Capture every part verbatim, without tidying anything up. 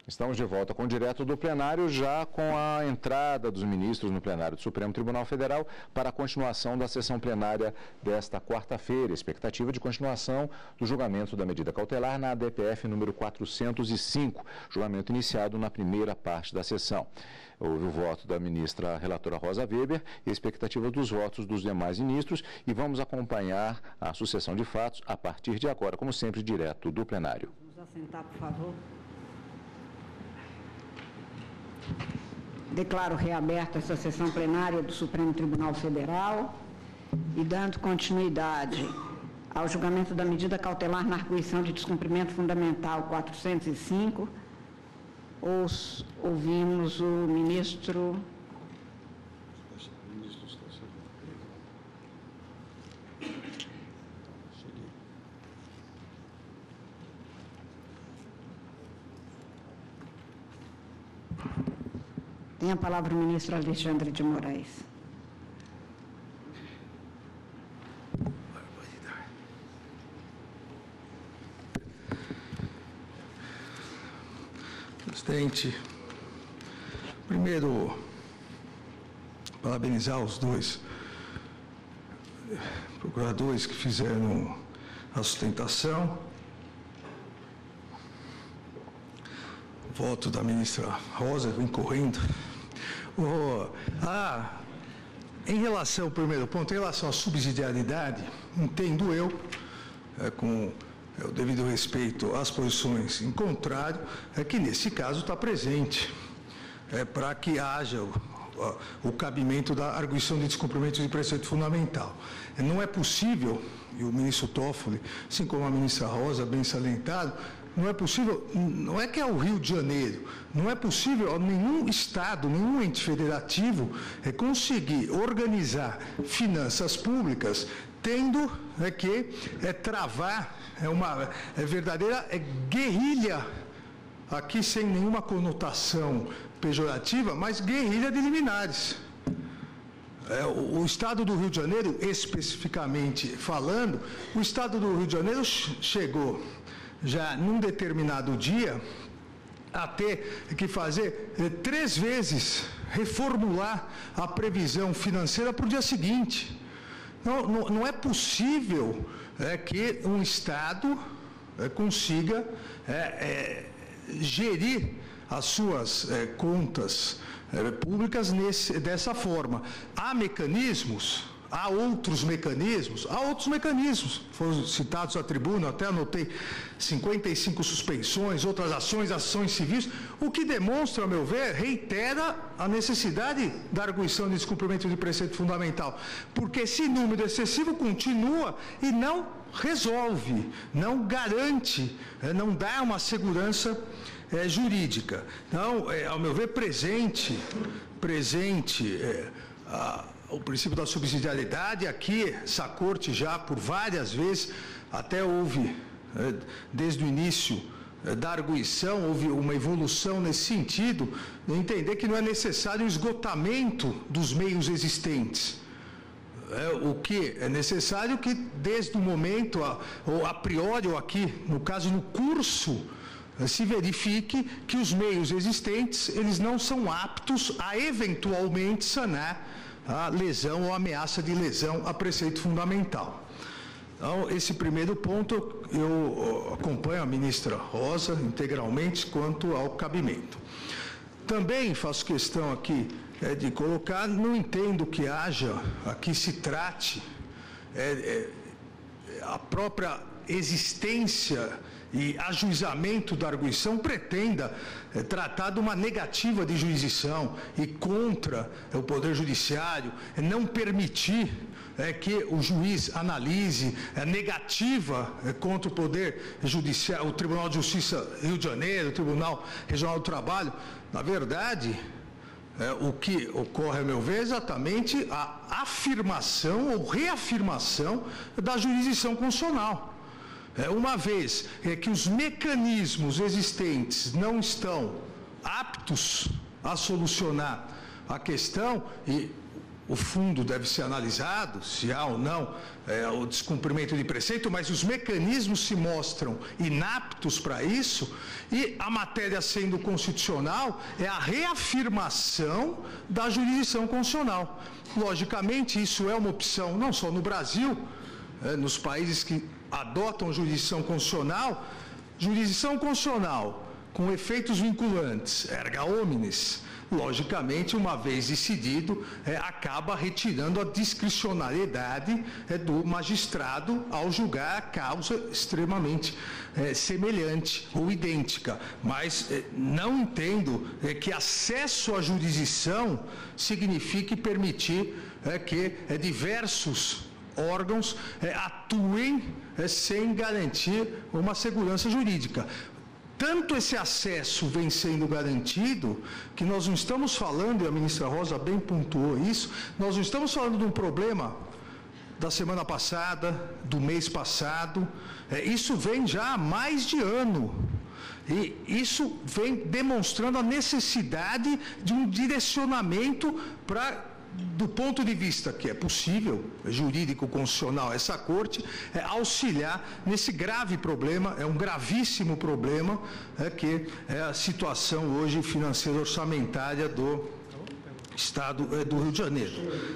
Estamos de volta com o Direto do Plenário, já com a entrada dos ministros no plenário do Supremo Tribunal Federal para a continuação da sessão plenária desta quarta-feira. Expectativa de continuação do julgamento da medida cautelar na A D P F número quatrocentos e cinco, julgamento iniciado na primeira parte da sessão. Houve o voto da ministra relatora Rosa Weber e a expectativa dos votos dos demais ministros, e vamos acompanhar a sucessão de fatos a partir de agora, como sempre, direto do plenário. Vamos assentar, por favor. Declaro reaberta essa sessão plenária do Supremo Tribunal Federal e, dando continuidade ao julgamento da medida cautelar na arguição de descumprimento fundamental quatrocentos e cinco, Os, ouvimos o ministro... Tem a palavra o ministro Alexandre de Moraes. Presidente, primeiro, parabenizar os dois procuradores que fizeram a sustentação. Voto da ministra Rosa, vem correndo. Oh, ah, em relação ao primeiro ponto, em relação à subsidiariedade, entendo eu, é, com é, o devido respeito às posições em contrário, é que nesse caso está presente, é, para que haja o, o, o cabimento da arguição de descumprimento de preceito fundamental. É, não é possível, e o ministro Toffoli, assim como a ministra Rosa, bem salientado, não é possível, não é que é o Rio de Janeiro, não é possível nenhum Estado, nenhum ente federativo é, conseguir organizar finanças públicas tendo é, que é, travar é, uma é, verdadeira é, guerrilha, aqui sem nenhuma conotação pejorativa, mas guerrilha de liminares. É, o, o Estado do Rio de Janeiro, especificamente falando, o Estado do Rio de Janeiro chegou já num determinado dia a ter que fazer eh, três vezes reformular a previsão financeira para o dia seguinte. Não, não, não é possível é, que um Estado é, consiga é, é, gerir as suas é, contas é, públicas nesse, dessa forma. Há mecanismos... Há outros mecanismos, há outros mecanismos, foram citados à tribuna, até anotei cinquenta e cinco suspensões, outras ações, ações civis, o que demonstra, a meu ver, reitera a necessidade da arguição de descumprimento de preceito fundamental, porque esse número excessivo continua e não resolve, não garante, não dá uma segurança é, jurídica. Então, é, ao meu ver, presente, presente, é, a o princípio da subsidiariedade, aqui, essa corte já por várias vezes, até houve, desde o início da arguição, houve uma evolução nesse sentido, de entender que não é necessário o esgotamento dos meios existentes. É, o que é necessário que, desde o momento, ou a priori, ou aqui, no caso, no curso, se verifique que os meios existentes, eles não são aptos a eventualmente sanar a lesão ou ameaça de lesão a preceito fundamental. Então, esse primeiro ponto, eu acompanho a ministra Rosa integralmente quanto ao cabimento. Também faço questão aqui é, de colocar, não entendo que haja, aqui se trate, é, é, a própria existência e ajuizamento da arguição pretenda é, tratar de uma negativa de jurisdição e contra é, o Poder Judiciário, é, não permitir é, que o juiz analise a negativa é, contra o Poder Judiciário, o Tribunal de Justiça Rio de Janeiro, o Tribunal Regional do Trabalho. Na verdade, é, o que ocorre, a meu ver, é exatamente a afirmação ou reafirmação da jurisdição constitucional. Uma vez que os mecanismos existentes não estão aptos a solucionar a questão, e o fundo deve ser analisado, se há ou não é, o descumprimento de preceito, mas os mecanismos se mostram inaptos para isso, e a matéria sendo constitucional é a reafirmação da jurisdição constitucional. Logicamente, isso é uma opção, não só no Brasil, é, nos países que adotam jurisdição constitucional, jurisdição constitucional com efeitos vinculantes, erga omnes, logicamente, uma vez decidido, é, acaba retirando a discricionariedade é, do magistrado ao julgar a causa extremamente é, semelhante ou idêntica. Mas é, não entendo é, que acesso à jurisdição signifique permitir é, que é, diversos órgãos é, atuem é, sem garantir uma segurança jurídica. Tanto esse acesso vem sendo garantido, que nós não estamos falando, e a ministra Rosa bem pontuou isso, nós não estamos falando de um problema da semana passada, do mês passado, é, isso vem já há mais de ano. E isso vem demonstrando a necessidade de um direcionamento para, do ponto de vista que é possível, jurídico, constitucional, essa corte, é auxiliar nesse grave problema, é um gravíssimo problema, é, que é a situação hoje financeira orçamentária do Estado é, do Rio de Janeiro.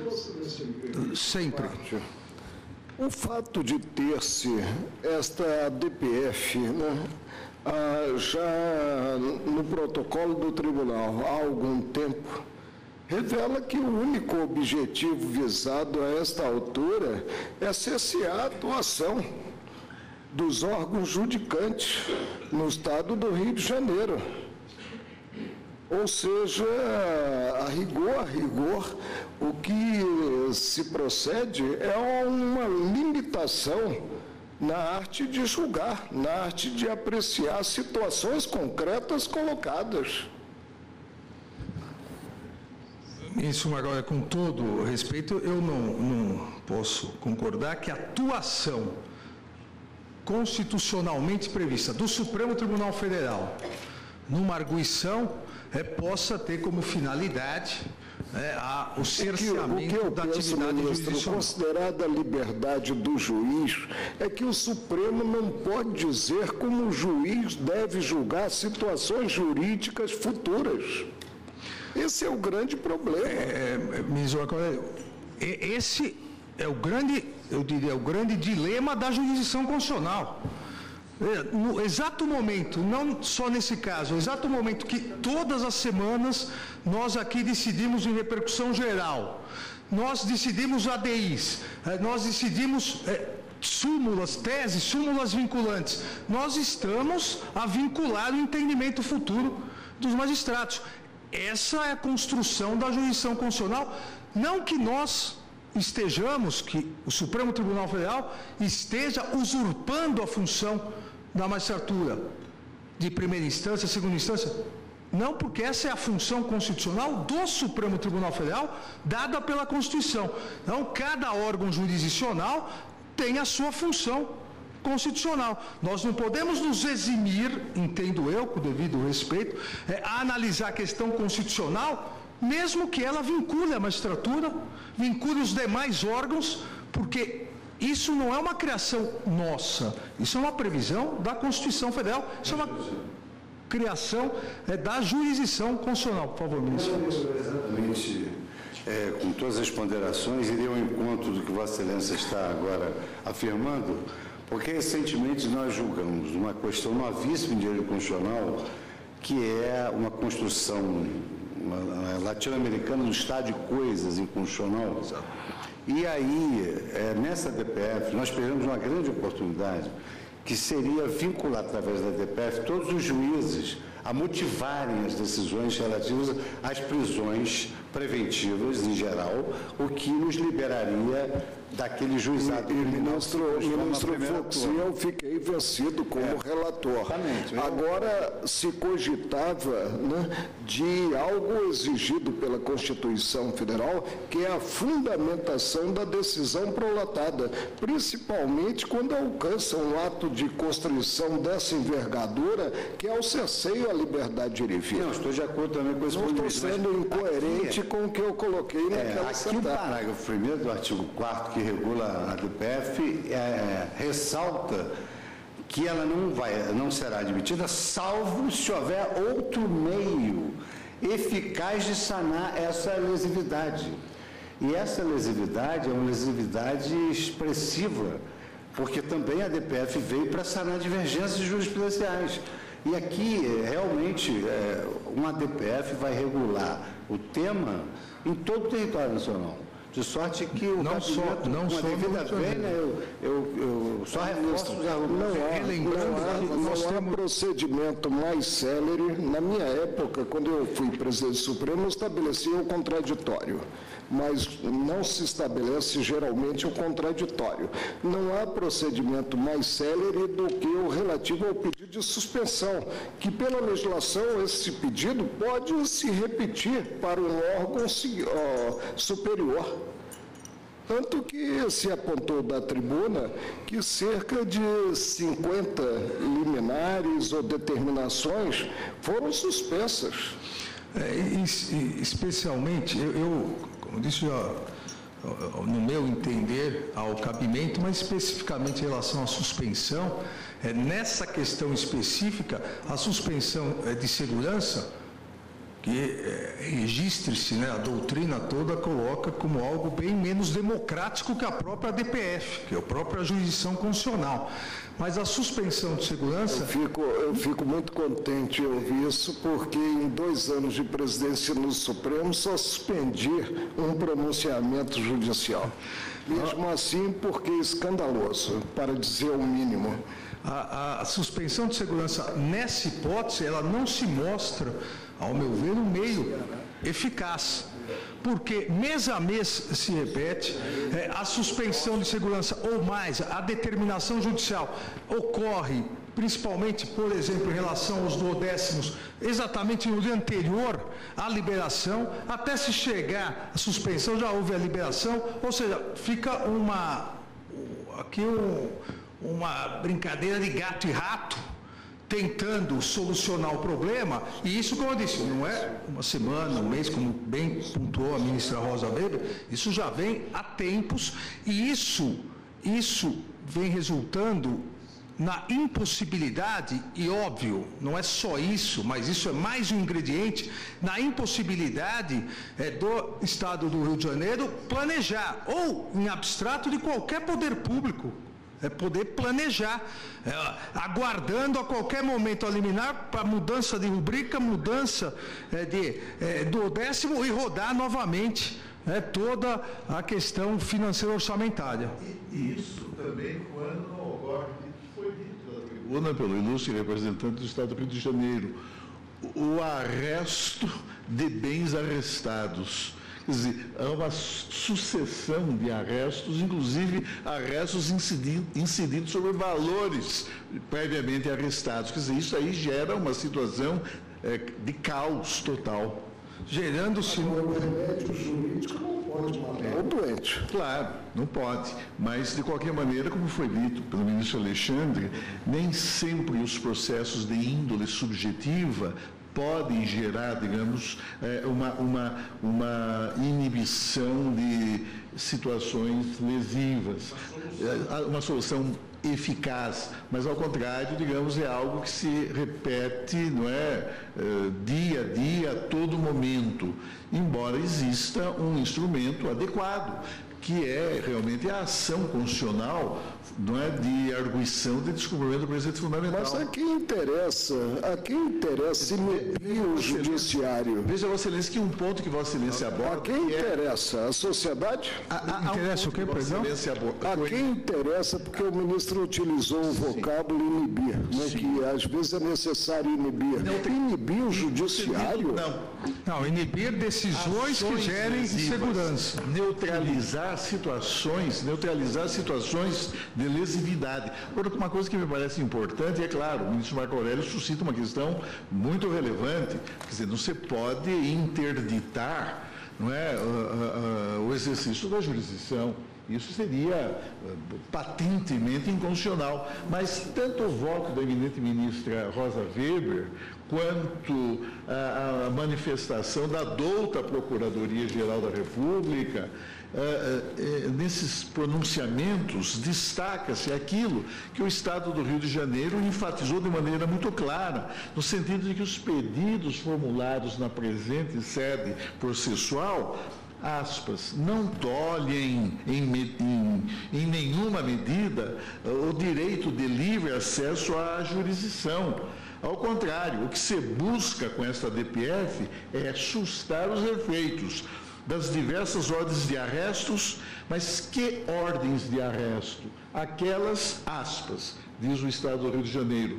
Sempre. O fato de ter-se esta D P F, né, ah, já no protocolo do tribunal há algum tempo, revela que o único objetivo visado a esta altura é cessear a atuação dos órgãos judicantes no Estado do Rio de Janeiro. Ou seja, a rigor, a rigor, o que se procede é uma limitação na arte de julgar, na arte de apreciar situações concretas colocadas. Isso, agora, com todo respeito, eu não, não posso concordar que a atuação constitucionalmente prevista do Supremo Tribunal Federal numa arguição é, possa ter como finalidade é, a, o cerceamento o que eu da penso, atividade ministro, jurisdicional. Considerada a liberdade do juiz, é que o Supremo não pode dizer como o juiz deve julgar situações jurídicas futuras. Esse é o grande problema. É, ministro, esse é o grande, eu diria, o grande dilema da jurisdição constitucional. No exato momento, não só nesse caso, no exato momento que todas as semanas nós aqui decidimos em repercussão geral, nós decidimos A D Is, nós decidimos é, súmulas, teses, súmulas vinculantes, nós estamos a vincular o entendimento futuro dos magistrados. Essa é a construção da jurisdição constitucional, não que nós estejamos, que o Supremo Tribunal Federal esteja usurpando a função da magistratura de primeira instância, segunda instância, não, porque essa é a função constitucional do Supremo Tribunal Federal, dada pela Constituição. Então, cada órgão jurisdicional tem a sua função constitucional. Nós não podemos nos eximir, entendo eu, com o devido respeito, é, a analisar a questão constitucional, mesmo que ela vincule a magistratura, vincule os demais órgãos, porque isso não é uma criação nossa, isso é uma previsão da Constituição Federal, isso é uma criação é, da jurisdição constitucional. Por favor, ministro. Exatamente, é, com todas as ponderações, iria ao encontro do que Vossa Excelência está agora afirmando, porque recentemente nós julgamos uma questão novíssima em direito constitucional, que é uma construção latino-americana no estado de coisas inconstitucional. E aí, é, nessa D P F, nós perdemos uma grande oportunidade, que seria vincular, através da D P F, todos os juízes a motivarem as decisões relativas às prisões preventivas, em geral, o que nos liberaria daquele juizado. E, e ministro, ministro Fux, eu fiquei vencido como é, relator. Exatamente. Agora, se cogitava, né, de algo exigido pela Constituição Federal, que é a fundamentação da decisão prolatada, principalmente quando alcança um ato de constrição dessa envergadura, que é o cerceio à liberdade de ir e vir. Não, estou de acordo também com esse ponto de vista. Não estou sendo incoerente com o que eu coloquei naquela é, aqui sentada. o parágrafo primeiro do artigo quarto, que regula a D P F, é, ressalta que ela não, vai, não será admitida, salvo se houver outro meio eficaz de sanar essa lesividade. E essa lesividade é uma lesividade expressiva, porque também a D P F veio para sanar divergências jurisprudenciais. E aqui, realmente, é, uma D P F vai regular o tema em todo o território nacional. De sorte que o não só, não com a só devida vênia, eu, eu, eu só reforço os argumentos. Não há, não há, não há procedimento mais célere. Na minha época, quando eu fui presidente supremo, eu estabelecia o contraditório, mas não se estabelece geralmente o contraditório. Não há procedimento mais célere do que o relativo ao pedido de suspensão, que pela legislação esse pedido pode se repetir para um órgão superior. Tanto que se apontou da tribuna que cerca de cinquenta liminares ou determinações foram suspensas. É, especialmente, eu, eu, como disse, ó, no meu entender, ao cabimento, mas especificamente em relação à suspensão, é, nessa questão específica, a suspensão é, de segurança, que é, registre-se, né, a doutrina toda coloca como algo bem menos democrático que a própria D P F, que é a própria jurisdição constitucional. Mas a suspensão de segurança... Eu fico, eu fico muito contente em ouvir isso, porque em dois anos de presidência no Supremo só suspendi um pronunciamento judicial. Mesmo assim, porque é escandaloso, para dizer o mínimo. A, a suspensão de segurança, nessa hipótese, ela não se mostra, ao meu ver, um meio eficaz. Porque mês a mês se repete, é, a suspensão de segurança ou mais, a determinação judicial ocorre, principalmente, por exemplo, em relação aos duodécimos, exatamente no dia anterior à liberação, até se chegar à suspensão, já houve a liberação, ou seja, fica uma, aqui um, uma brincadeira de gato e rato, tentando solucionar o problema, e isso, como eu disse, não é uma semana, um mês, como bem pontuou a ministra Rosa Weber, isso já vem há tempos, e isso, isso vem resultando na impossibilidade, e óbvio, não é só isso, mas isso é mais um ingrediente, na impossibilidade é, do Estado do Rio de Janeiro planejar, ou em abstrato de qualquer poder público, é poder planejar, é, aguardando a qualquer momento a liminar para mudança de rubrica, mudança é, de, é, do décimo e rodar novamente é, toda a questão financeira orçamentária. E isso também quando não ocorre, foi dito na tribuna pelo ilustre representante do Estado do Rio de Janeiro, o arresto de bens arrestados. Quer dizer, há uma sucessão de arrestos, inclusive arrestos incididos, incididos sobre valores previamente arrestados. Quer dizer, isso aí gera uma situação é, de caos total. Gerando-se... O remédio jurídico não pode matar o doente. Claro, não pode. Mas, de qualquer maneira, como foi dito pelo ministro Alexandre, nem sempre os processos de índole subjetiva podem gerar, digamos, uma, uma, uma inibição de situações lesivas, uma solução eficaz, mas ao contrário, digamos, é algo que se repete, não é, dia a dia, a todo momento, embora exista um instrumento adequado, que é realmente a ação constitucional, não é, de arguição de descumprimento do preceito fundamental. Mas a quem interessa, a quem interessa inibir o judiciário? Veja, Vossa Excelência, que um ponto que Vossa Excelência aborda... A quem interessa? A sociedade? A, a, interessa um o quê, perdão? A quem interessa, porque o ministro utilizou o vocábulo inibir, né, que às vezes é necessário inibir. Não, tem... Inibir o judiciário? Não. Não, inibir decisões Ações que gerem insegurança. Neutralizar situações, neutralizar situações de lesividade. Outra uma coisa que me parece importante, é claro, o ministro Marco Aurélio suscita uma questão muito relevante, quer dizer, não se pode interditar, não é, uh, uh, uh, o exercício da jurisdição, Isso seria patentemente inconstitucional. Mas tanto o voto da eminente ministra Rosa Weber, quanto a, a manifestação da douta Procuradoria-Geral da República, Uh, uh, uh, nesses pronunciamentos, destaca-se aquilo que o Estado do Rio de Janeiro enfatizou de maneira muito clara, no sentido de que os pedidos formulados na presente sede processual, aspas, não tolhem em, em, em nenhuma medida uh, o direito de livre acesso à jurisdição. Ao contrário, o que se busca com esta D P F é sustar os efeitos das diversas ordens de arrestos, mas que ordens de arresto? Aquelas, aspas, diz o Estado do Rio de Janeiro,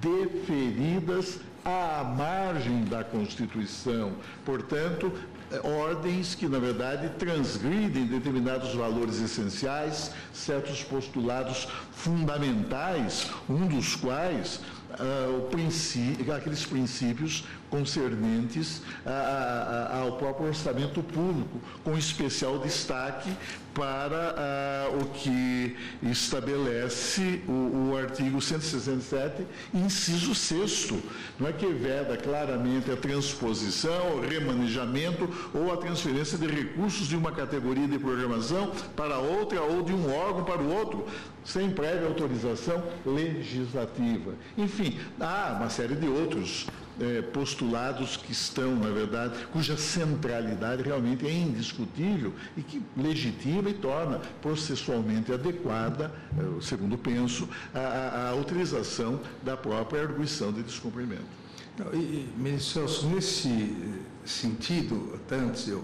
deferidas à margem da Constituição. Portanto, ordens que, na verdade, transgridem determinados valores essenciais, certos postulados fundamentais, um dos quais Uh, o princípio, aqueles princípios concernentes a, a, a, ao próprio orçamento público, com especial destaque para uh, o que estabelece o, o artigo cento e sessenta e sete, inciso sexto, não é, que veda claramente a transposição, o remanejamento ou a transferência de recursos de uma categoria de programação para outra ou de um órgão para o outro, sem prévia autorização legislativa. Enfim, há uma série de outros eh, postulados que estão, na verdade, cuja centralidade realmente é indiscutível e que legitima e torna processualmente adequada, eh, segundo penso, a, a, a utilização da própria arguição de descumprimento. Não, e, ministro Celso, nesse sentido, até antes de eu,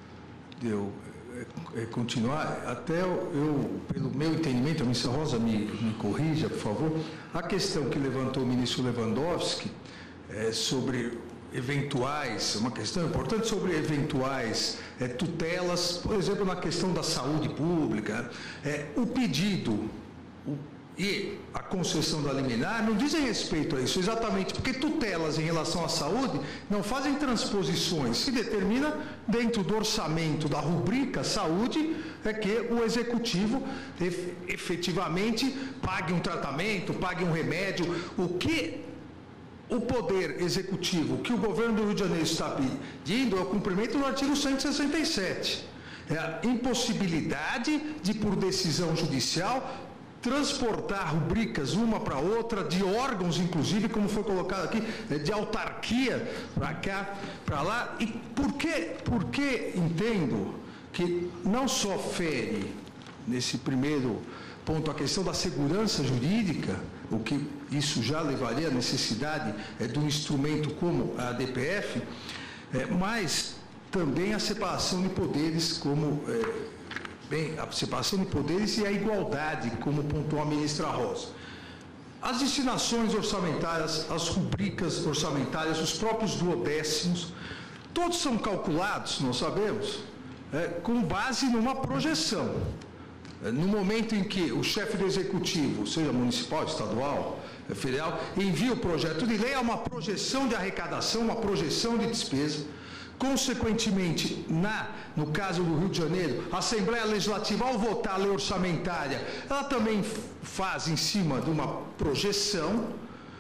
de eu É, continuar, até eu, pelo meu entendimento, a ministra Rosa me, me corrija, por favor, a questão que levantou o ministro Lewandowski é, sobre eventuais, uma questão importante sobre eventuais é, tutelas, por exemplo, na questão da saúde pública, é, o pedido o, e a concessão da liminar não dizem respeito a isso, exatamente porque tutelas em relação à saúde não fazem transposições, que determina dentro do orçamento da rubrica saúde é que o executivo efetivamente pague um tratamento, pague um remédio. O que o poder executivo, o que o governo do Rio de Janeiro está pedindo é o cumprimento do artigo cento e sessenta e sete, é a impossibilidade de, por decisão judicial, transportar rubricas uma para outra, de órgãos, inclusive, como foi colocado aqui, de autarquia para cá, para lá. E por que, por que entendo que não só fere, nesse primeiro ponto, a questão da segurança jurídica, o que isso já levaria à necessidade é, de um instrumento como a D P F, é, mas também a separação de poderes, como... É, Bem, a separação de poderes e a igualdade, como pontuou a ministra Rosa. As destinações orçamentárias, as rubricas orçamentárias, os próprios duodécimos, todos são calculados, nós sabemos, é, com base numa projeção. É, no momento em que o chefe do executivo, seja municipal, estadual, federal, envia o projeto de lei, há uma projeção de arrecadação, uma projeção de despesa. Consequentemente, na, no caso do Rio de Janeiro, a Assembleia Legislativa, ao votar a lei orçamentária, ela também faz em cima de uma projeção,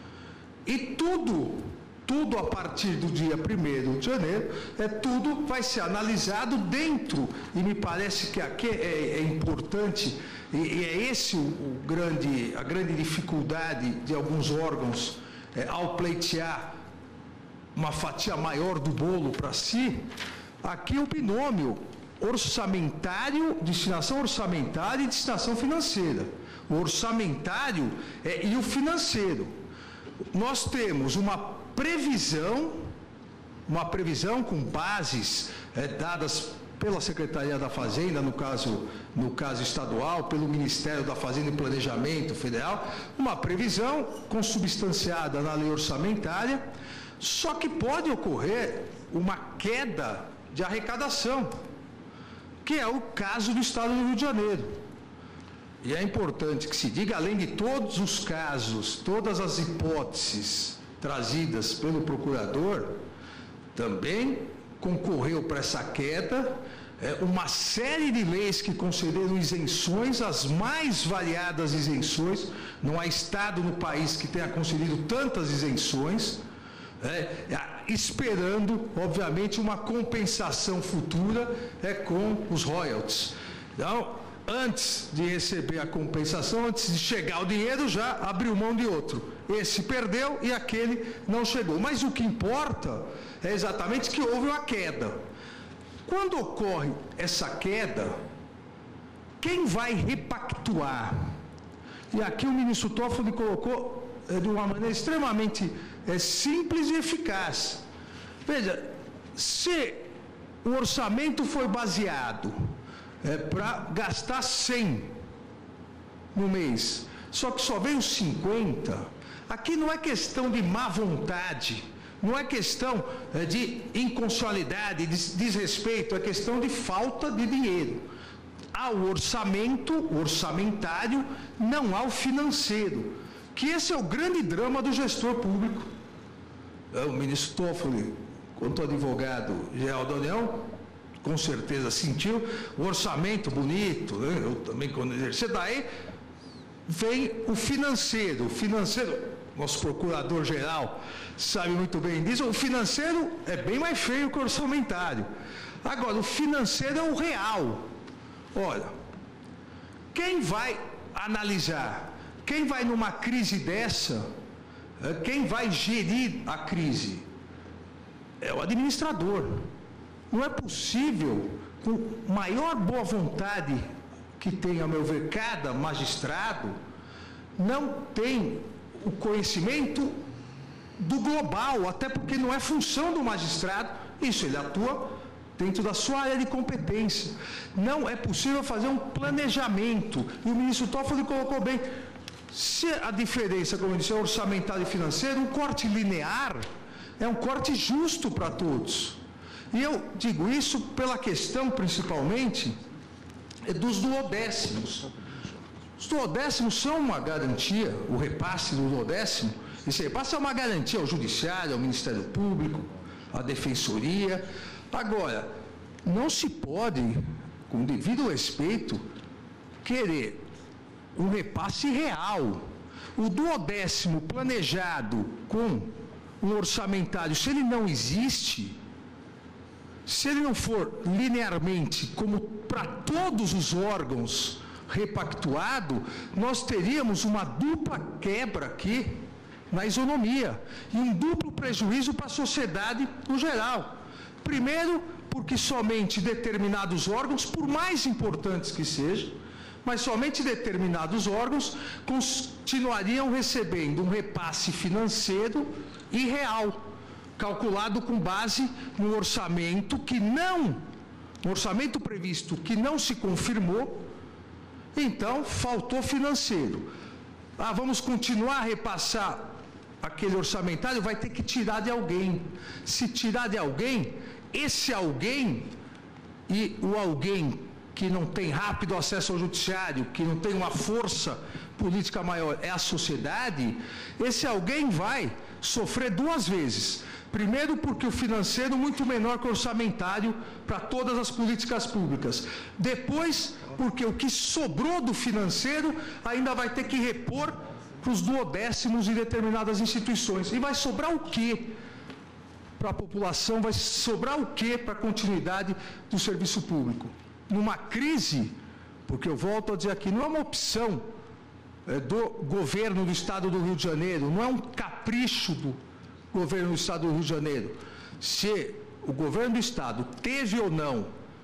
e tudo, tudo a partir do dia primeiro de janeiro, é, tudo vai ser analisado dentro, e me parece que aqui é, é importante, e, e é esse o, o grande, a grande dificuldade de alguns órgãos é, ao pleitear uma fatia maior do bolo para si, aqui o binômio orçamentário, destinação orçamentária e destinação financeira. O orçamentário é, e o financeiro. Nós temos uma previsão, uma previsão com bases é, dadas pela Secretaria da Fazenda, no caso, no caso estadual, pelo Ministério da Fazenda e Planejamento Federal, uma previsão consubstanciada na lei orçamentária. Só que pode ocorrer uma queda de arrecadação, que é o caso do Estado do Rio de Janeiro. E é importante que se diga, além de todos os casos, todas as hipóteses trazidas pelo procurador, também concorreu para essa queda é, uma série de leis que concederam isenções, as mais variadas isenções. Não há estado no país que tenha concedido tantas isenções, é, esperando, obviamente, uma compensação futura é, com os royalties. Então, antes de receber a compensação, antes de chegar o dinheiro, já abriu mão de outro. Esse perdeu e aquele não chegou. Mas o que importa é exatamente que houve uma queda. Quando ocorre essa queda, quem vai repactuar? E aqui o ministro Toffoli colocou é, de uma maneira extremamente é, simples e eficaz. Veja, se o orçamento foi baseado é, para gastar cem no mês, só que só veio cinquenta, aqui não é questão de má vontade, não é questão é, de inconstitucionalidade, de desrespeito, é questão de falta de dinheiro. Há o orçamento, o orçamentário, não há o financeiro, que esse é o grande drama do gestor público. O ministro Toffoli, quanto advogado-geral da União, com certeza sentiu, o orçamento bonito, né? Eu também quando exerci, daí vem o financeiro, o financeiro, nosso procurador-geral sabe muito bem disso, o financeiro é bem mais feio que o orçamentário. Agora, o financeiro é o real. Olha, quem vai analisar, quem vai numa crise dessa, quem vai gerir a crise é o administrador. Não é possível, com maior boa vontade que tem, a meu ver, cada magistrado, não tem o conhecimento do global, até porque não é função do magistrado, isso, ele atua dentro da sua área de competência. Não é possível fazer um planejamento, e o ministro Toffoli colocou bem, se a diferença, como eu disse, é orçamentário e financeiro, um corte linear é um corte justo para todos. E eu digo isso pela questão, principalmente, dos duodécimos. Os duodécimos são uma garantia, o repasse do duodécimo, esse repasse é uma garantia ao Judiciário, ao Ministério Público, à Defensoria. Agora, não se pode, com devido respeito, querer um repasse real. O duodécimo planejado com um orçamentário, se ele não existe, se ele não for linearmente, como para todos os órgãos repactuado, nós teríamos uma dupla quebra aqui na isonomia e um duplo prejuízo para a sociedade no geral. Primeiro, porque somente determinados órgãos, por mais importantes que sejam, mas somente determinados órgãos continuariam recebendo um repasse financeiro irreal, calculado com base no orçamento que não, no orçamento previsto que não se confirmou. Então, faltou financeiro. Ah, vamos continuar a repassar aquele orçamentário, vai ter que tirar de alguém. Se tirar de alguém, esse alguém, e o alguém que não tem rápido acesso ao judiciário, que não tem uma força política maior, é a sociedade, esse alguém vai sofrer duas vezes. Primeiro, porque o financeiro é muito menor que o orçamentário para todas as políticas públicas. Depois, porque o que sobrou do financeiro ainda vai ter que repor para os duodécimos de determinadas instituições. E vai sobrar o quê para a população? Vai sobrar o quê para a continuidade do serviço público? Numa crise, porque eu volto a dizer aqui, não é uma opção é, do governo do Estado do Rio de Janeiro, não é um capricho do governo do Estado do Rio de Janeiro. Se o governo do Estado teve ou não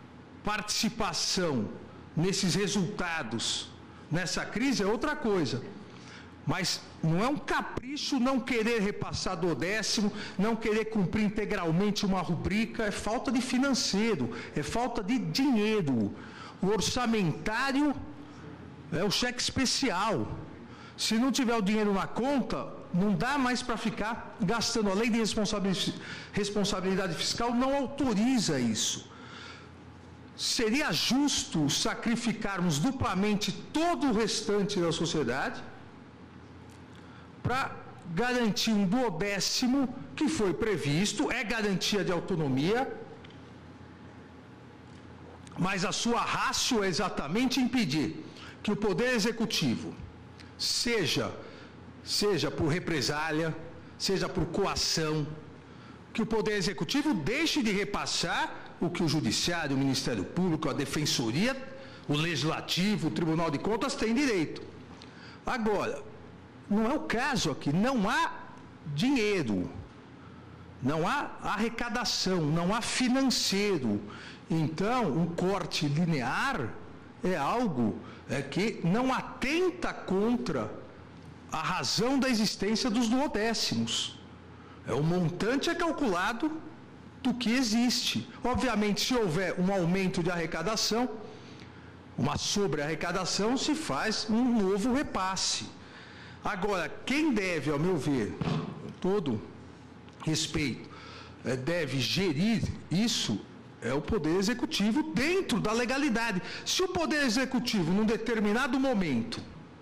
participação nesses resultados, nessa crise, é outra coisa. Mas não é um capricho não querer repassar do décimo, não querer cumprir integralmente uma rubrica, é falta de financeiro, é falta de dinheiro. O orçamentário é o cheque especial. Se não tiver o dinheiro na conta, não dá mais para ficar gastando. A lei de responsabilidade fiscal não autoriza isso. Seria justo sacrificarmos duplamente todo o restante da sociedade para garantir um duodécimo que foi previsto, é garantia de autonomia, mas a sua ratio é exatamente impedir que o Poder Executivo, seja, seja por represália, seja por coação, que o Poder Executivo deixe de repassar o que o Judiciário, o Ministério Público, a Defensoria, o Legislativo, o Tribunal de Contas têm direito. Agora, não é o caso aqui, não há dinheiro, não há arrecadação, não há financeiro. Então, um corte linear é algo é, que não atenta contra a razão da existência dos duodécimos. É, o montante é calculado do que existe. Obviamente, se houver um aumento de arrecadação, uma sobre-arrecadação, se faz um novo repasse. Agora, quem deve, ao meu ver, com todo respeito, é, deve gerir isso é o Poder Executivo dentro da legalidade. Se o Poder Executivo, num determinado momento,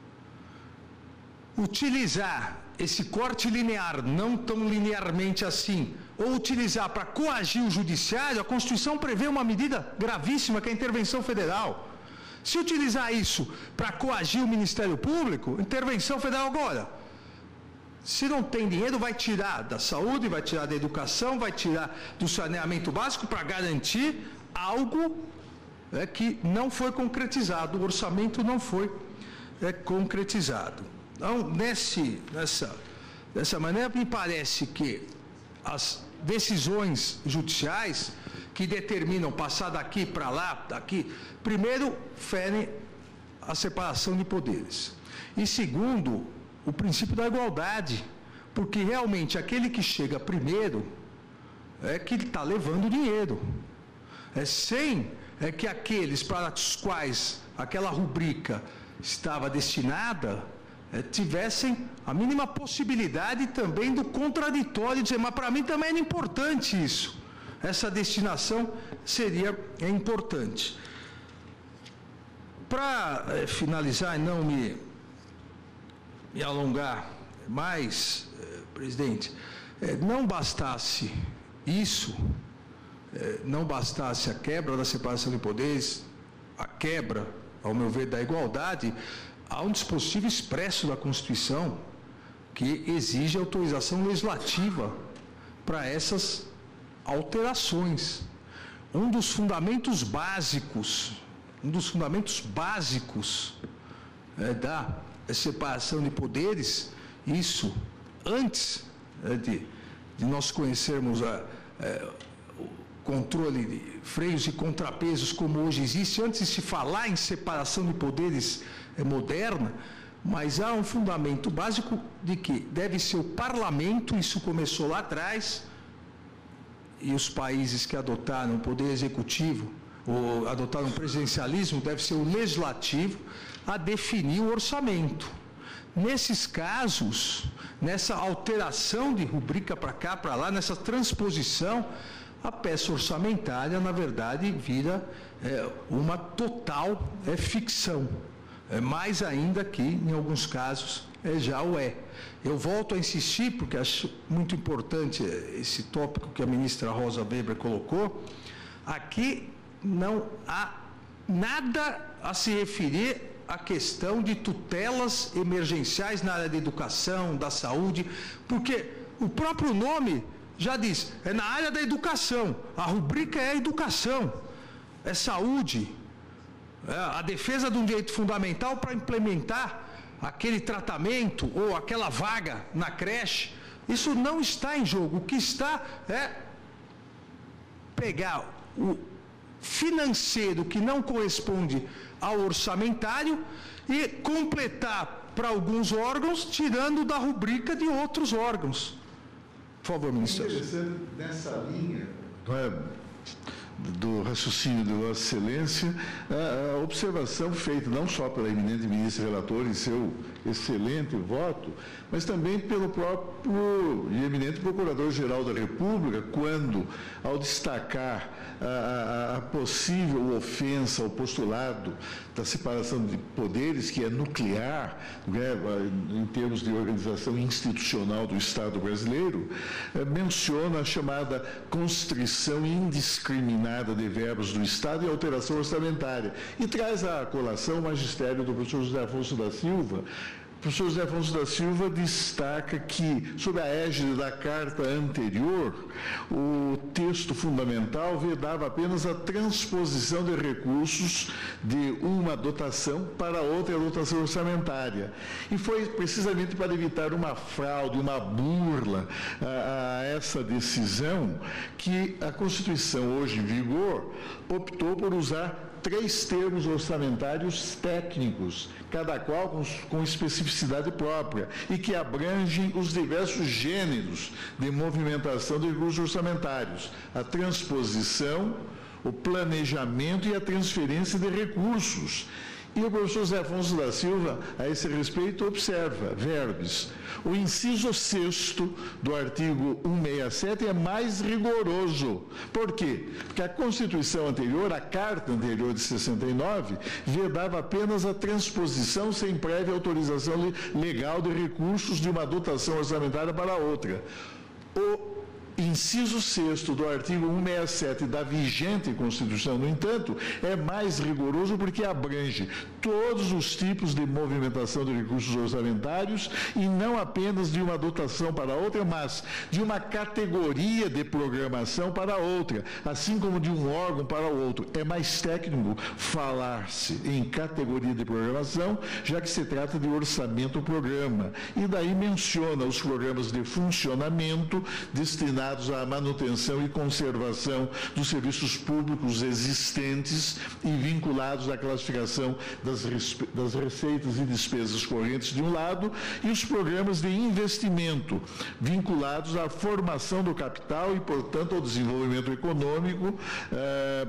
utilizar esse corte linear, não tão linearmente assim, ou utilizar para coagir o Judiciário, a Constituição prevê uma medida gravíssima, que é a intervenção federal. Se utilizar isso para coagir o Ministério Público, intervenção federal agora. Se não tem dinheiro, vai tirar da saúde, vai tirar da educação, vai tirar do saneamento básico para garantir algo é, que não foi concretizado, o orçamento não foi é, concretizado. Então, nesse, nessa, dessa maneira, me parece que as decisões judiciais que determinam passar daqui para lá, daqui, primeiro, ferem a separação de poderes. E segundo, o princípio da igualdade, porque realmente aquele que chega primeiro é que está levando dinheiro. É sem é que aqueles para os quais aquela rubrica estava destinada é, tivessem a mínima possibilidade também do contraditório, dizer, mas para mim também era importante isso. Essa destinação seria é, importante. Para é, finalizar e não me, me alongar mais, é, presidente, é, não bastasse isso, é, não bastasse a quebra da separação de poderes, a quebra, ao meu ver, da igualdade, há um dispositivo expresso da Constituição que exige autorização legislativa para essas alterações. Um dos fundamentos básicos, um dos fundamentos básicos é, da separação de poderes, isso antes é, de, de nós conhecermos a, é, o controle de freios e contrapesos como hoje existe, antes de se falar em separação de poderes é, moderna, mas há um fundamento básico de que deve ser o parlamento, isso começou lá atrás, e os países que adotaram o poder executivo, ou adotaram o presidencialismo, deve ser o legislativo a definir o orçamento. Nesses casos, nessa alteração de rubrica para cá, para lá, nessa transposição, a peça orçamentária, na verdade, vira é, uma total é, ficção. É, mais ainda que, em alguns casos, é, já o é. Eu volto a insistir, porque acho muito importante esse tópico que a ministra Rosa Weber colocou. Aqui não há nada a se referir à questão de tutelas emergenciais na área da educação, da saúde, porque o próprio nome já diz, é na área da educação, a rubrica é educação, é saúde, é a defesa de um direito fundamental para implementar aquele tratamento ou aquela vaga na creche. Isso não está em jogo. O que está é pegar o financeiro que não corresponde ao orçamentário e completar para alguns órgãos, tirando da rubrica de outros órgãos. Por favor, ministro. Interessante, nessa linha, não é, do raciocínio de Vossa Excelência, a, a observação feita não só pela eminente ministra relatora em seu excelente voto, mas também pelo próprio e eminente Procurador-Geral da República, quando, ao destacar a, a, a possível ofensa ao postulado da separação de poderes, que é nuclear, né, em termos de organização institucional do Estado brasileiro, eh, menciona a chamada constrição indiscriminada destinada de verbas do Estado e alteração orçamentária. E traz à colação o magistério do professor José Afonso da Silva. O professor José Afonso da Silva destaca que, sob a égide da carta anterior, o texto fundamental vedava apenas a transposição de recursos de uma dotação para outra dotação orçamentária. E foi precisamente para evitar uma fraude, uma burla a, a essa decisão que a Constituição, hoje em vigor, optou por usar três termos orçamentários técnicos, cada qual com, com especificidade própria, e que abrangem os diversos gêneros de movimentação de recursos orçamentários: a transposição, o planejamento e a transferência de recursos. E o professor Zé Afonso da Silva, a esse respeito, observa, verbes, o inciso sexto do artigo cento e sessenta e sete é mais rigoroso. Por quê? Porque a Constituição anterior, a Carta anterior de sessenta e nove, vedava apenas a transposição sem prévia autorização legal de recursos de uma dotação orçamentária para outra. O inciso sexto do artigo cento e sessenta e sete da vigente Constituição, no entanto, é mais rigoroso porque abrange todos os tipos de movimentação de recursos orçamentários e não apenas de uma dotação para outra, mas de uma categoria de programação para outra, assim como de um órgão para o outro. É mais técnico falar-se em categoria de programação, já que se trata de orçamento-programa. E daí menciona os programas de funcionamento destinados à manutenção e conservação dos serviços públicos existentes e vinculados à classificação das, das receitas e despesas correntes de um lado, e os programas de investimento vinculados à formação do capital e, portanto, ao desenvolvimento econômico eh,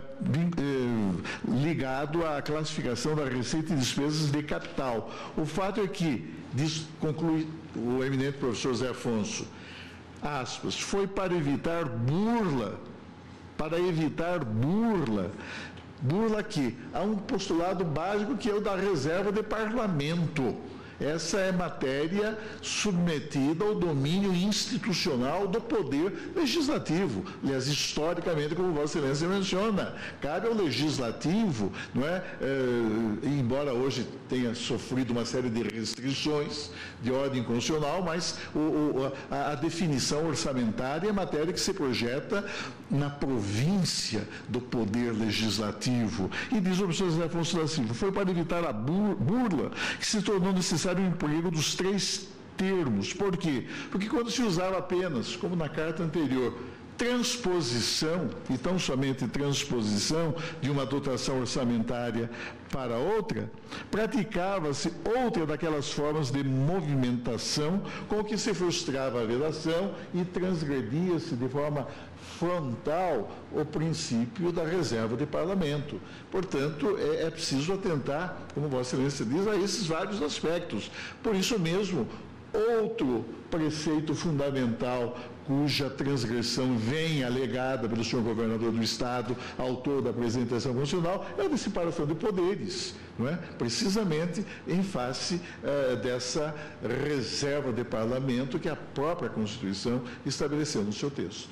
eh, ligado à classificação da receita e despesas de capital. O fato é que, diz, conclui o eminente professor Zé Afonso, aspas, foi para evitar burla, para evitar burla, burla aqui, há um postulado básico que é o da reserva de parlamento. Essa é matéria submetida ao domínio institucional do poder legislativo. Aliás, historicamente, como Vossa Excelência menciona, cabe ao legislativo, não é? É, embora hoje tenha sofrido uma série de restrições de ordem constitucional, mas o, o, a, a definição orçamentária é matéria que se projeta na província do poder legislativo. E diz o professor José Afonso da Silva, foi para evitar a burla que se tornou necessário o emprego dos três termos. Por quê? Porque quando se usava apenas, como na carta anterior, transposição, e tão somente transposição de uma dotação orçamentária para outra, praticava-se outra daquelas formas de movimentação com que se frustrava a vedação e transgredia-se de forma frontal o princípio da reserva de parlamento. Portanto, é, é preciso atentar, como Vossa Excelência diz, a esses vários aspectos. Por isso mesmo, outro preceito fundamental cuja transgressão vem alegada pelo senhor governador do Estado, autor da apresentação constitucional, é a de separação de poderes, não é? Precisamente em face uh, dessa reserva de parlamento que a própria Constituição estabeleceu no seu texto.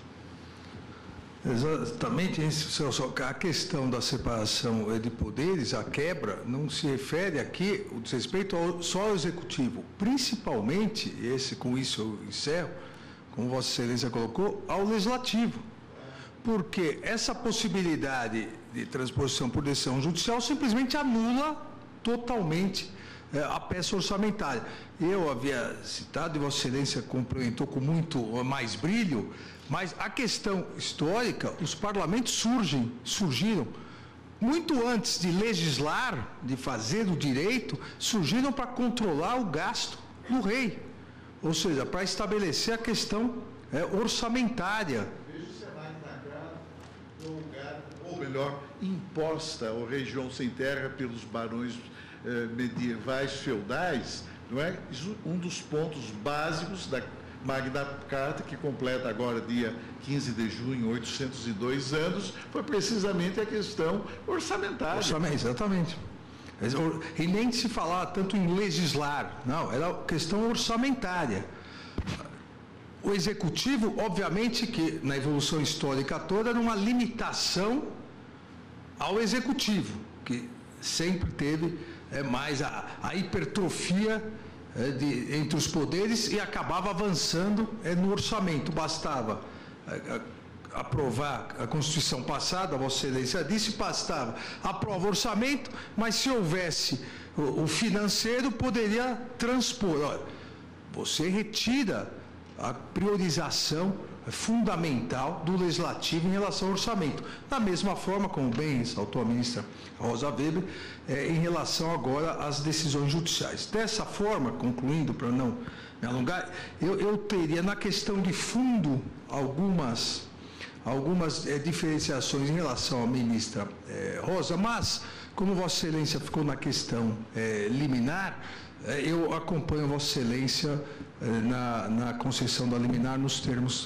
Exatamente, a questão da separação de poderes, a quebra, não se refere aqui, o desrespeito ao, só ao Executivo, principalmente, esse, com isso eu encerro, como Vossa Excelência colocou, ao Legislativo. Porque essa possibilidade de transposição por decisão judicial simplesmente anula totalmente é, a peça orçamentária. Eu havia citado, e Vossa Excelência complementou com muito mais brilho, mas a questão histórica, os parlamentos surgem, surgiram muito antes de legislar, de fazer o direito, surgiram para controlar o gasto do rei, ou seja, para estabelecer a questão é, orçamentária. Veja o Senado na lugar, ou melhor, imposta ao rei João Sem Terra pelos barões eh, medievais feudais, não é? Isso, um dos pontos básicos da Magna Carta, que completa agora, dia quinze de junho, oitocentos e dois anos, foi precisamente a questão orçamentária. Orçamento, exatamente. E nem se falar tanto em legislar, não, era questão orçamentária. O Executivo, obviamente que na evolução histórica toda, era uma limitação ao Executivo, que sempre teve é, mais a, a hipertrofia é, de, entre os poderes e acabava avançando é, no orçamento. Bastava é, aprovar a Constituição passada, a Vossa Excelência disse, bastava aprovar o orçamento, mas se houvesse o, o financeiro, poderia transpor. Olha, você retira a priorização fundamental do Legislativo em relação ao orçamento. Da mesma forma, como bem ressaltou a ministra Rosa Weber, é, em relação agora às decisões judiciais. Dessa forma, concluindo, para não me alongar, eu, eu teria na questão de fundo algumas, algumas é, diferenciações em relação à ministra é, Rosa, mas, como Vossa Excelência ficou na questão é, liminar, é, eu acompanho Vossa Excelência Na, na concessão da liminar nos termos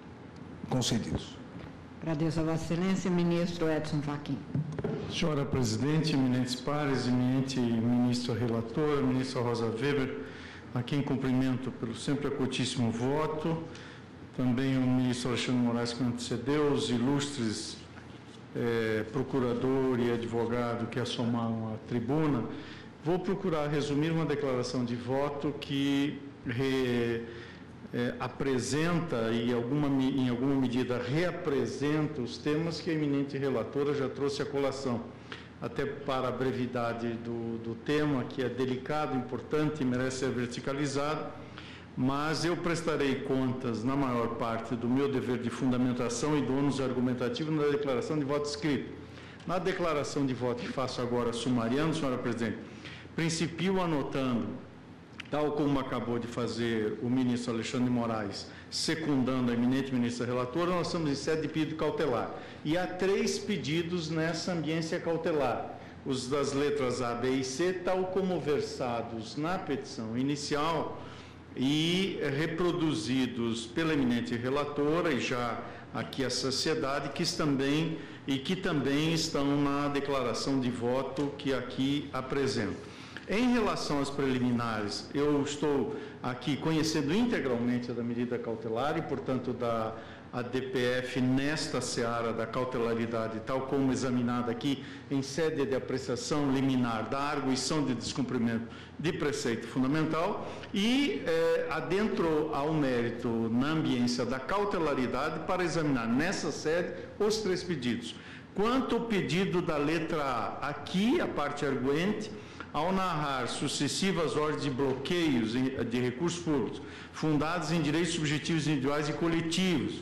concedidos. Agradeço a Vossa Excelência, ministro Edson Fachin. Senhora Presidente, eminentes pares, eminente ministro relator, ministra Rosa Weber, a quem cumprimento pelo sempre acutíssimo voto, também o ministro Alexandre Moraes que me antecedeu, os ilustres eh, procurador e advogado que assomaram a tribuna. Vou procurar resumir uma declaração de voto que Re, é, apresenta e alguma, em alguma medida reapresenta os temas que a eminente relatora já trouxe à colação, até para a brevidade do, do tema, que é delicado, importante e merece ser verticalizado, mas eu prestarei contas, na maior parte, do meu dever de fundamentação e do ônus argumentativo na declaração de voto escrito. Na declaração de voto que faço agora sumariando, senhora Presidente, principio anotando, tal como acabou de fazer o ministro Alexandre Moraes, secundando a eminente ministra relatora, nós estamos em sede de pedido cautelar. E há três pedidos nessa ambiência cautelar. Os das letras A, B e C, tal como versados na petição inicial e reproduzidos pela eminente relatora e já aqui a sociedade, que também, e que também estão na declaração de voto que aqui apresento. Em relação às preliminares, eu estou aqui conhecendo integralmente a da medida cautelar e, portanto, da a D P F nesta seara da cautelaridade, tal como examinada aqui em sede de apreciação liminar da arguição de descumprimento de preceito fundamental e eh, adentro ao mérito na ambiência da cautelaridade para examinar nessa sede os três pedidos. Quanto ao pedido da letra A, aqui a parte arguente, ao narrar sucessivas ordens de bloqueios de recursos públicos, fundados em direitos subjetivos individuais e coletivos,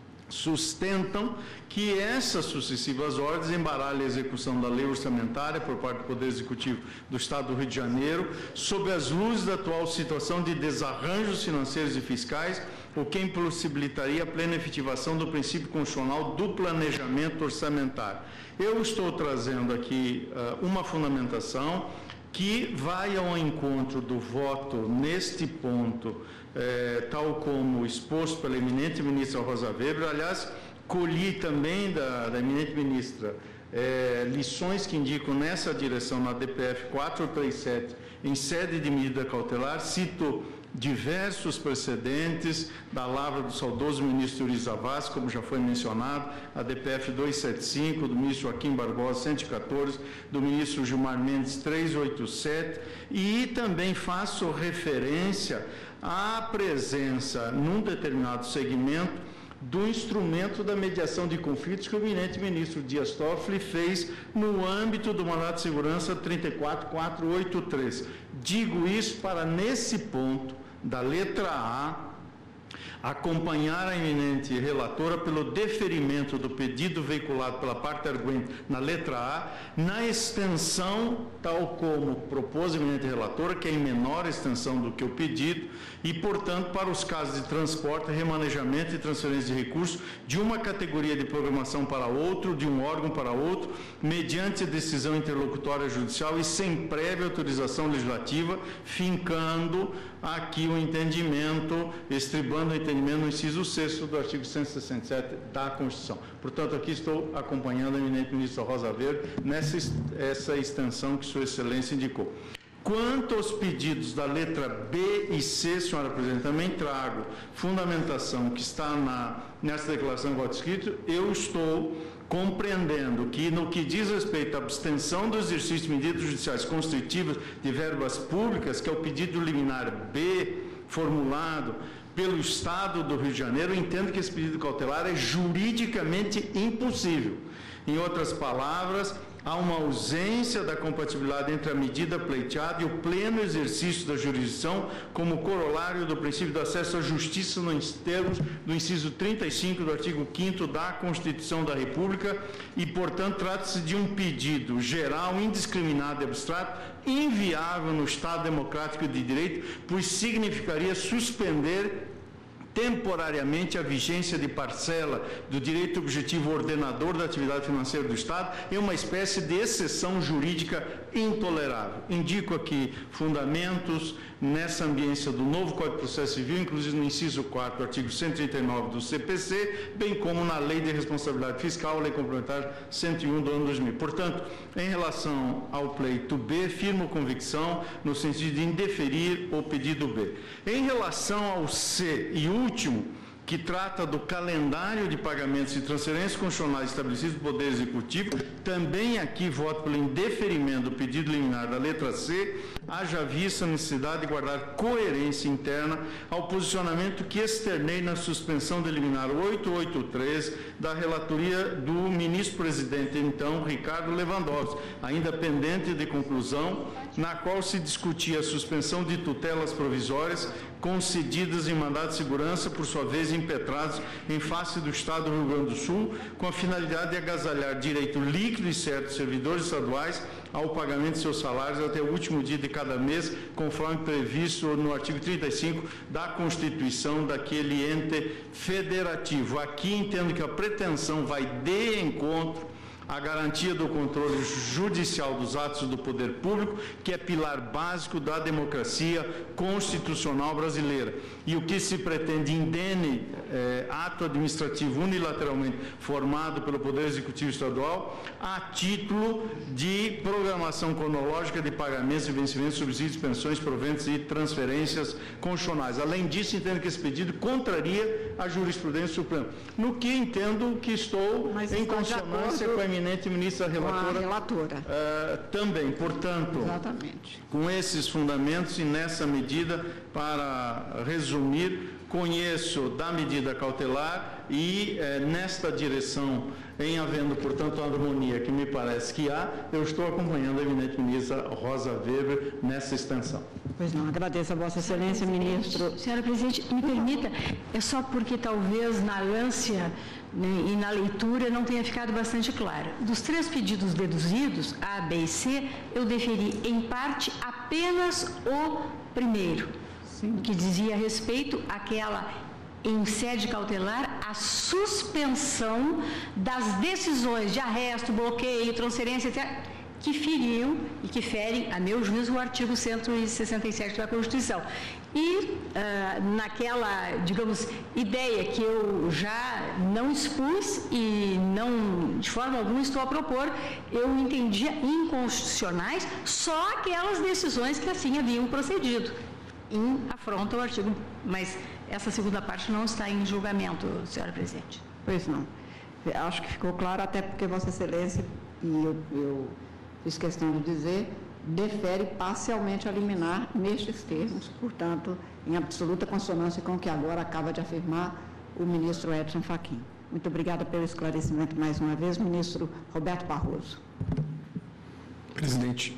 sustentam que essas sucessivas ordens embaralham a execução da lei orçamentária por parte do Poder Executivo do Estado do Rio de Janeiro, sob as luzes da atual situação de desarranjos financeiros e fiscais, o que impossibilitaria a plena efetivação do princípio constitucional do planejamento orçamentário. Eu estou trazendo aqui uh, uma fundamentação que vai ao encontro do voto neste ponto, eh, tal como exposto pela eminente ministra Rosa Weber. Aliás, colhi também da, da eminente ministra eh, lições que indicam nessa direção na D P F quatrocentos e trinta e sete, em sede de medida cautelar. Cito diversos precedentes da lavra do saudoso ministro Yuri Zavascki, como já foi mencionado, a D P F duzentos e setenta e cinco, do ministro Joaquim Barbosa, cento e quatorze, do ministro Gilmar Mendes, trezentos e oitenta e sete, e também faço referência à presença, num determinado segmento, do instrumento da mediação de conflitos que o eminente ministro Dias Toffoli fez no âmbito do mandato de segurança trinta e quatro mil quatrocentos e oitenta e três. Digo isso para, nesse ponto, da letra A, acompanhar a eminente relatora pelo deferimento do pedido veiculado pela parte arguente na letra A, na extensão, tal como propôs a eminente relatora, que é em menor extensão do que o pedido, e, portanto, para os casos de transporte, remanejamento e transferência de recursos de uma categoria de programação para outro, de um órgão para outro, mediante decisão interlocutória judicial e sem prévia autorização legislativa, fincando aqui o entendimento, estribando o entendimento no inciso sexto do artigo cento e sessenta e sete da Constituição. Portanto, aqui estou acompanhando a eminente ministra Rosa Weber nessa essa extensão que Sua Excelência indicou. Quanto aos pedidos da letra B e C, senhora presidente, também trago fundamentação que está na, nessa declaração de voto escrito. Eu estou compreendendo que, no que diz respeito à abstenção do exercício de medidas judiciais constritivas de verbas públicas, que é o pedido liminar B, formulado pelo Estado do Rio de Janeiro, eu entendo que esse pedido cautelar é juridicamente impossível. Em outras palavras, há uma ausência da compatibilidade entre a medida pleiteada e o pleno exercício da jurisdição como corolário do princípio do acesso à justiça nos termos do inciso trinta e cinco do artigo quinto da Constituição da República e, portanto, trata-se de um pedido geral, indiscriminado e abstrato, inviável no Estado democrático de direito, pois significaria suspender temporariamente a vigência de parcela do direito objetivo ordenador da atividade financeira do Estado é uma espécie de exceção jurídica intolerável. Indico aqui fundamentos nessa ambiência do novo Código de Processo Civil, inclusive no inciso quarto do artigo cento e trinta e nove do C P C, bem como na Lei de Responsabilidade Fiscal, Lei Complementar cento e um do ano dois mil. Portanto, em relação ao pleito B, firmo convicção no sentido de indeferir o pedido B. Em relação ao C e último, que trata do calendário de pagamentos e transferências constitucionais estabelecidos do Poder Executivo, também aqui voto pelo indeferimento do pedido liminar da letra C, haja vista a necessidade de guardar coerência interna ao posicionamento que externei na suspensão da liminar oitocentos e oitenta e três da relatoria do ministro-presidente, então, Ricardo Lewandowski, ainda pendente de conclusão, na qual se discutia a suspensão de tutelas provisórias concedidas em mandado de segurança, por sua vez impetrados em face do Estado do Rio Grande do Sul, com a finalidade de agasalhar direito líquido e certo de servidores estaduais ao pagamento de seus salários até o último dia de cada mês, conforme previsto no artigo trinta e cinco da Constituição daquele ente federativo. Aqui entendo que a pretensão vai de encontro a garantia do controle judicial dos atos do poder público, que é pilar básico da democracia constitucional brasileira. E o que se pretende indene eh, ato administrativo unilateralmente formado pelo Poder Executivo Estadual, a título de programação cronológica de pagamentos e vencimentos, subsídios, pensões, proventos e transferências constitucionais. Além disso, entendo que esse pedido contraria a jurisprudência suprema. No que entendo que estou Mas em consonância com a eminente ministra relatora, relatora. Uh, também, portanto, Exatamente. com esses fundamentos e nessa medida, para resumir, conheço da medida cautelar e eh, nesta direção, em havendo, portanto, a harmonia que me parece que há, eu estou acompanhando a eminente ministra Rosa Weber nessa extensão. Pois não, agradeço a Vossa Excelência, ministro. Senhora Presidente, me permita, é só porque talvez na ânsia, né, e na leitura não tenha ficado bastante claro. Dos três pedidos deduzidos, A, B e C, eu deferi em parte apenas o primeiro, Sim. que dizia respeito àquela, em sede cautelar, a suspensão das decisões de arresto, bloqueio, transferência, etcétera, que feriam e que ferem, a meu juízo, o artigo cento e sessenta e sete da Constituição. E uh, naquela, digamos, ideia que eu já não expus e não, de forma alguma, estou a propor, eu entendia inconstitucionais só aquelas decisões que assim haviam procedido, em afronta ao artigo. Mas essa segunda parte não está em julgamento, senhora Presidente. Pois não. Acho que ficou claro, até porque Vossa Excelência, e eu... eu fiz questão de dizer, defere parcialmente a liminar nestes termos, portanto, em absoluta consonância com o que agora acaba de afirmar o ministro Edson Fachin. Muito obrigada pelo esclarecimento mais uma vez, ministro Roberto Barroso. Presidente,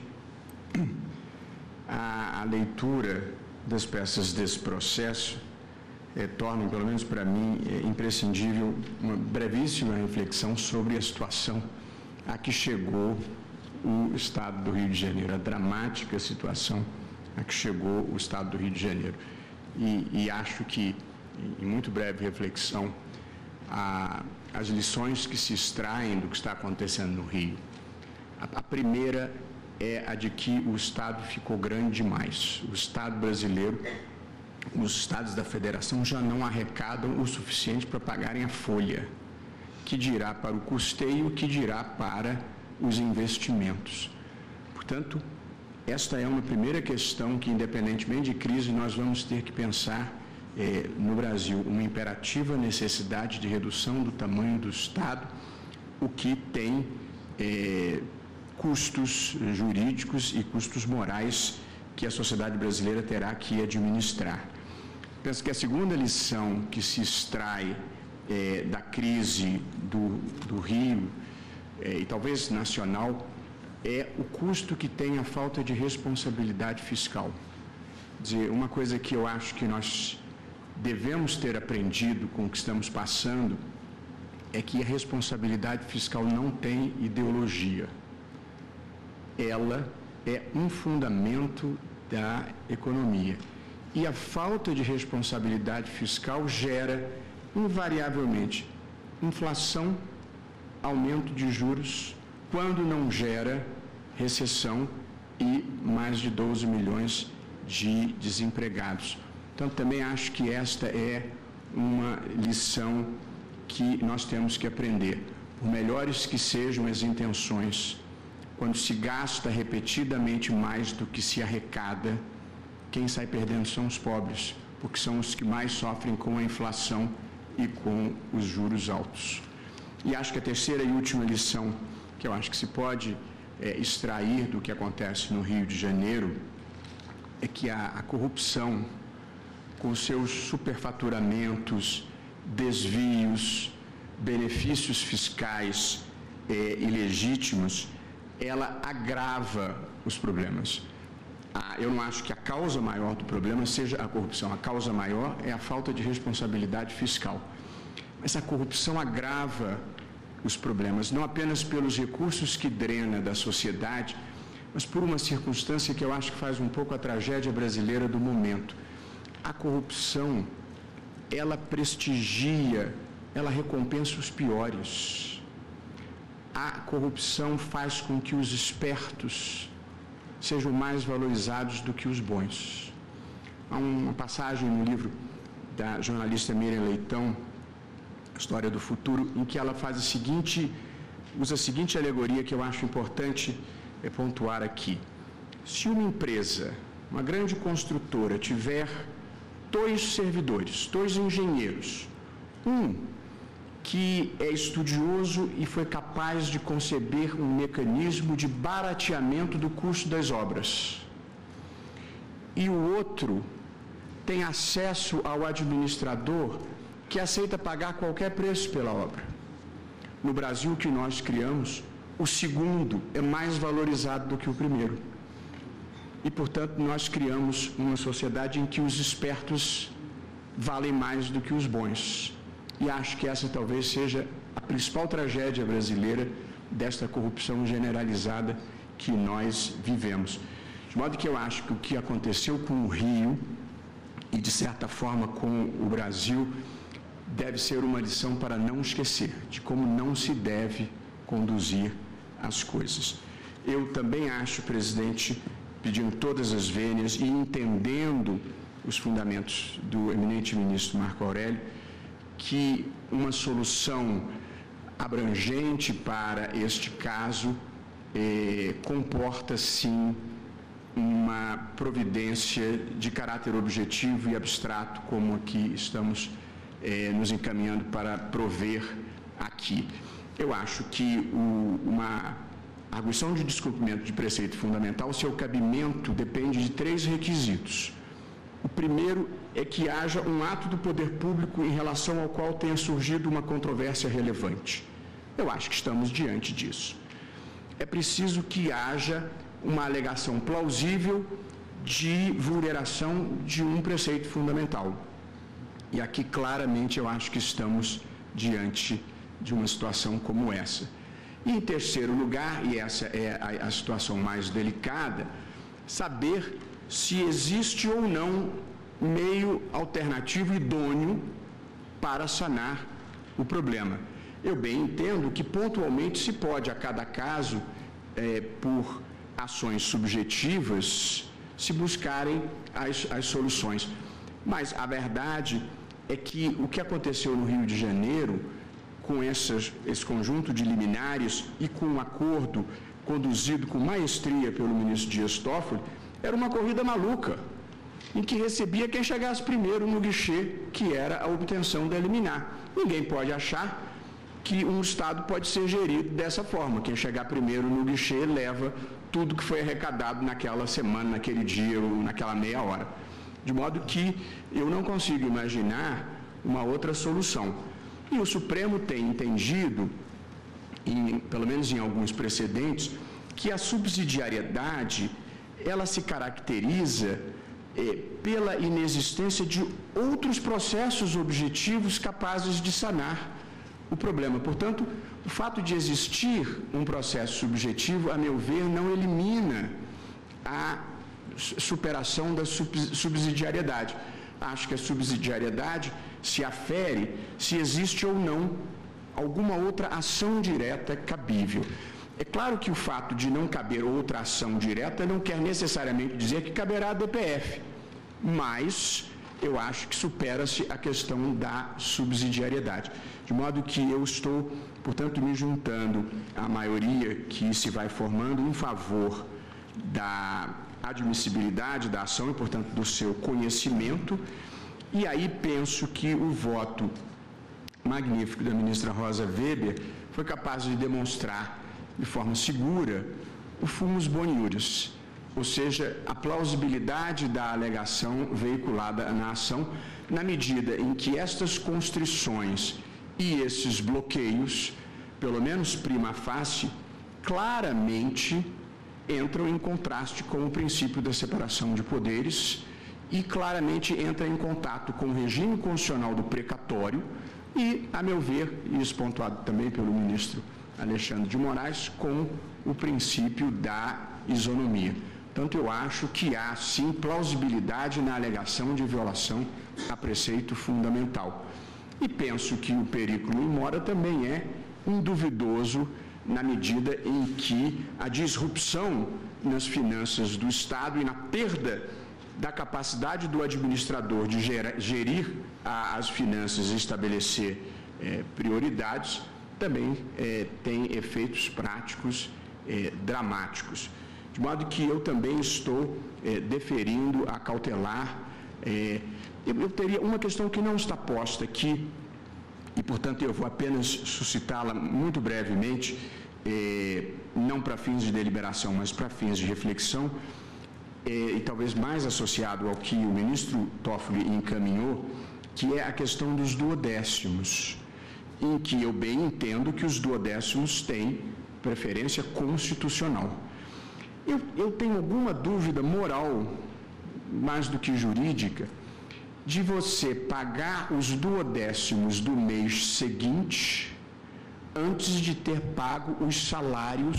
a, a leitura das peças desse processo eh, torna, pelo menos para mim, eh, imprescindível uma brevíssima reflexão sobre a situação a que chegou o Estado do Rio de Janeiro, a dramática situação a que chegou o Estado do Rio de Janeiro. E, e acho que, em muito breve reflexão, a, as lições que se extraem do que está acontecendo no Rio. A, a primeira é a de que o Estado ficou grande demais. O Estado brasileiro, os Estados da Federação já não arrecadam o suficiente para pagarem a folha, que dirá para o custeio, que dirá para os investimentos. Portanto, esta é uma primeira questão que, independentemente de crise, nós vamos ter que pensar eh, no Brasil, uma imperativa necessidade de redução do tamanho do Estado, o que tem eh, custos jurídicos e custos morais que a sociedade brasileira terá que administrar. Penso que a segunda lição que se extrai eh, da crise do, do Rio, eh, e talvez nacional, é o custo que tem a falta de responsabilidade fiscal. Quer dizer, uma coisa que eu acho que nós devemos ter aprendido com o que estamos passando é que a responsabilidade fiscal não tem ideologia. Ela é um fundamento da economia. E a falta de responsabilidade fiscal gera, invariavelmente, inflação, aumento de juros, quando não gera recessão e mais de doze milhões de desempregados. Então, também acho que esta é uma lição que nós temos que aprender. Por melhores que sejam as intenções, quando se gasta repetidamente mais do que se arrecada, quem sai perdendo são os pobres, porque são os que mais sofrem com a inflação e com os juros altos. E acho que a terceira e última lição que eu acho que se pode é, extrair do que acontece no Rio de Janeiro é que a, a corrupção, com seus superfaturamentos, desvios, benefícios fiscais é, ilegítimos, ela agrava os problemas. Ah, eu não acho que a causa maior do problema seja a corrupção. A causa maior é a falta de responsabilidade fiscal. Mas a corrupção agrava os problemas, não apenas pelos recursos que drena da sociedade, mas por uma circunstância que eu acho que faz um pouco a tragédia brasileira do momento. A corrupção, ela prestigia, ela recompensa os piores. A corrupção faz com que os espertos sejam mais valorizados do que os bons. Há uma passagem no livro da jornalista Miriam Leitão, História do Futuro, em que ela faz a seguinte, usa a seguinte alegoria que eu acho importante é, pontuar aqui. Se uma empresa, uma grande construtora, tiver dois servidores, dois engenheiros, um que é estudioso e foi capaz de conceber um mecanismo de barateamento do custo das obras, e o outro tem acesso ao administrador que aceita pagar qualquer preço pela obra. No Brasil que nós criamos, o segundo é mais valorizado do que o primeiro. E, portanto, nós criamos uma sociedade em que os espertos valem mais do que os bons. E acho que essa talvez seja a principal tragédia brasileira desta corrupção generalizada que nós vivemos. De modo que eu acho que o que aconteceu com o Rio e, de certa forma, com o Brasil, deve ser uma lição para não esquecer de como não se deve conduzir as coisas. Eu também acho, presidente, pedindo todas as vênias e entendendo os fundamentos do eminente ministro Marco Aurélio, que uma solução abrangente para este caso eh, comporta, sim, uma providência de caráter objetivo e abstrato, como aqui estamos eh, nos encaminhando para prover aqui. Eu acho que o, uma arguição de descumprimento de preceito fundamental, seu cabimento depende de três requisitos. O primeiro é que haja um ato do poder público em relação ao qual tenha surgido uma controvérsia relevante. Eu acho que estamos diante disso. É preciso que haja uma alegação plausível de vulneração de um preceito fundamental. E aqui, claramente, eu acho que estamos diante de uma situação como essa. E, em terceiro lugar, e essa é a, a situação mais delicada, saber se existe ou não meio alternativo idôneo para sanar o problema. Eu bem entendo que pontualmente se pode, a cada caso, é, por ações subjetivas, se buscarem as, as soluções. Mas a verdade é que o que aconteceu no Rio de Janeiro, com essas, esse conjunto de liminares e com um acordo conduzido com maestria pelo ministro Dias Toffoli, era uma corrida maluca, em que recebia quem chegasse primeiro no guichê, que era a obtenção da liminar. Ninguém pode achar que um Estado pode ser gerido dessa forma. Quem chegar primeiro no guichê leva tudo que foi arrecadado naquela semana, naquele dia ou naquela meia hora. De modo que eu não consigo imaginar uma outra solução. E o Supremo tem entendido, em, pelo menos em alguns precedentes, que a subsidiariedade ela se caracteriza eh, pela inexistência de outros processos objetivos capazes de sanar o problema. Portanto, o fato de existir um processo subjetivo, a meu ver, não elimina a superação da subsidiariedade. Acho que a subsidiariedade se afere se existe ou não alguma outra ação direta cabível. É claro que o fato de não caber outra ação direta não quer necessariamente dizer que caberá a D P F, mas eu acho que supera-se a questão da subsidiariedade. De modo que eu estou, portanto, me juntando à maioria que se vai formando em favor da admissibilidade da ação e, portanto, do seu conhecimento. E aí penso que o voto magnífico da ministra Rosa Weber foi capaz de demonstrar de forma segura o fumus boniuris, ou seja, a plausibilidade da alegação veiculada na ação, na medida em que estas constrições e esses bloqueios, pelo menos prima facie, claramente entram em contraste com o princípio da separação de poderes e claramente entra em contato com o regime constitucional do precatório e, a meu ver, isso pontuado também pelo ministro Alexandre de Moraes, com o princípio da isonomia. Portanto, eu acho que há, sim, plausibilidade na alegação de violação a preceito fundamental. E penso que o perículo in mora também é induvidoso na medida em que a disrupção nas finanças do Estado e na perda da capacidade do administrador de gerir as finanças e estabelecer eh, prioridades também eh, tem efeitos práticos eh, dramáticos. De modo que eu também estou eh, deferindo a cautelar. Eh, eu, eu teria uma questão que não está posta aqui, e, portanto, eu vou apenas suscitá-la muito brevemente, eh, não para fins de deliberação, mas para fins de reflexão, eh, e talvez mais associado ao que o ministro Toffoli encaminhou, que é a questão dos duodécimos, em que eu bem entendo que os duodécimos têm preferência constitucional. Eu, eu tenho alguma dúvida moral, mais do que jurídica, de você pagar os duodécimos do mês seguinte antes de ter pago os salários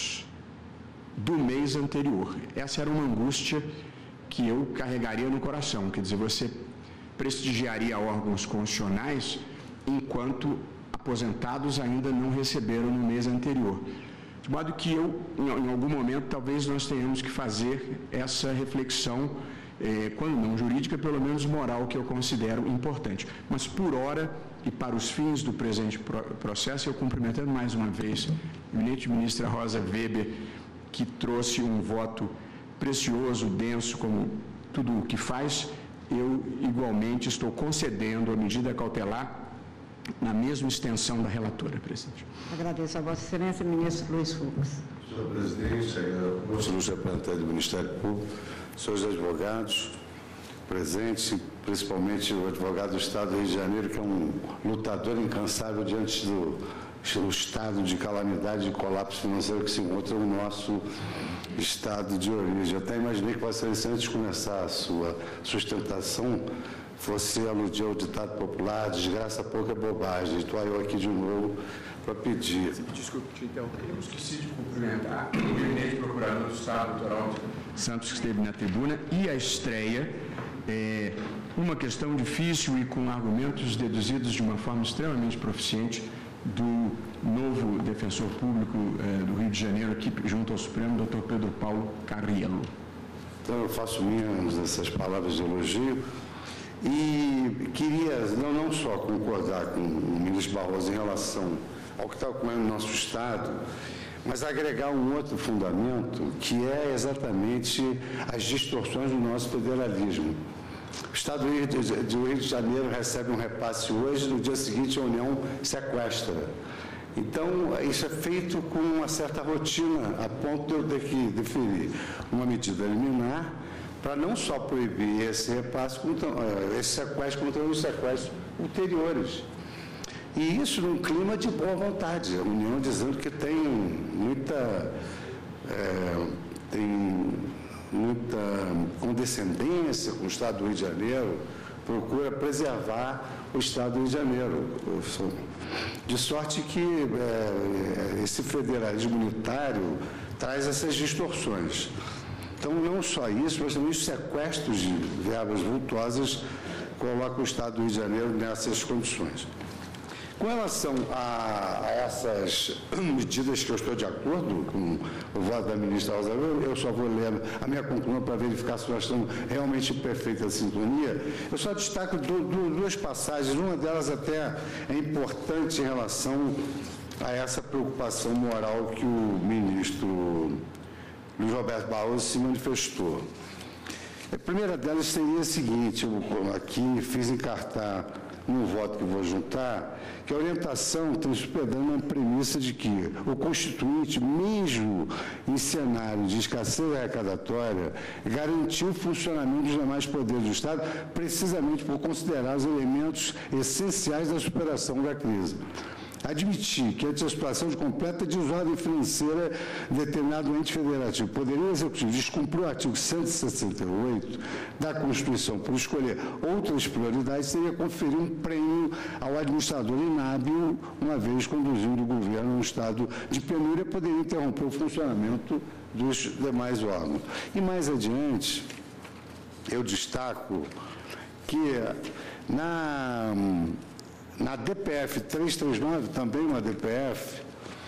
do mês anterior. Essa era uma angústia que eu carregaria no coração. Quer dizer, você prestigiaria órgãos constitucionais enquanto aposentados ainda não receberam no mês anterior. De modo que eu, em algum momento, talvez nós tenhamos que fazer essa reflexão, eh, quando não jurídica, pelo menos moral, que eu considero importante. Mas, por hora, e para os fins do presente processo, eu cumprimentando mais uma vez a eminente ministra Rosa Weber, que trouxe um voto precioso, denso, como tudo o que faz, eu igualmente estou concedendo a medida cautelar na mesma extensão da relatora, presidente. Agradeço a Vossa Excelência, ministro Luiz Fux. Senhor presidente, moço ilustre representante do Ministério Público, senhores advogados presentes, principalmente o advogado do Estado do Rio de Janeiro, que é um lutador incansável diante do, do estado de calamidade e colapso financeiro que se encontra no nosso estado de origem. Eu até imaginei que Vossa Excelência, antes de começar a sua sustentação, você aludiu ao ditado popular, desgraça pouca é bobagem. Estou eu aqui de novo para pedir. Desculpe te interromper, eu esqueci de cumprimentar o eminente procurador do Estado, doutor Aldo Santos, que esteve na tribuna, e a estreia, é, uma questão difícil e com argumentos deduzidos de uma forma extremamente proficiente do novo defensor público é, do Rio de Janeiro, aqui junto ao Supremo, doutor Pedro Paulo Carriello. Então, eu faço minhas essas palavras de elogio. E queria não, não só concordar com o ministro Barroso em relação ao que está ocorrendo no nosso Estado, mas agregar um outro fundamento, que é exatamente as distorções do nosso federalismo. O Estado do Rio de Janeiro recebe um repasse hoje, no dia seguinte a União sequestra. Então, isso é feito com uma certa rotina, a ponto de eu ter que definir uma medida liminar para não só proibir esse repasse, como, esse sequestro, como também os sequestros ulteriores. E isso num clima de boa vontade. A União dizendo que tem muita, é, tem muita condescendência com o Estado do Rio de Janeiro, procura preservar o Estado do Rio de Janeiro. De sorte que é, esse federalismo unitário traz essas distorções. Então, não só isso, mas também os sequestros de verbas vultuosas colocam o Estado do Rio de Janeiro nessas condições. Com relação a, a essas medidas que eu estou de acordo com o voto da ministra Rosa Weber, eu só vou ler a minha conclusão para verificar se nós estamos realmente em perfeita sintonia. Eu só destaco do, do, duas passagens, uma delas até é importante em relação a essa preocupação moral que o ministro Luiz Roberto Barroso se manifestou. A primeira delas seria a seguinte, eu aqui fiz encartar no voto que vou juntar, que a orientação está hospedando uma premissa de que o Constituinte, mesmo em cenário de escassez arrecadatória, garantiu o funcionamento dos demais poderes do Estado, precisamente por considerar os elementos essenciais da superação da crise. Admitir que, ante a situação de completa desordem financeira, determinado ente federativo poderia o Executivo descumprir o artigo cento e sessenta e oito da Constituição por escolher outras prioridades, seria conferir um prêmio ao administrador inábil, uma vez conduzindo o governo a um estado de penúria, poderia interromper o funcionamento dos demais órgãos. E mais adiante, eu destaco que na... Na D P F trezentos e trinta e nove, também uma D P F,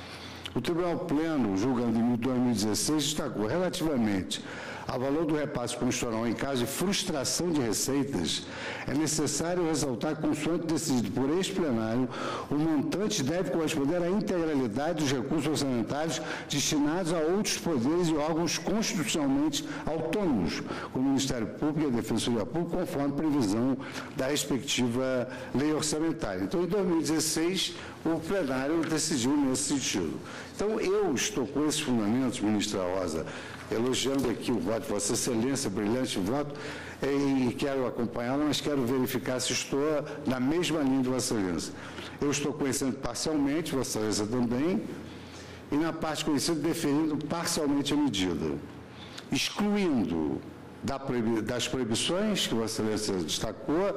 o Tribunal Pleno, julgando em dois mil e dezesseis, destacou relativamente ao valor do repasse constitucional em caso de frustração de receitas, é necessário ressaltar que, consoante decidido por este plenário, o montante deve corresponder à integralidade dos recursos orçamentários destinados a outros poderes e órgãos constitucionalmente autônomos, como o Ministério Público e a Defensoria Pública, conforme previsão da respectiva lei orçamentária. Então, em dois mil e dezesseis, o plenário decidiu nesse sentido. Então, eu estou com esses fundamentos, ministra Rosa, elogiando aqui o voto de Vossa Excelência, brilhante voto, e quero acompanhá-la, mas quero verificar se estou na mesma linha de Vossa Excelência. Eu estou conhecendo parcialmente, Vossa Excelência também, e na parte conhecida, deferindo parcialmente a medida, excluindo da proibi- das proibições que Vossa Excelência destacou,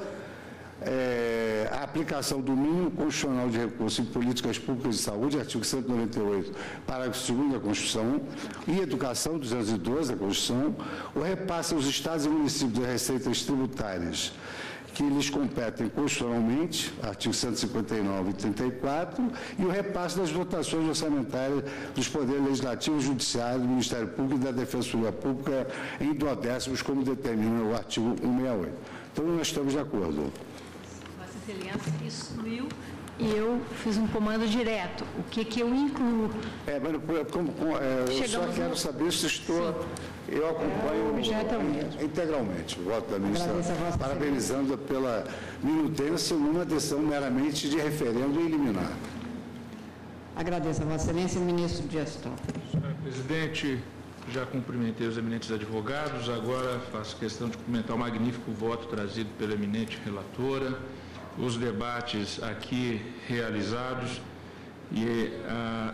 É, a aplicação do mínimo constitucional de recurso em políticas públicas de saúde, artigo cento e noventa e oito, parágrafo segundo da Constituição, e educação, duzentos e doze da Constituição, o repasse aos estados e municípios de receitas tributárias que lhes competem constitucionalmente, artigo cento e cinquenta e nove e trinta e quatro, e o repasse das dotações orçamentárias dos poderes legislativo, judiciário, do Ministério Público e da Defensoria Pública em duodécimos, como determina o artigo cento e sessenta e oito. Então, nós estamos de acordo. Vossa Excelência excluiu e eu fiz um comando direto. O que que eu incluo? É, mas como, como, é, eu só quero no... saber se estou... Sim. Eu acompanho é, integralmente o voto da ministra, parabenizando-a pela minudência numa decisão meramente de referendo e eliminar. Agradeço a Vossa Excelência, ministro Dias Toffoli. Senhor presidente, já cumprimentei os eminentes advogados, agora faço questão de cumprimentar o magnífico voto trazido pela eminente relatora, os debates aqui realizados e ah,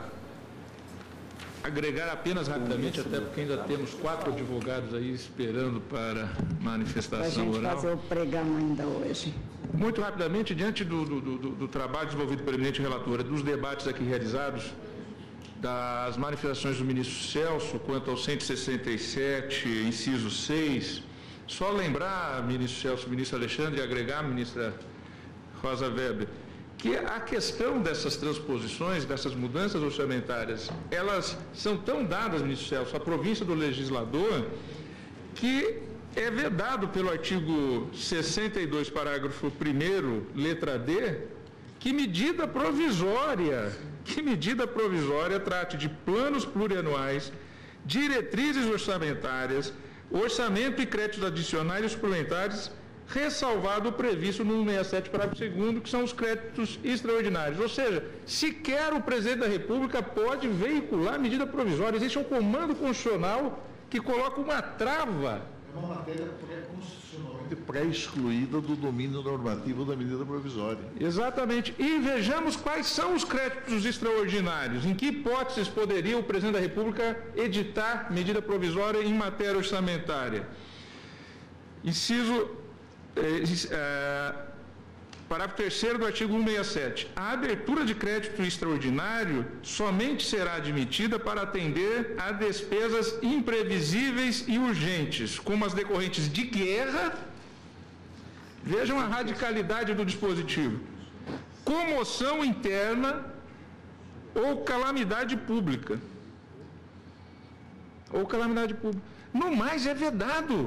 agregar apenas rapidamente, até porque ainda temos quatro advogados aí esperando para manifestação oral. Para a gente fazer o pregão ainda hoje. Muito rapidamente, diante do, do, do, do trabalho desenvolvido pela eminente relatora, dos debates aqui realizados, das manifestações do ministro Celso quanto ao cento e sessenta e sete, inciso seis, só lembrar, ministro Celso, ministro Alexandre, e agregar, ministra Rosa Weber, que a questão dessas transposições, dessas mudanças orçamentárias, elas são tão dadas, ministro Celso, à província do legislador, que é vedado pelo artigo sessenta e dois, parágrafo primeiro, letra D, que medida provisória que que medida provisória trate de planos plurianuais, diretrizes orçamentárias, orçamento e créditos adicionais e suplementares, ressalvado o previsto no cento e sessenta e sete, parágrafo segundo, que são os créditos extraordinários. Ou seja, sequer o presidente da República pode veicular medida provisória. Existe um comando constitucional que coloca uma trava. É uma matéria pré-constitucionalmente pré-excluída do domínio normativo da medida provisória. Exatamente. E vejamos quais são os créditos extraordinários. Em que hipóteses poderia o presidente da República editar medida provisória em matéria orçamentária? Inciso... É, é, parágrafo terceiro do artigo cento e sessenta e sete. A abertura de crédito extraordinário somente será admitida para atender a despesas imprevisíveis e urgentes, como as decorrentes de guerra. Vejam a radicalidade do dispositivo. Comoção interna ou calamidade pública. Ou calamidade pública. No mais, é vedado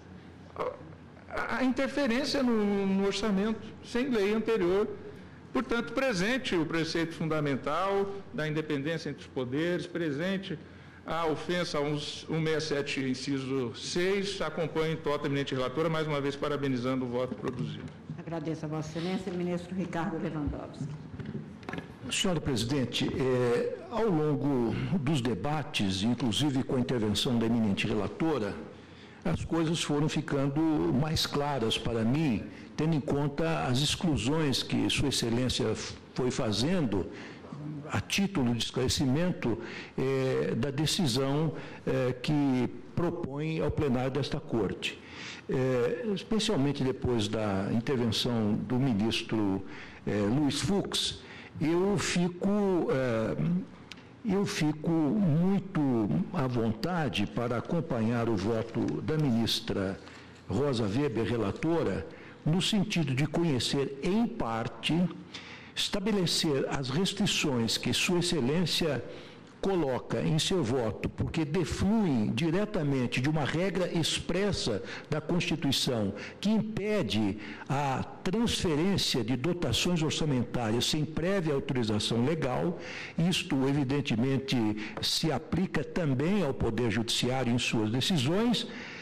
a interferência no, no orçamento, sem lei anterior. Portanto, presente o preceito fundamental da independência entre os poderes, presente a ofensa a cento e sessenta e sete, inciso seis, acompanho em tota eminente relatora, mais uma vez parabenizando o voto produzido. Agradeço a Vossa Excelência, ministro Ricardo Lewandowski. Senhora Presidente, eh, ao longo dos debates, inclusive com a intervenção da eminente relatora, as coisas foram ficando mais claras para mim, tendo em conta as exclusões que Sua Excelência foi fazendo, a título de esclarecimento, eh, da decisão eh, que propõe ao plenário desta Corte. Eh, especialmente depois da intervenção do ministro eh, Luiz Fux, eu fico... Eh, Eu fico muito à vontade para acompanhar o voto da ministra Rosa Weber, relatora, no sentido de conhecer, em parte, estabelecer as restrições que Sua Excelência coloca em seu voto, porque defluem diretamente de uma regra expressa da Constituição que impede a transferência de dotações orçamentárias sem prévia autorização legal. Isto, evidentemente, se aplica também ao Poder Judiciário em suas decisões.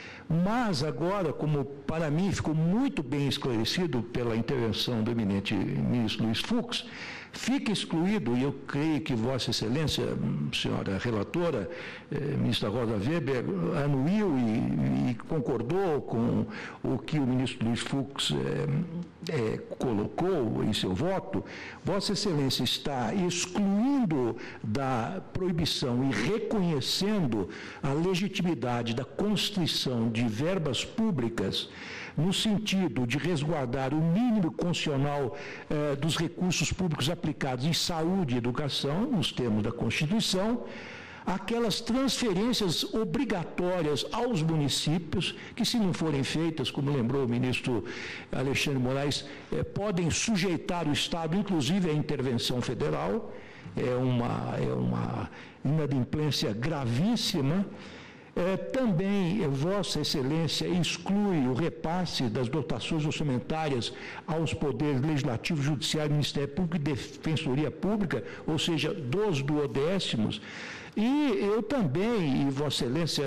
Mas agora, como para mim ficou muito bem esclarecido pela intervenção do eminente ministro Luiz Fux, fica excluído, e eu creio que Vossa Excelência, senhora relatora, eh, ministra Rosa Weber, anuiu e, e concordou com o que o ministro Luiz Fux eh, eh, colocou em seu voto. Vossa Excelência está excluindo da proibição e reconhecendo a legitimidade da constrição de verbas públicas no sentido de resguardar o mínimo constitucional eh, dos recursos públicos aplicados em saúde e educação, nos termos da Constituição, aquelas transferências obrigatórias aos municípios, que se não forem feitas, como lembrou o ministro Alexandre Moraes, eh, podem sujeitar o Estado, inclusive, à intervenção federal. É uma, é uma inadimplência gravíssima. É, também, Vossa Excelência exclui o repasse das dotações orçamentárias aos poderes legislativo, judiciário, Ministério Público e Defensoria Pública, ou seja, dos duodécimos. E eu também, e Vossa Excelência,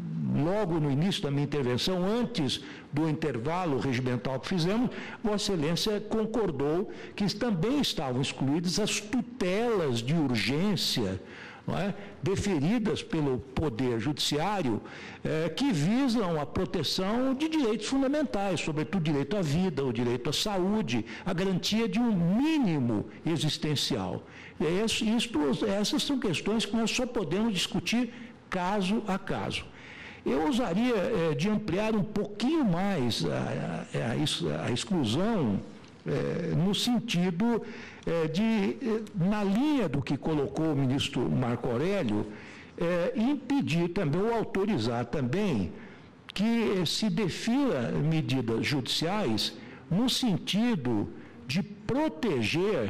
logo no início da minha intervenção, antes do intervalo regimental que fizemos, Vossa Excelência concordou que também estavam excluídas as tutelas de urgência, não é? deferidas pelo Poder Judiciário, eh, que visam a proteção de direitos fundamentais, sobretudo direito à vida, o direito à saúde, a garantia de um mínimo existencial. E isso, isto, essas são questões que nós só podemos discutir caso a caso. Eu ousaria eh, de ampliar um pouquinho mais a, a, a exclusão, eh, no sentido eh, de, eh, na linha do que colocou o ministro Marco Aurélio, eh, impedir também, ou autorizar também, que eh, se defina medidas judiciais no sentido de proteger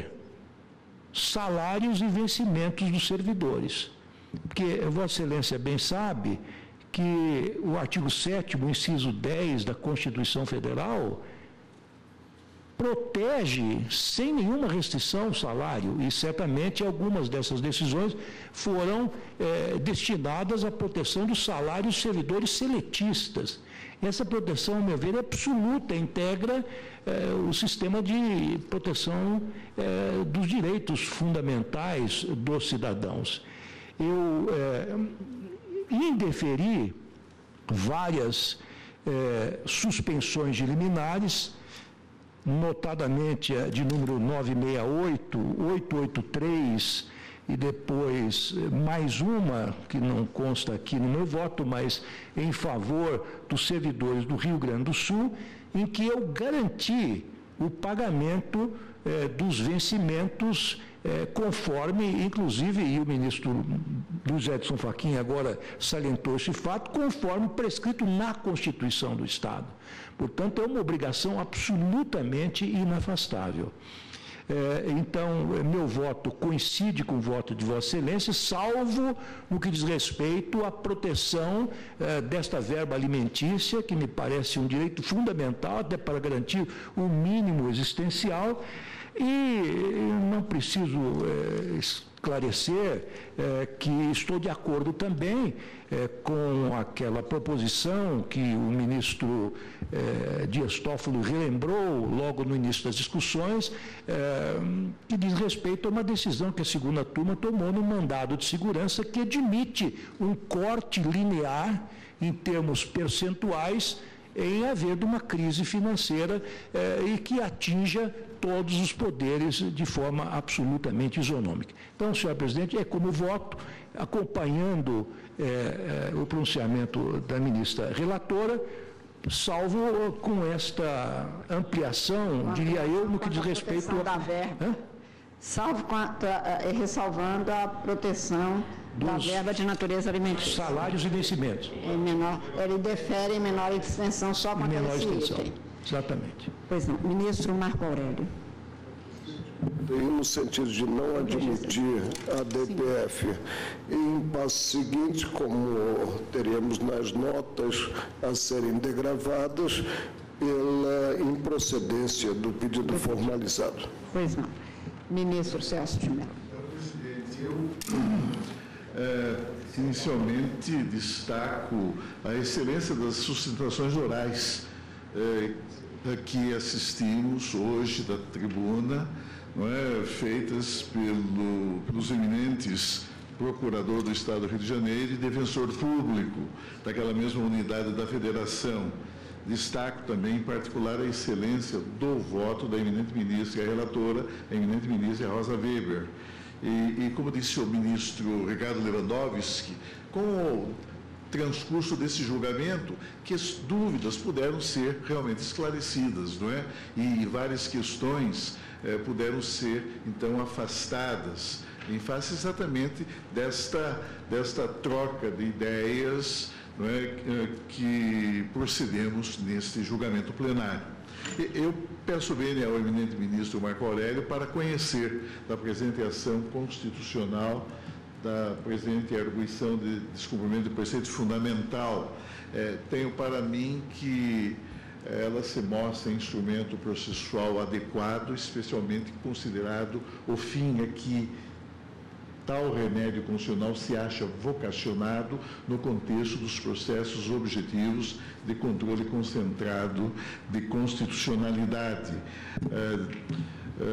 salários e vencimentos dos servidores. Porque Vossa Excelência bem sabe que o artigo sétimo, inciso dez da Constituição Federal, protege sem nenhuma restrição o salário, e certamente algumas dessas decisões foram eh, destinadas à proteção dos salários servidores seletistas. Essa proteção, ao meu ver, é absoluta, integra eh, o sistema de proteção eh, dos direitos fundamentais dos cidadãos. Eu eh, indeferir várias eh, suspensões de liminares, notadamente a de número novecentos e sessenta e oito, oitocentos e oitenta e três, e depois mais uma, que não consta aqui no meu voto, mas em favor dos servidores do Rio Grande do Sul, em que eu garanti o pagamento eh, dos vencimentos eh, conforme, inclusive, e o ministro Luiz Edson Fachin agora salientou esse fato, conforme prescrito na Constituição do Estado. Portanto, é uma obrigação absolutamente inafastável. É, então, meu voto coincide com o voto de Vossa Excelência, salvo no que diz respeito à proteção é, desta verba alimentícia, que me parece um direito fundamental, até para garantir o mínimo existencial, e não preciso é, esclarecer é, que estou de acordo também é, com aquela proposição que o ministro é, Dias Toffoli relembrou logo no início das discussões, é, que diz respeito a uma decisão que a segunda turma tomou no mandado de segurança, que admite um corte linear em termos percentuais em haver de uma crise financeira eh, e que atinja todos os poderes de forma absolutamente isonômica. Então, senhor presidente, é como voto, acompanhando eh, eh, o pronunciamento da ministra relatora, salvo com esta ampliação, quanto, diria eu, no que diz respeito a... da verba. Hã? Salvo quanto a, ressalvando a proteção dos da verba de natureza alimentícia. Salários e vencimentos. Em menor, ele difere em menor extensão só com menor aquele extensão. item. Exatamente. Pois não. Ministro Marco Aurélio. No sentido de não admitir a D P F em passo seguinte, como teremos nas notas a serem degravadas pela improcedência do pedido formalizado. Pois não. Ministro Celso de Mello. Presidente, eu é, inicialmente destaco a excelência das sustentações orais é, que assistimos hoje da tribuna, não é, feitas pelo, pelos eminentes procurador do Estado do Rio de Janeiro e defensor público daquela mesma unidade da Federação. Destaco também, em particular, a excelência do voto da eminente ministra e a relatora, a eminente ministra Rosa Weber. E, e, como disse o ministro Ricardo Lewandowski, com o transcurso desse julgamento, que as dúvidas puderam ser realmente esclarecidas, não é? E várias questões eh, puderam ser, então, afastadas, em face exatamente desta, desta troca de ideias, não é, que procedemos neste julgamento plenário. Eu peço bem ao eminente ministro Marco Aurélio para conhecer da presente ação constitucional, da presente arguição de descumprimento de preceito fundamental. É, tenho para mim que ela se mostra instrumento processual adequado, especialmente considerado o fim aqui. Tal remédio constitucional se acha vocacionado no contexto dos processos objetivos de controle concentrado de constitucionalidade. É, é,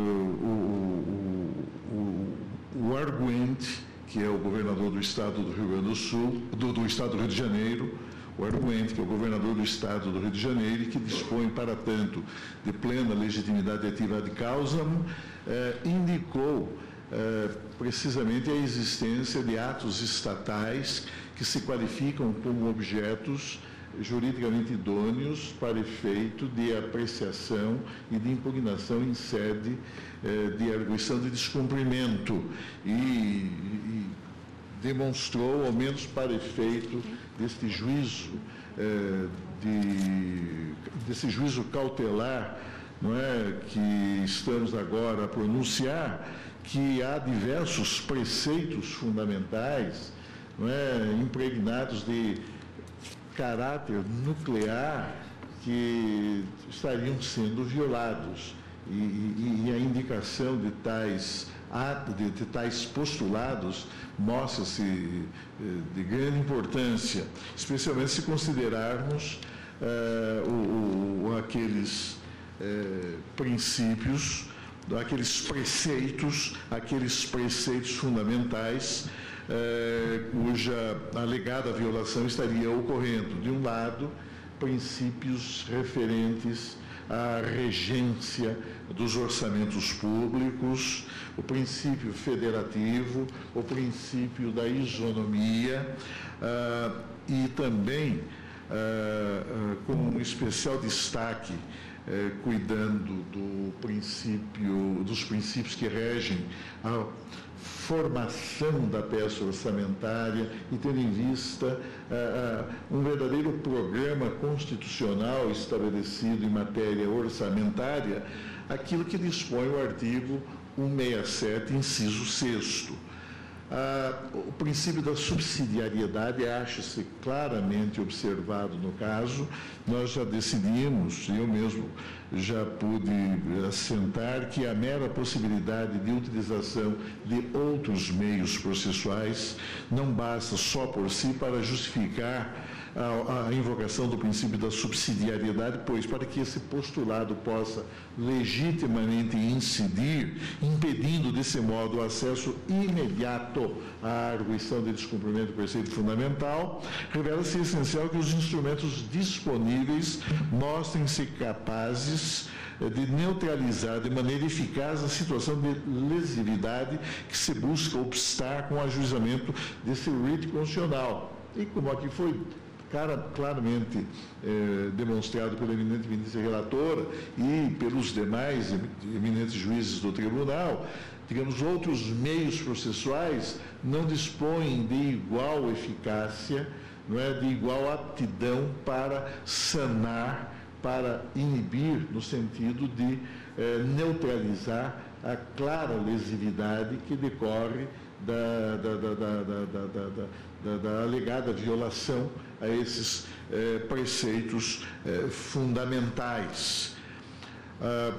o, o, o, o arguente, que é o governador do Estado do Rio Grande do Sul, do, do Estado do Rio de Janeiro, o arguente, que é o governador do Estado do Rio de Janeiro, e que dispõe, para tanto, de plena legitimidade ativa ad causam, é, indicou É, precisamente a existência de atos estatais que se qualificam como objetos juridicamente idôneos para efeito de apreciação e de impugnação em sede eh, de arguição de descumprimento e, e demonstrou, ao menos para efeito deste juízo, eh, de, desse juízo cautelar, não é, que estamos agora a pronunciar, que há diversos preceitos fundamentais, não é, impregnados de caráter nuclear que estariam sendo violados. E, e, e a indicação de tais, de, de tais postulados mostra-se de grande importância, especialmente se considerarmos uh, o, o, aqueles uh, princípios, aqueles preceitos, aqueles preceitos fundamentais uh, cuja alegada violação estaria ocorrendo. De um lado, princípios referentes à regência dos orçamentos públicos, o princípio federativo, o princípio da isonomia uh, e também, uh, uh, com um especial destaque, uh, cuidando do princípio, dos princípios que regem a formação da peça orçamentária e tendo em vista uh, uh, um verdadeiro programa constitucional estabelecido em matéria orçamentária, aquilo que dispõe o artigo cento e sessenta e sete, inciso sexto. Uh, o princípio da subsidiariedade acha-se claramente observado no caso. Nós já decidimos, eu mesmo já pude assentar, que a mera possibilidade de utilização de outros meios processuais não basta só por si para justificar a, a invocação do princípio da subsidiariedade, pois para que esse postulado possa legitimamente incidir, impedindo desse modo o acesso imediato à arguição de descumprimento do preceito fundamental, revela-se essencial que os instrumentos disponíveis mostrem-se capazes de neutralizar de maneira eficaz a situação de lesividade que se busca obstar com o ajuizamento desse rito constitucional. E como aqui foi Cara, claramente eh, demonstrado pela eminente ministra relatora e pelos demais eminentes juízes do tribunal, digamos, outros meios processuais não dispõem de igual eficácia, não é, de igual aptidão para sanar, para inibir, no sentido de eh, neutralizar a clara lesividade que decorre da, da, da, da, da, da, da, da, da alegada violação a esses eh, preceitos eh, fundamentais. Ah,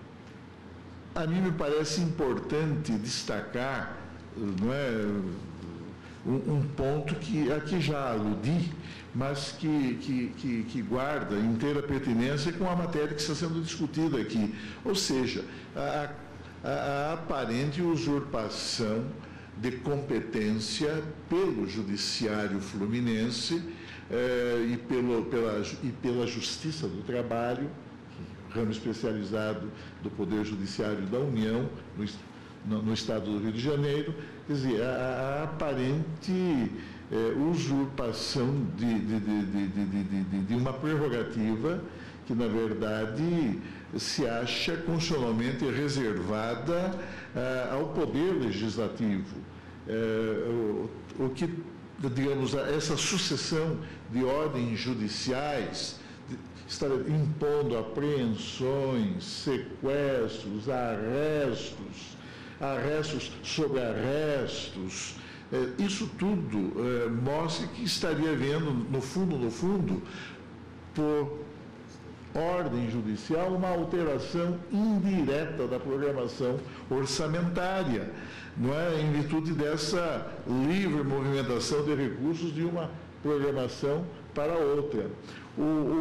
a mim me parece importante destacar, não é, um, um ponto que aqui já aludi, mas que, que, que, que guarda inteira pertinência com a matéria que está sendo discutida aqui. Ou seja, a, a, a aparente usurpação de competência pelo Judiciário Fluminense eh, e, pelo, pela, e pela Justiça do Trabalho, ramo especializado do Poder Judiciário da União, no, no, no Estado do Rio de Janeiro, quer dizer, a, a aparente eh, usurpação de, de, de, de, de, de, de uma prerrogativa que, na verdade, se acha constitucionalmente reservada ah, ao Poder Legislativo. Eh, o, o que, digamos, essa sucessão de ordens judiciais, de, está impondo apreensões, sequestros, arrestos, arrestos sobre arrestos, eh, isso tudo eh, mostra que estaria havendo, no fundo, no fundo, por ordem judicial, uma alteração indireta da programação orçamentária, não é? Em virtude dessa livre movimentação de recursos de uma programação para outra. O,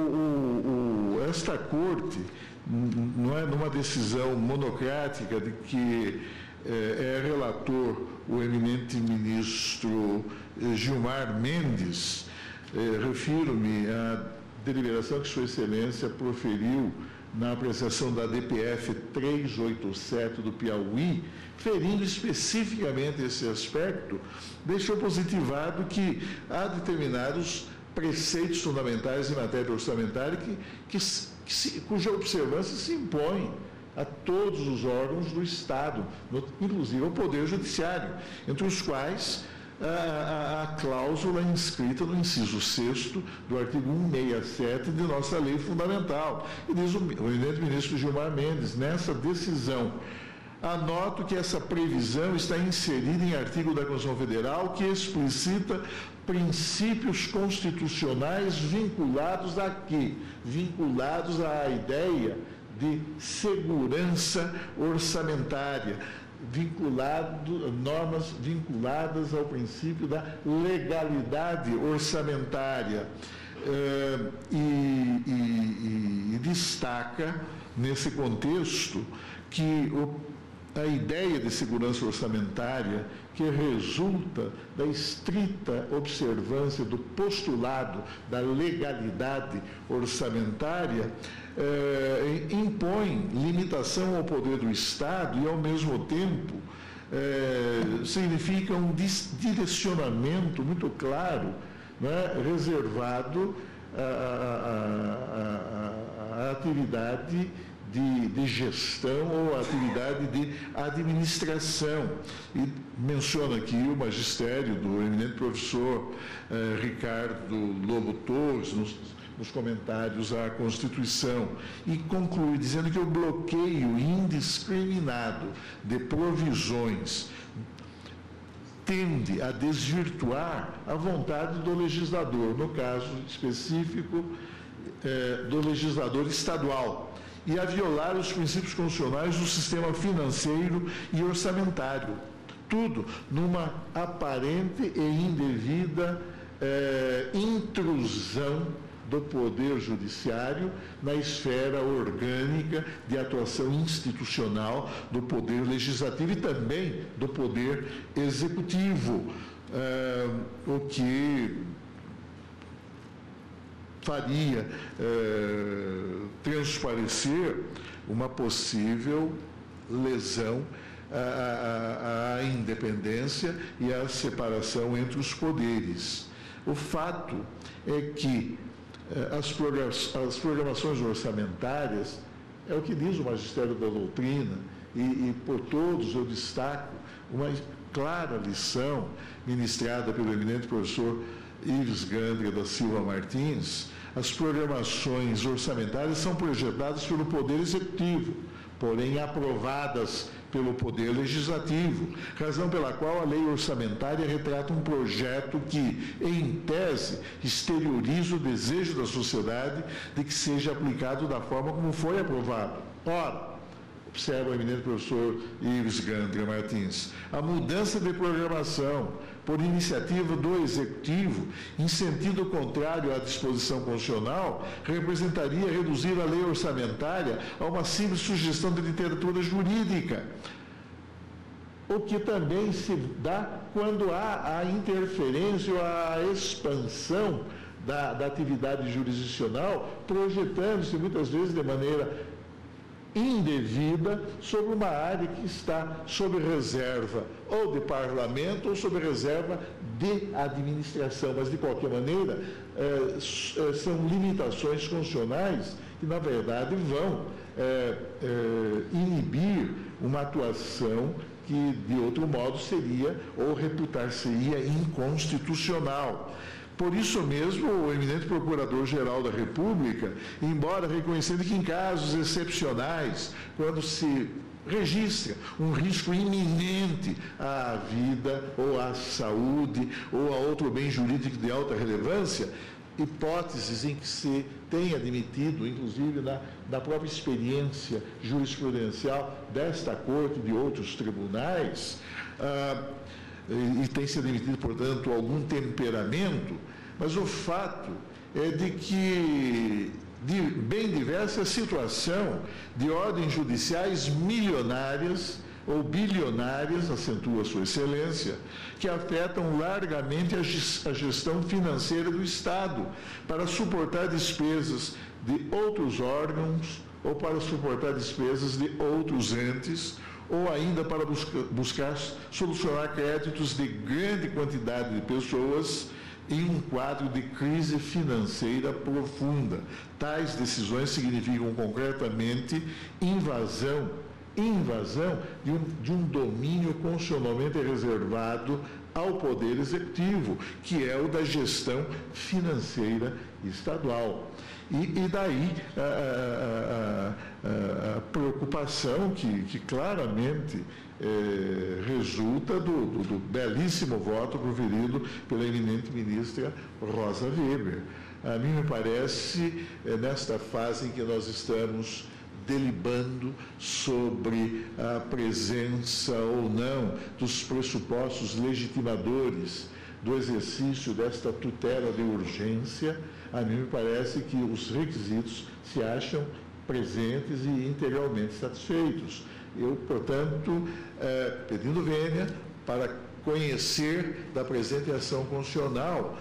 o, o, esta Corte, não é, numa decisão monocrática de que é, é relator o eminente ministro Gilmar Mendes, é, refiro-me a deliberação que Sua Excelência proferiu na apreciação da D P F trezentos e oitenta e sete do Piauí, ferindo especificamente esse aspecto, deixou positivado que há determinados preceitos fundamentais em matéria orçamentária que, que, que se, cuja observância se impõe a todos os órgãos do Estado, no, inclusive ao Poder Judiciário, entre os quais A, a, a cláusula inscrita no inciso sexto do artigo cento e sessenta e sete de nossa lei fundamental. E diz o, o eminente ministro Gilmar Mendes, nessa decisão, anoto que essa previsão está inserida em artigo da Constituição Federal que explicita princípios constitucionais vinculados a quê? Vinculados à ideia de segurança orçamentária, vinculado, normas vinculadas ao princípio da legalidade orçamentária. Uh, e, e, e destaca, nesse contexto, que o, a ideia de segurança orçamentária, que resulta da estrita observância do postulado da legalidade orçamentária, eh, impõe limitação ao poder do Estado e, ao mesmo tempo, eh, significa um direcionamento muito claro, né, reservado à atividade de, de gestão ou à atividade de administração. E menciona aqui o magistério do eminente professor eh, Ricardo Lobo Torres, nos, nos comentários à Constituição, e conclui dizendo que o bloqueio indiscriminado de provisões tende a desvirtuar a vontade do legislador, no caso específico eh, do legislador estadual, e a violar os princípios constitucionais do sistema financeiro e orçamentário. Tudo numa aparente e indevida eh, intrusão do Poder Judiciário na esfera orgânica de atuação institucional do Poder Legislativo e também do Poder Executivo, eh, o que faria eh, transparecer uma possível lesão à, à, à independência e à separação entre os poderes. O fato é que As, as programações orçamentárias, é o que diz o Magistério da Doutrina, e, e por todos eu destaco uma clara lição ministrada pelo eminente professor Ives Gandra da Silva Martins. As programações orçamentárias são projetadas pelo Poder Executivo, porém aprovadas pelo Poder Legislativo, razão pela qual a lei orçamentária retrata um projeto que, em tese, exterioriza o desejo da sociedade de que seja aplicado da forma como foi aprovado. Ora, observa o eminente professor Ives Gandra Martins, a mudança de programação por iniciativa do Executivo, em sentido contrário à disposição constitucional, representaria reduzir a lei orçamentária a uma simples sugestão de literatura jurídica, o que também se dá quando há a interferência ou a expansão da, da atividade jurisdicional, projetando-se muitas vezes de maneira indevida sobre uma área que está sob reserva ou de parlamento ou sob reserva de administração, mas de qualquer maneira eh, são limitações constitucionais que na verdade vão eh, eh, inibir uma atuação que de outro modo seria ou reputar-se-ia inconstitucional. Por isso mesmo, o eminente Procurador-Geral da República, embora reconhecendo que em casos excepcionais, quando se registra um risco iminente à vida ou à saúde ou a outro bem jurídico de alta relevância, hipóteses em que se tem admitido, inclusive na, na própria experiência jurisprudencial desta Corte e de outros tribunais, ah, e tem se admitido, portanto, algum temperamento, mas o fato é de que, de bem diversa situação de ordens judiciais milionárias ou bilionárias, acentua Sua Excelência, que afetam largamente a gestão financeira do Estado, para suportar despesas de outros órgãos ou para suportar despesas de outros entes, ou ainda para buscar, buscar solucionar créditos de grande quantidade de pessoas em um quadro de crise financeira profunda. Tais decisões significam concretamente invasão, invasão de um, de um domínio constitucionalmente reservado ao Poder Executivo, que é o da gestão financeira estadual. E, e daí a, a, a, a preocupação que, que claramente é, resulta do, do, do belíssimo voto proferido pela eminente ministra Rosa Weber. A mim me parece, é, nesta fase em que nós estamos delibando sobre a presença ou não dos pressupostos legitimadores do exercício desta tutela de urgência, a mim me parece que os requisitos se acham presentes e integralmente satisfeitos. Eu, portanto, eh, pedindo vênia para conhecer da presente ação constitucional,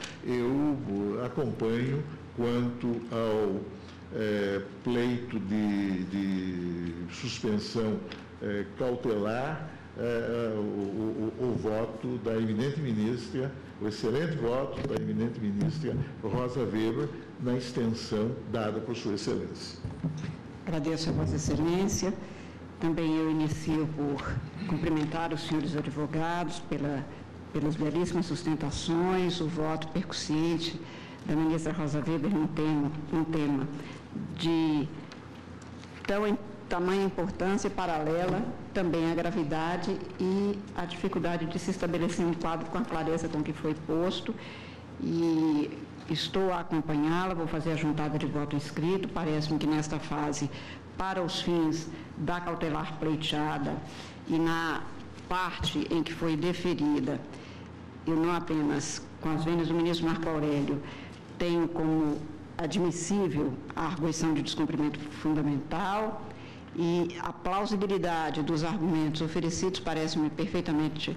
eu acompanho quanto ao eh, pleito de, de suspensão eh, cautelar eh, o, o, o voto da eminente ministra, o excelente voto da eminente ministra Rosa Weber na extensão dada por Sua Excelência. Agradeço a Vossa Excelência. Também eu inicio por cumprimentar os senhores advogados pela, pelas belíssimas sustentações, o voto percussiente da ministra Rosa Weber num tema, um tema de tão, tamanha importância e paralela também à gravidade e à dificuldade de se estabelecer um quadro com a clareza com que foi posto. E estou a acompanhá-la, vou fazer a juntada de voto escrito. Parece-me que nesta fase, para os fins da cautelar pleiteada e na parte em que foi deferida, eu não apenas, com as vênias do ministro Marco Aurélio, tenho como admissível a arguição de descumprimento fundamental, e a plausibilidade dos argumentos oferecidos parece-me perfeitamente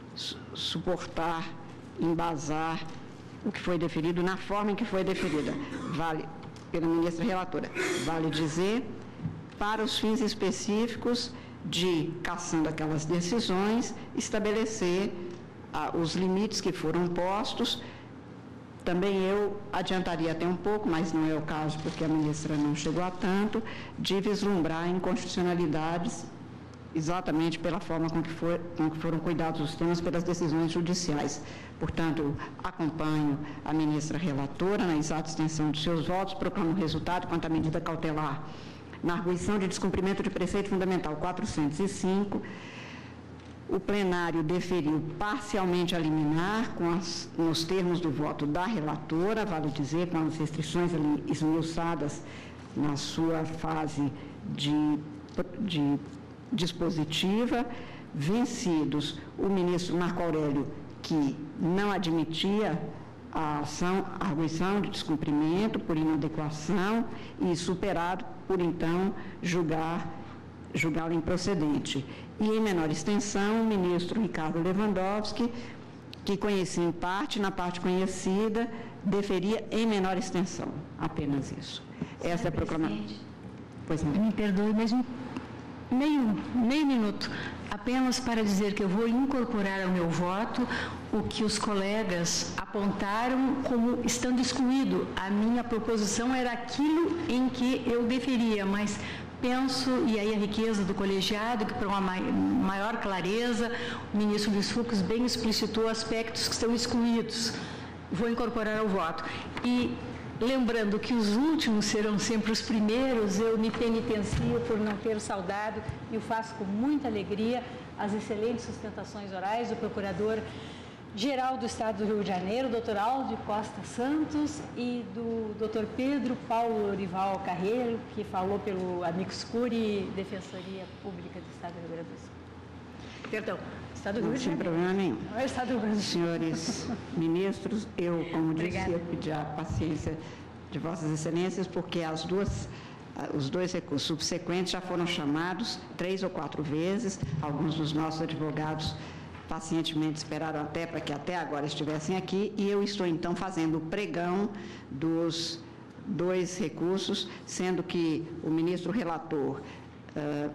suportar, embasar o que foi deferido na forma em que foi deferida. Vale, pela ministra relatora, vale dizer, para os fins específicos de, cassando aquelas decisões, estabelecer ah, os limites que foram postos. Também eu adiantaria até um pouco, mas não é o caso porque a ministra não chegou a tanto, de vislumbrar inconstitucionalidades exatamente pela forma com que, for, com que foram cuidados os temas pelas decisões judiciais. Portanto, acompanho a ministra relatora na exata extensão de seus votos, proclamo o resultado quanto à medida cautelar na arguição de descumprimento de preceito fundamental quatrocentos e cinco, o plenário deferiu parcialmente a liminar com as, nos termos do voto da relatora, vale dizer, com as restrições ali esmiuçadas na sua fase de, de dispositiva, vencidos o ministro Marco Aurélio, que não admitia a ação, a arguição de descumprimento por inadequação, e superado por, então, julgar, julgá-lo improcedente. E, em menor extensão, o ministro Ricardo Lewandowski, que conhecia em parte, na parte conhecida, deferia em menor extensão. Apenas isso. Essa é a proclamação. Pois não. Me perdoe, mas um meio, meio minuto. Apenas para dizer que eu vou incorporar ao meu voto o que os colegas apontaram como estando excluído. A minha proposição era aquilo em que eu deferia, mas penso, e aí a riqueza do colegiado, que para uma maior clareza, o ministro Luiz Fux bem explicitou aspectos que estão excluídos. Vou incorporar ao voto. E lembrando que os últimos serão sempre os primeiros, eu me penitencio por não ter saudado, e o faço com muita alegria, as excelentes sustentações orais do Procurador-Geral do Estado do Rio de Janeiro, doutor Aldo Costa Santos, e do doutor Pedro Paulo Orival Carreiro, que falou pelo Amicus Curiae, Defensoria Pública do Estado do Rio Grande do Sul. Perdão. Estado do Rio de Janeiro. Sem problema nenhum. Não é Estado do Rio Grande do Sul. Senhores ministros, eu, como Obrigada. disse, eu pedi a paciência de Vossas Excelências, porque as duas, os dois recursos subsequentes já foram chamados três ou quatro vezes. Alguns dos nossos advogados pacientemente esperaram até para que até agora estivessem aqui, e eu estou, então, fazendo o pregão dos dois recursos, sendo que o ministro relator uh,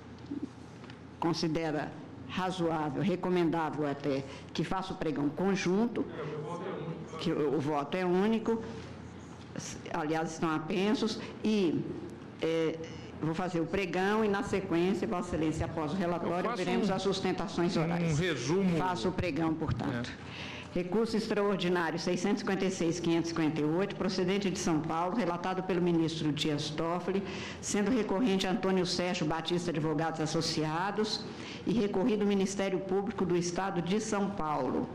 considera razoável, recomendável até, que faça o pregão conjunto, que o, o voto é único, aliás, estão apensos, e é, vou fazer o pregão e, na sequência, Vossa Excelência, após o relatório, veremos um, as sustentações orais. Um resumo. Faço o pregão, portanto. É. Recurso extraordinário seiscentos e cinquenta e seis mil quinhentos e cinquenta e oito, procedente de São Paulo, relatado pelo ministro Dias Toffoli, sendo recorrente Antônio Sérgio Batista Advogados Associados e recorrido o Ministério Público do Estado de São Paulo.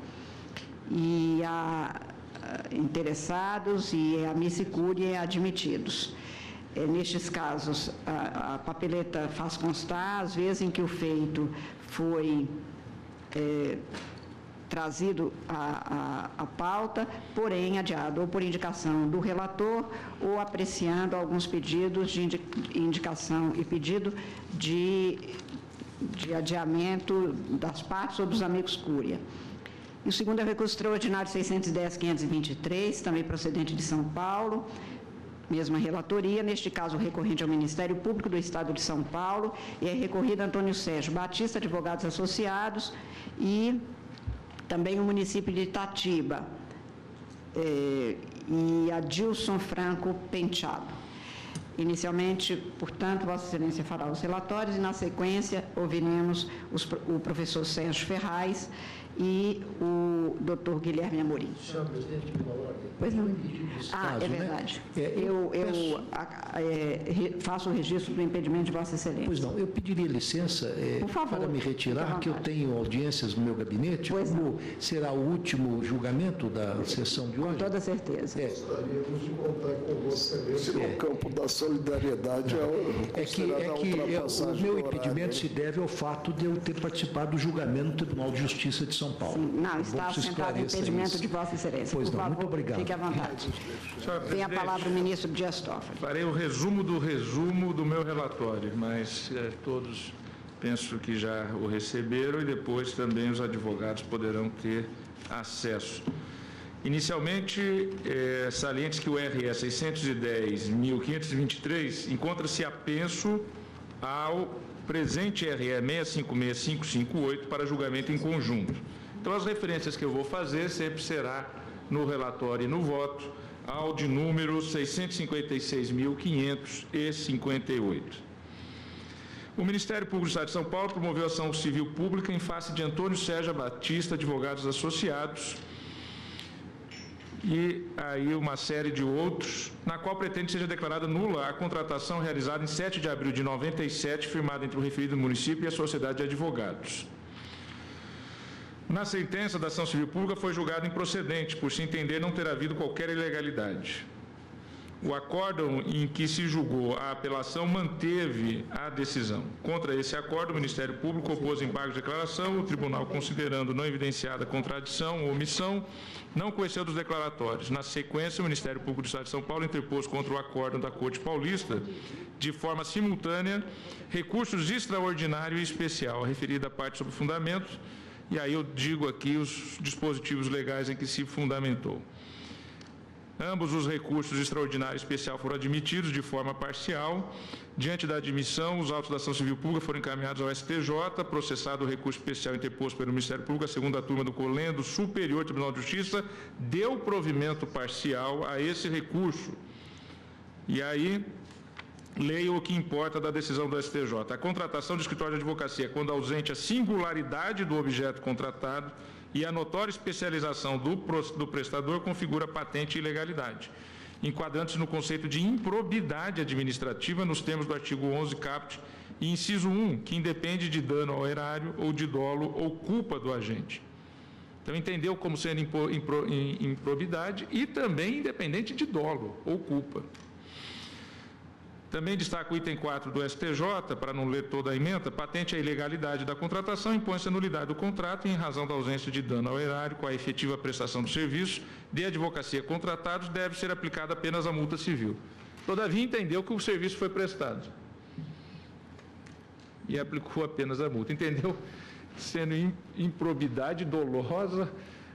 E a, a interessados e a Missicúria admitidos. É, nestes casos, a, a papeleta faz constar as vezes em que o feito foi é, trazido à, à, à pauta, porém adiado ou por indicação do relator ou apreciando alguns pedidos de indicação e pedido de, de adiamento das partes ou dos amigos cúria. E o segundo é o recurso extraordinário seiscentos e dez mil quinhentos e vinte e três, também procedente de São Paulo, mesma relatoria, neste caso recorrente ao Ministério Público do Estado de São Paulo, e é recorrido Antônio Sérgio Batista, Advogados Associados, e também o município de Itatiba, eh, e Adilson Franco Penteado. Inicialmente, portanto, Vossa Excelência fará os relatórios e, na sequência, ouviremos os, o professor Sérgio Ferraz e o doutor Guilherme Amorim. Senhor presidente, pela ordem. Pois não. Ah, caso, é verdade. Né? É, eu eu peço... a, é, faço o registro do impedimento de Vossa Excelência. Pois não, eu pediria licença é, Por favor, para me retirar, que eu tenho audiências no meu gabinete. Pois como não. Será o último julgamento da sessão de hoje? Com toda certeza. É. Gostaríamos de contar com você se no campo da solidariedade é, é que, é que é, o meu impedimento se deve ao fato de eu ter participado do julgamento no Tribunal de Justiça de São Paulo. Sim, não, está assentado o impedimento isso. de Vossa Excelência. Pois Por não, favor, muito obrigado. Fique à vontade. Tem a palavra o ministro Dias Toffoli. Farei o resumo do resumo do meu relatório, mas é, todos penso que já o receberam e depois também os advogados poderão ter acesso. Inicialmente, é, saliente que o R E seiscentos e dez mil quinhentos e vinte e três encontra-se apenso ao presente R E seis cinco seis cinco cinco oito para julgamento em conjunto. Então, as referências que eu vou fazer sempre será no relatório e no voto ao de número seiscentos e cinquenta e seis mil quinhentos e cinquenta e oito. O Ministério Público do Estado de São Paulo promoveu ação civil pública em face de Antônio Sérgio Batista, Advogados Associados, e aí uma série de outros, na qual pretende seja declarada nula a contratação realizada em sete de abril de noventa e sete, firmada entre o referido município e a Sociedade de Advogados. Na sentença da ação civil pública foi julgado improcedente, por se entender não ter havido qualquer ilegalidade. O acórdão em que se julgou a apelação manteve a decisão. Contra esse acórdão, o Ministério Público opôs embargo de declaração, o tribunal, considerando não evidenciada contradição ou omissão, não conheceu dos declaratórios. Na sequência, o Ministério Público do Estado de São Paulo interpôs contra o acórdão da Corte Paulista, de forma simultânea, recursos extraordinário e especial, a referida parte sobre fundamentos, e aí eu digo aqui os dispositivos legais em que se fundamentou. Ambos os recursos extraordinário e especial foram admitidos de forma parcial. Diante da admissão, os autos da ação civil pública foram encaminhados ao S T J, processado o recurso especial interposto pelo Ministério Público, a segunda turma do Colendo Superior Tribunal de Justiça deu provimento parcial a esse recurso. E aí, leia o que importa da decisão do S T J. A contratação de escritório de advocacia, quando ausente a singularidade do objeto contratado e a notória especialização do, do prestador, configura patente ilegalidade, enquadrando-se no conceito de improbidade administrativa nos termos do artigo onze caput e inciso um, que independe de dano ao erário ou de dolo ou culpa do agente. Então, entendeu como sendo impro, impro, improbidade e também independente de dolo ou culpa. Também destaca o item quatro do S T J, para não ler toda a ementa, patente a ilegalidade da contratação, impõe-se a nulidade do contrato em razão da ausência de dano ao erário com a efetiva prestação do serviço de advocacia contratados, deve ser aplicada apenas a multa civil. Todavia, entendeu que o serviço foi prestado e aplicou apenas a multa. Entendeu? Sendo improbidade dolosa,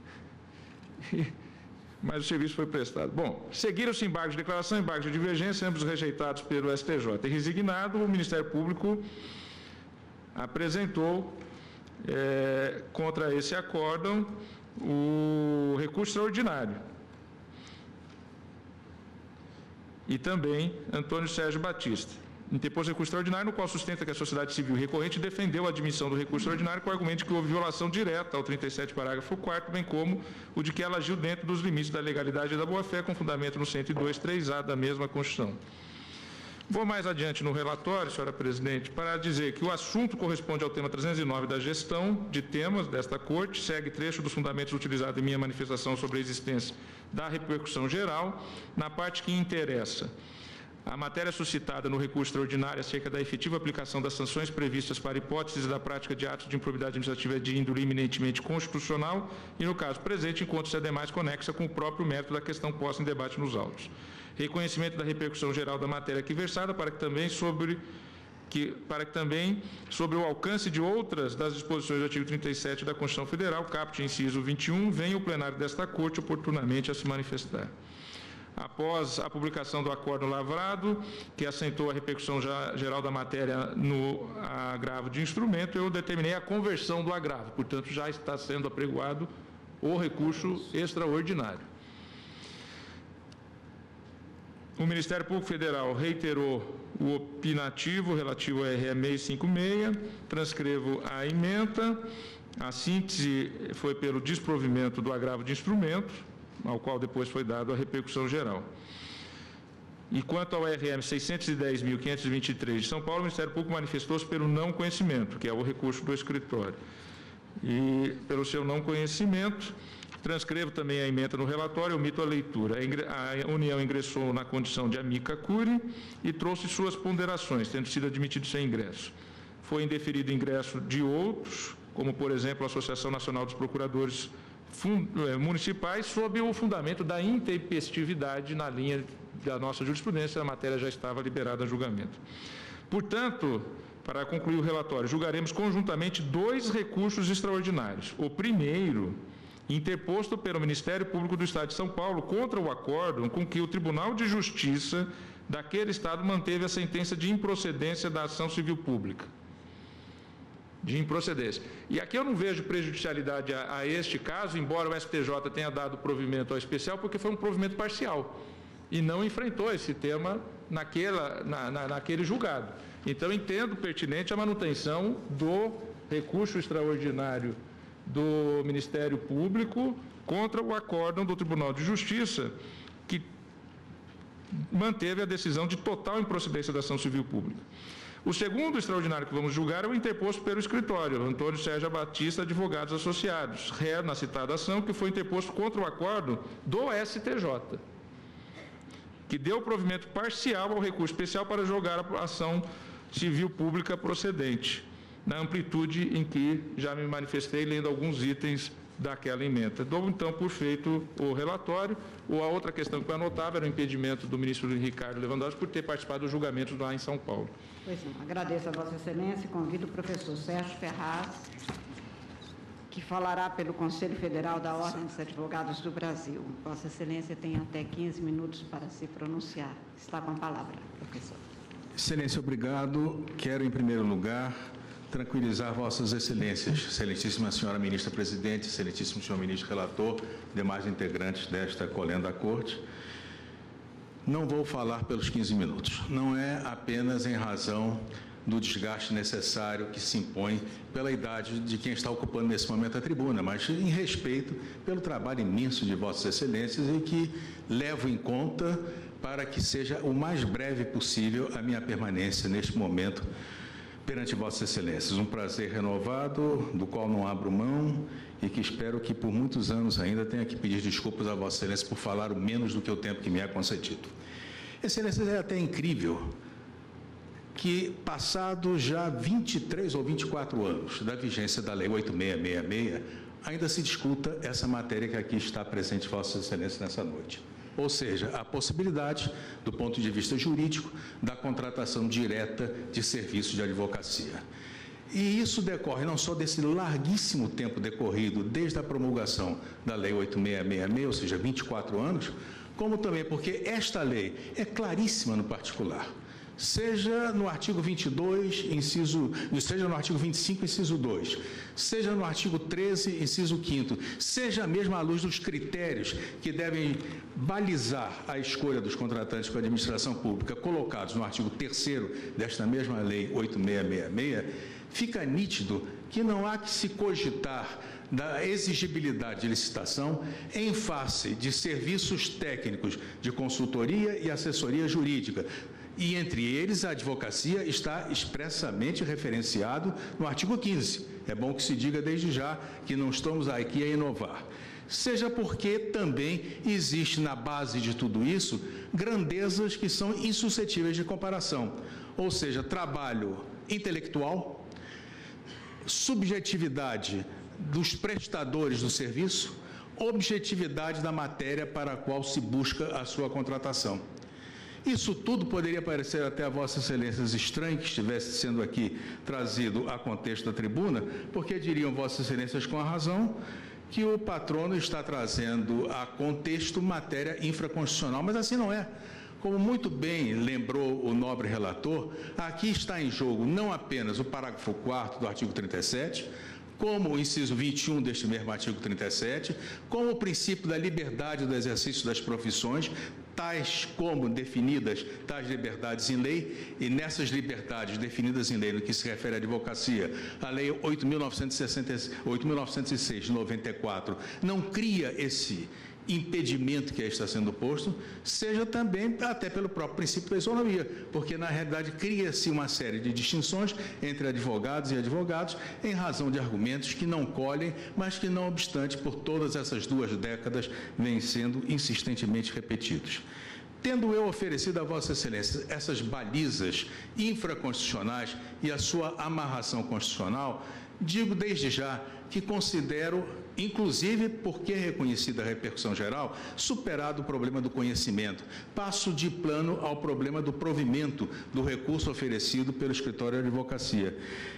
mas o serviço foi prestado. Bom, seguiram-se embargos de declaração, embargos de divergência, ambos rejeitados pelo S T J. E resignado, o Ministério Público apresentou é, contra esse acórdão o recurso extraordinário. E também Antônio Sérgio Batista. interpôs recurso extraordinário, no qual sustenta que a sociedade civil recorrente defendeu a admissão do recurso extraordinário com o argumento de que houve violação direta ao trinta e sete, parágrafo quarto, bem como o de que ela agiu dentro dos limites da legalidade e da boa-fé, com fundamento no cento e dois, três A da mesma Constituição. Vou mais adiante no relatório, senhora presidente, para dizer que o assunto corresponde ao tema trezentos e nove da gestão de temas desta Corte, segue trecho dos fundamentos utilizados em minha manifestação sobre a existência da repercussão geral, na parte que interessa. A matéria suscitada no recurso extraordinário acerca da efetiva aplicação das sanções previstas para hipóteses da prática de atos de improbidade administrativa de índole eminentemente constitucional e, no caso presente, encontra-se ademais conexa com o próprio mérito da questão posta em debate nos autos. Reconhecimento da repercussão geral da matéria aqui versada para que também sobre, que, para que também sobre o alcance de outras das disposições do artigo trinta e sete da Constituição Federal, caput inciso vinte e um, venha o plenário desta Corte oportunamente a se manifestar. Após a publicação do acordo lavrado, que assentou a repercussão geral da matéria no agravo de instrumento, eu determinei a conversão do agravo, portanto, já está sendo apregoado o recurso extraordinário. O Ministério Público Federal reiterou o opinativo relativo à R E seiscentos e cinquenta e seis, transcrevo a ementa, a síntese foi pelo desprovimento do agravo de instrumento, ao qual depois foi dado a repercussão geral. E quanto ao R M seiscentos e dez mil quinhentos e vinte e três de São Paulo, o Ministério Público manifestou-se pelo não conhecimento, que é o recurso do escritório. E pelo seu não conhecimento, transcrevo também a ementa no relatório, omito a leitura. A União ingressou na condição de amica curiae e trouxe suas ponderações, tendo sido admitido sem ingresso. Foi indeferido ingresso de outros, como, por exemplo, a Associação Nacional dos Procuradores Municipais, sob o fundamento da intempestividade na linha da nossa jurisprudência, a matéria já estava liberada a julgamento. Portanto, para concluir o relatório, julgaremos conjuntamente dois recursos extraordinários. O primeiro, interposto pelo Ministério Público do Estado de São Paulo contra o acórdão com que o Tribunal de Justiça daquele Estado manteve a sentença de improcedência da ação civil pública. De improcedência. E aqui eu não vejo prejudicialidade a, a este caso, embora o S T J tenha dado provimento ao especial, porque foi um provimento parcial e não enfrentou esse tema naquela, na, na, naquele julgado. Então, entendo pertinente a manutenção do recurso extraordinário do Ministério Público contra o acórdão do Tribunal de Justiça, que manteve a decisão de total improcedência da ação civil pública. O segundo extraordinário que vamos julgar é o interposto pelo escritório, Antônio Sérgio Batista, Advogados Associados, réu na citada ação, que foi interposto contra o acórdão do S T J, que deu provimento parcial ao recurso especial para julgar a ação civil pública procedente, na amplitude em que já me manifestei lendo alguns itens daquela ementa. Dou, então, por feito o relatório. Ou a outra questão que foi anotável era o impedimento do ministro Ricardo Lewandowski por ter participado dos julgamentos lá em São Paulo. Pois não. Agradeço a Vossa Excelência e convido o professor Sérgio Ferraz, que falará pelo Conselho Federal da Ordem dos Advogados do Brasil. Vossa Excelência tem até quinze minutos para se pronunciar. Está com a palavra, professor. Excelência, obrigado. Quero, em primeiro lugar, tranquilizar Vossas Excelências, Excelentíssima Senhora Ministra Presidente, Excelentíssimo Senhor Ministro Relator, demais integrantes desta colenda da Corte. Não vou falar pelos quinze minutos. Não é apenas em razão do desgaste necessário que se impõe pela idade de quem está ocupando nesse momento a tribuna, mas em respeito pelo trabalho imenso de Vossas Excelências e que levo em conta para que seja o mais breve possível a minha permanência neste momento perante Vossas Excelências. Um prazer renovado, do qual não abro mão e que espero que por muitos anos ainda tenha que pedir desculpas a Vossa Excelência por falar o menos do que o tempo que me é concedido. Excelências, é até incrível que, passados já vinte e três ou vinte e quatro anos da vigência da Lei oito mil seiscentos e sessenta e seis, ainda se discuta essa matéria que aqui está presente Vossas Excelências nessa noite. Ou seja, a possibilidade, do ponto de vista jurídico, da contratação direta de serviços de advocacia. E isso decorre não só desse larguíssimo tempo decorrido desde a promulgação da Lei oito mil seiscentos e sessenta e seis, ou seja, vinte e quatro anos, como também porque esta lei é claríssima no particular. seja no artigo vinte e dois, inciso, seja no artigo vinte e cinco, inciso dois, seja no artigo treze, inciso quinto, seja mesmo à luz dos critérios que devem balizar a escolha dos contratantes com a administração pública, colocados no artigo terceiro desta mesma lei oito mil seiscentos e sessenta e seis, fica nítido que não há que se cogitar da exigibilidade de licitação em face de serviços técnicos de consultoria e assessoria jurídica, e entre eles a advocacia está expressamente referenciado no artigo quinze. É bom que se diga desde já que não estamos aqui a inovar. Seja porque também existe na base de tudo isso grandezas que são insuscetíveis de comparação, ou seja, trabalho intelectual, subjetividade dos prestadores do serviço, objetividade da matéria para a qual se busca a sua contratação. Isso tudo poderia parecer até a Vossa Excelências estranho que estivesse sendo aqui trazido a contexto da tribuna, porque diriam Vossas Excelências com a razão que o patrono está trazendo a contexto matéria infraconstitucional, mas assim não é. Como muito bem lembrou o nobre relator, aqui está em jogo não apenas o parágrafo quarto do artigo trinta e sete, como o inciso vinte e um deste mesmo artigo trinta e sete, como o princípio da liberdade do exercício das profissões, tais como definidas tais liberdades em lei, e nessas liberdades definidas em lei, no que se refere à advocacia, a Lei oito mil novecentos e seis, de noventa e quatro, não cria esse impedimento que aí está sendo posto, seja também até pelo próprio princípio da isonomia, porque na realidade cria-se uma série de distinções entre advogados e advogados em razão de argumentos que não colhem, mas que não obstante por todas essas duas décadas vêm sendo insistentemente repetidos. Tendo eu oferecido a Vossa Excelência essas balizas infraconstitucionais e a sua amarração constitucional, digo desde já que considero, inclusive porque reconhecida a repercussão geral, superado o problema do conhecimento. Passo de plano ao problema do provimento do recurso oferecido pelo escritório de advocacia.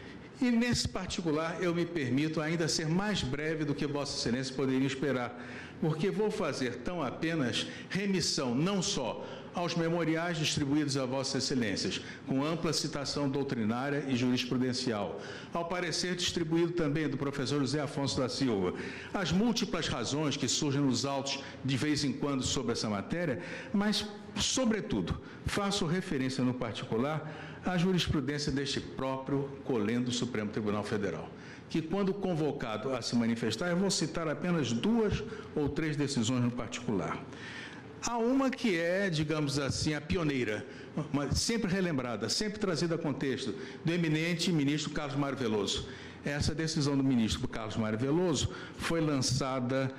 E, nesse particular, eu me permito ainda ser mais breve do que Vossa Excelência poderia esperar, porque vou fazer tão apenas remissão não só aos memoriais distribuídos a Vossas Excelências, com ampla citação doutrinária e jurisprudencial, ao parecer distribuído também do professor José Afonso da Silva, as múltiplas razões que surgem nos autos de vez em quando sobre essa matéria, mas, sobretudo, faço referência no particular à jurisprudência deste próprio colendo do Supremo Tribunal Federal, que, quando convocado a se manifestar, eu vou citar apenas duas ou três decisões no particular. Há uma que é, digamos assim, a pioneira, mas sempre relembrada, sempre trazida a contexto, do eminente ministro Carlos Mário Veloso. Essa decisão do ministro Carlos Mário Veloso foi lançada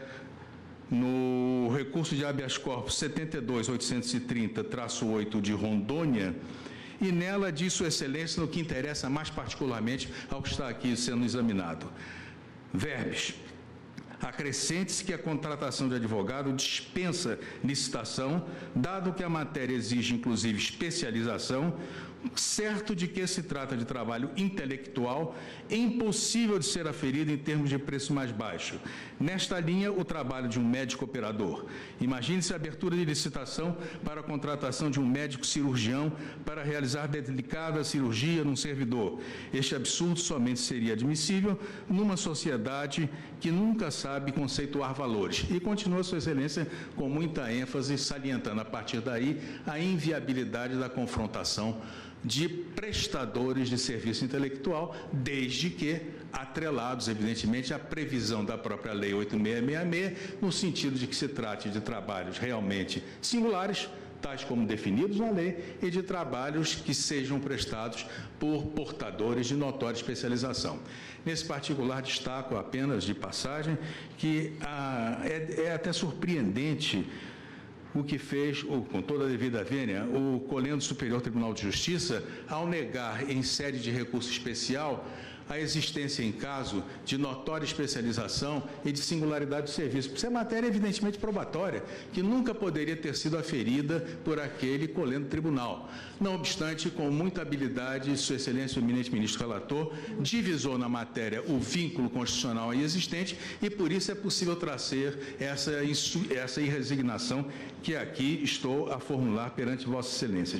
no recurso de habeas corpus setenta e dois, oitocentos e trinta, traço oito de Rondônia, e nela diz Sua Excelência no que interessa mais particularmente ao que está aqui sendo examinado. Verbes. Acrescente-se que a contratação de advogado dispensa licitação, dado que a matéria exige, inclusive, especialização, certo de que se trata de trabalho intelectual, impossível de ser aferido em termos de preço mais baixo. Nesta linha, o trabalho de um médico operador. Imagine-se a abertura de licitação para a contratação de um médico cirurgião para realizar delicada cirurgia num servidor. Este absurdo somente seria admissível numa sociedade que nunca sabe conceituar valores. E continua Sua Excelência com muita ênfase, salientando a partir daí a inviabilidade da confrontação de prestadores de serviço intelectual, desde que atrelados, evidentemente, à previsão da própria Lei oito mil seiscentos e sessenta e seis, no sentido de que se trate de trabalhos realmente singulares, tais como definidos na lei, e de trabalhos que sejam prestados por portadores de notória especialização. Nesse particular, destaco apenas de passagem que ah, é, é até surpreendente o que fez, ou, com toda a devida vênia, o Colendo Superior Tribunal de Justiça, ao negar, em sede de recurso especial, a existência em caso de notória especialização e de singularidade do serviço. Isso é matéria evidentemente probatória, que nunca poderia ter sido aferida por aquele colendo tribunal. Não obstante, com muita habilidade, Sua Excelência, o eminente ministro relator, divisou na matéria o vínculo constitucional aí existente e, por isso, é possível trazer essa, essa irresignação que aqui estou a formular perante Vossas Excelências.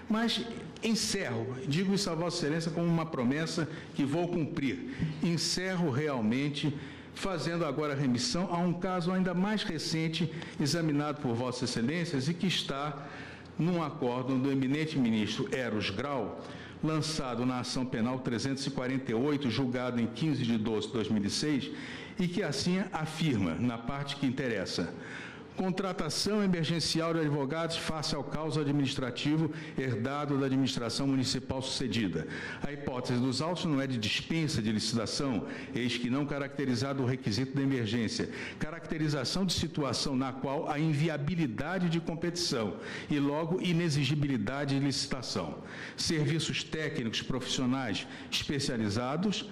Mas encerro, digo isso a Vossa Excelência como uma promessa que vou cumprir. Encerro realmente fazendo agora remissão a um caso ainda mais recente, examinado por Vossas Excelências e que está num acórdão do eminente ministro Eros Grau, lançado na ação penal trezentos e quarenta e oito, julgado em quinze de doze de dois mil e seis, e que assim afirma, na parte que interessa: contratação emergencial de advogados face ao caos administrativo herdado da administração municipal sucedida. A hipótese dos autos não é de dispensa de licitação, eis que não caracterizado o requisito da emergência, caracterização de situação na qual há inviabilidade de competição e logo inexigibilidade de licitação. Serviços técnicos profissionais especializados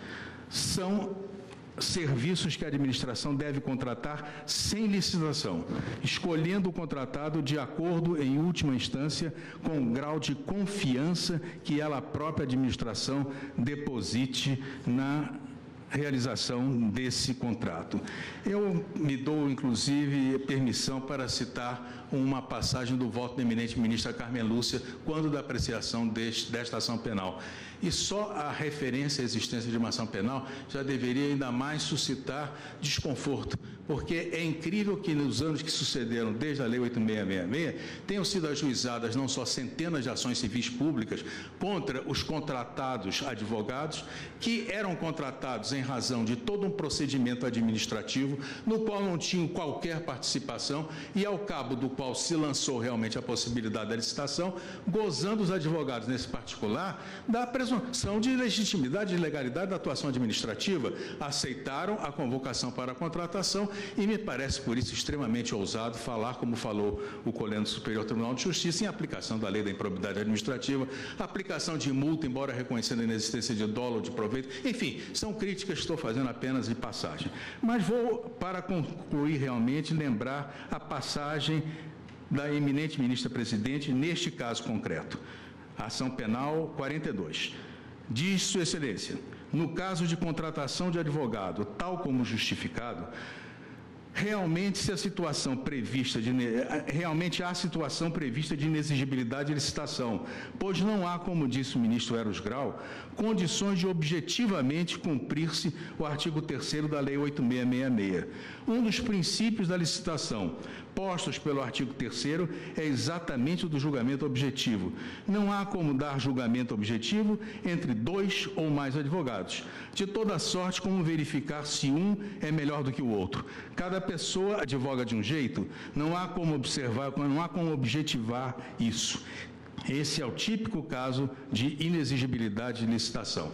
são serviços que a administração deve contratar sem licitação, escolhendo o contratado de acordo, em última instância, com o grau de confiança que ela, a própria administração, deposite na realização desse contrato. Eu me dou, inclusive, permissão para citar uma passagem do voto da eminente ministra Carmen Lúcia, quando da apreciação deste, desta ação penal. E só a referência à existência de uma ação penal já deveria ainda mais suscitar desconforto, porque é incrível que nos anos que sucederam desde a Lei oito mil seiscentos e sessenta e seis tenham sido ajuizadas não só centenas de ações civis públicas contra os contratados advogados, que eram contratados em razão de todo um procedimento administrativo no qual não tinham qualquer participação e ao cabo do qual se lançou realmente a possibilidade da licitação, gozando os advogados, nesse particular, da presunção de legitimidade e legalidade da atuação administrativa. Aceitaram a convocação para a contratação e me parece, por isso, extremamente ousado falar, como falou o Colégio Superior Tribunal de Justiça, em aplicação da lei da improbidade administrativa, aplicação de multa, embora reconhecendo a inexistência de dolo ou de proveito. Enfim, são críticas que estou fazendo apenas de passagem. Mas vou, para concluir realmente, lembrar a passagem da eminente ministra-presidente, neste caso concreto. Ação Penal quarenta e dois. Diz Sua Excelência: no caso de contratação de advogado, tal como justificado, realmente se a situação prevista de realmente há situação prevista de inexigibilidade de licitação, pois não há, como disse o ministro Eros Grau, condições de objetivamente cumprir-se o artigo terceiro da Lei oito mil seiscentos e sessenta e seis. Um dos princípios da licitação postos pelo artigo terceiro é exatamente o do julgamento objetivo. Não há como dar julgamento objetivo entre dois ou mais advogados. De toda sorte, como verificar se um é melhor do que o outro. Cada pessoa advoga de um jeito, não há como observar, não há como objetivar isso. Esse é o típico caso de inexigibilidade de licitação.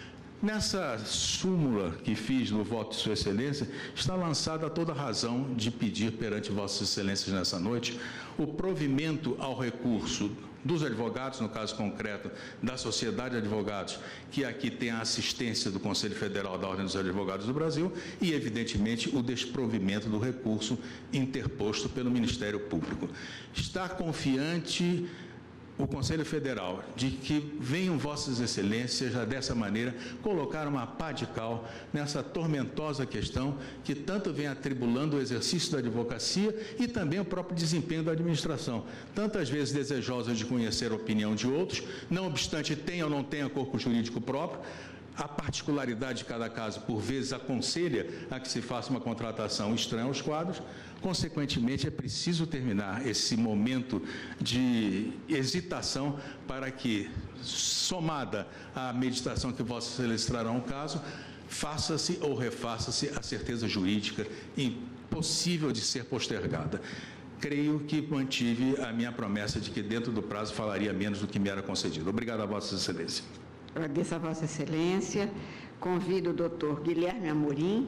Nessa súmula que fiz no voto de Sua Excelência, está lançada toda a razão de pedir perante Vossas Excelências nessa noite o provimento ao recurso dos advogados, no caso concreto da Sociedade de Advogados, que aqui tem a assistência do Conselho Federal da Ordem dos Advogados do Brasil, e, evidentemente, o desprovimento do recurso interposto pelo Ministério Público. Está confiante o Conselho Federal de que venham Vossas Excelências, já dessa maneira, colocar uma pá de cal nessa tormentosa questão que tanto vem atribulando o exercício da advocacia e também o próprio desempenho da administração. Tantas vezes desejosa de conhecer a opinião de outros, não obstante tenha ou não tenha corpo jurídico próprio, a particularidade de cada caso, por vezes, aconselha a que se faça uma contratação estranha aos quadros. Consequentemente, é preciso terminar esse momento de hesitação para que, somada à meditação que Vossa Excelência trará um caso, faça-se ou refaça-se a certeza jurídica impossível de ser postergada. Creio que mantive a minha promessa de que, dentro do prazo, falaria menos do que me era concedido. Obrigado a Vossa Excelência. Agradeço a Vossa Excelência. Convido o doutor Guilherme Amorim,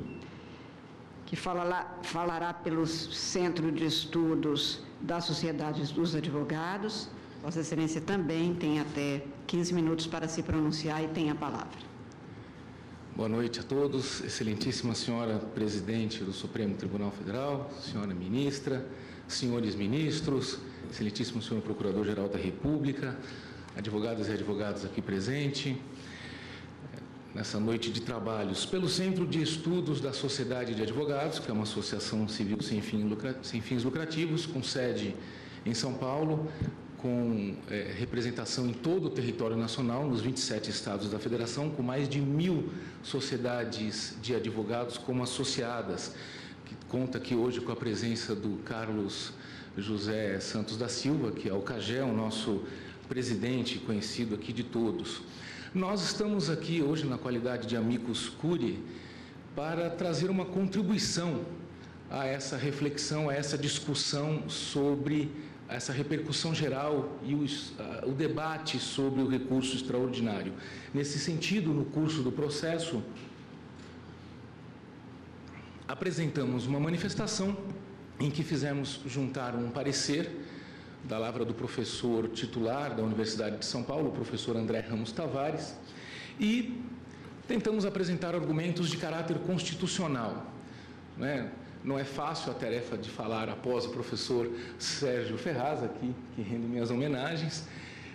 que falará, falará pelo Centro de Estudos da Sociedade dos Advogados. Vossa Excelência também tem até quinze minutos para se pronunciar e tem a palavra. Boa noite a todos. Excelentíssima senhora Presidente do Supremo Tribunal Federal, senhora Ministra, senhores ministros, excelentíssimo senhor Procurador-Geral da República, advogadas e advogados aqui presentes, nessa noite de trabalhos pelo Centro de Estudos da Sociedade de Advogados, que é uma associação civil sem, fim lucra, sem fins lucrativos, com sede em São Paulo, com é, representação em todo o território nacional, nos vinte e sete estados da federação, com mais de mil sociedades de advogados como associadas, que conta aqui hoje com a presença do Carlos José Santos da Silva, que é o CAGEL, o nosso presidente conhecido aqui de todos. Nós estamos aqui hoje na qualidade de amicus curiae para trazer uma contribuição a essa reflexão, a essa discussão sobre essa repercussão geral e os, uh, o debate sobre o recurso extraordinário. Nesse sentido, no curso do processo, apresentamos uma manifestação em que fizemos juntar um parecer da lavra do professor titular da Universidade de São Paulo, o professor André Ramos Tavares, e tentamos apresentar argumentos de caráter constitucional, né? Não é fácil a tarefa de falar após o professor Sérgio Ferraz, aqui, que rende minhas homenagens,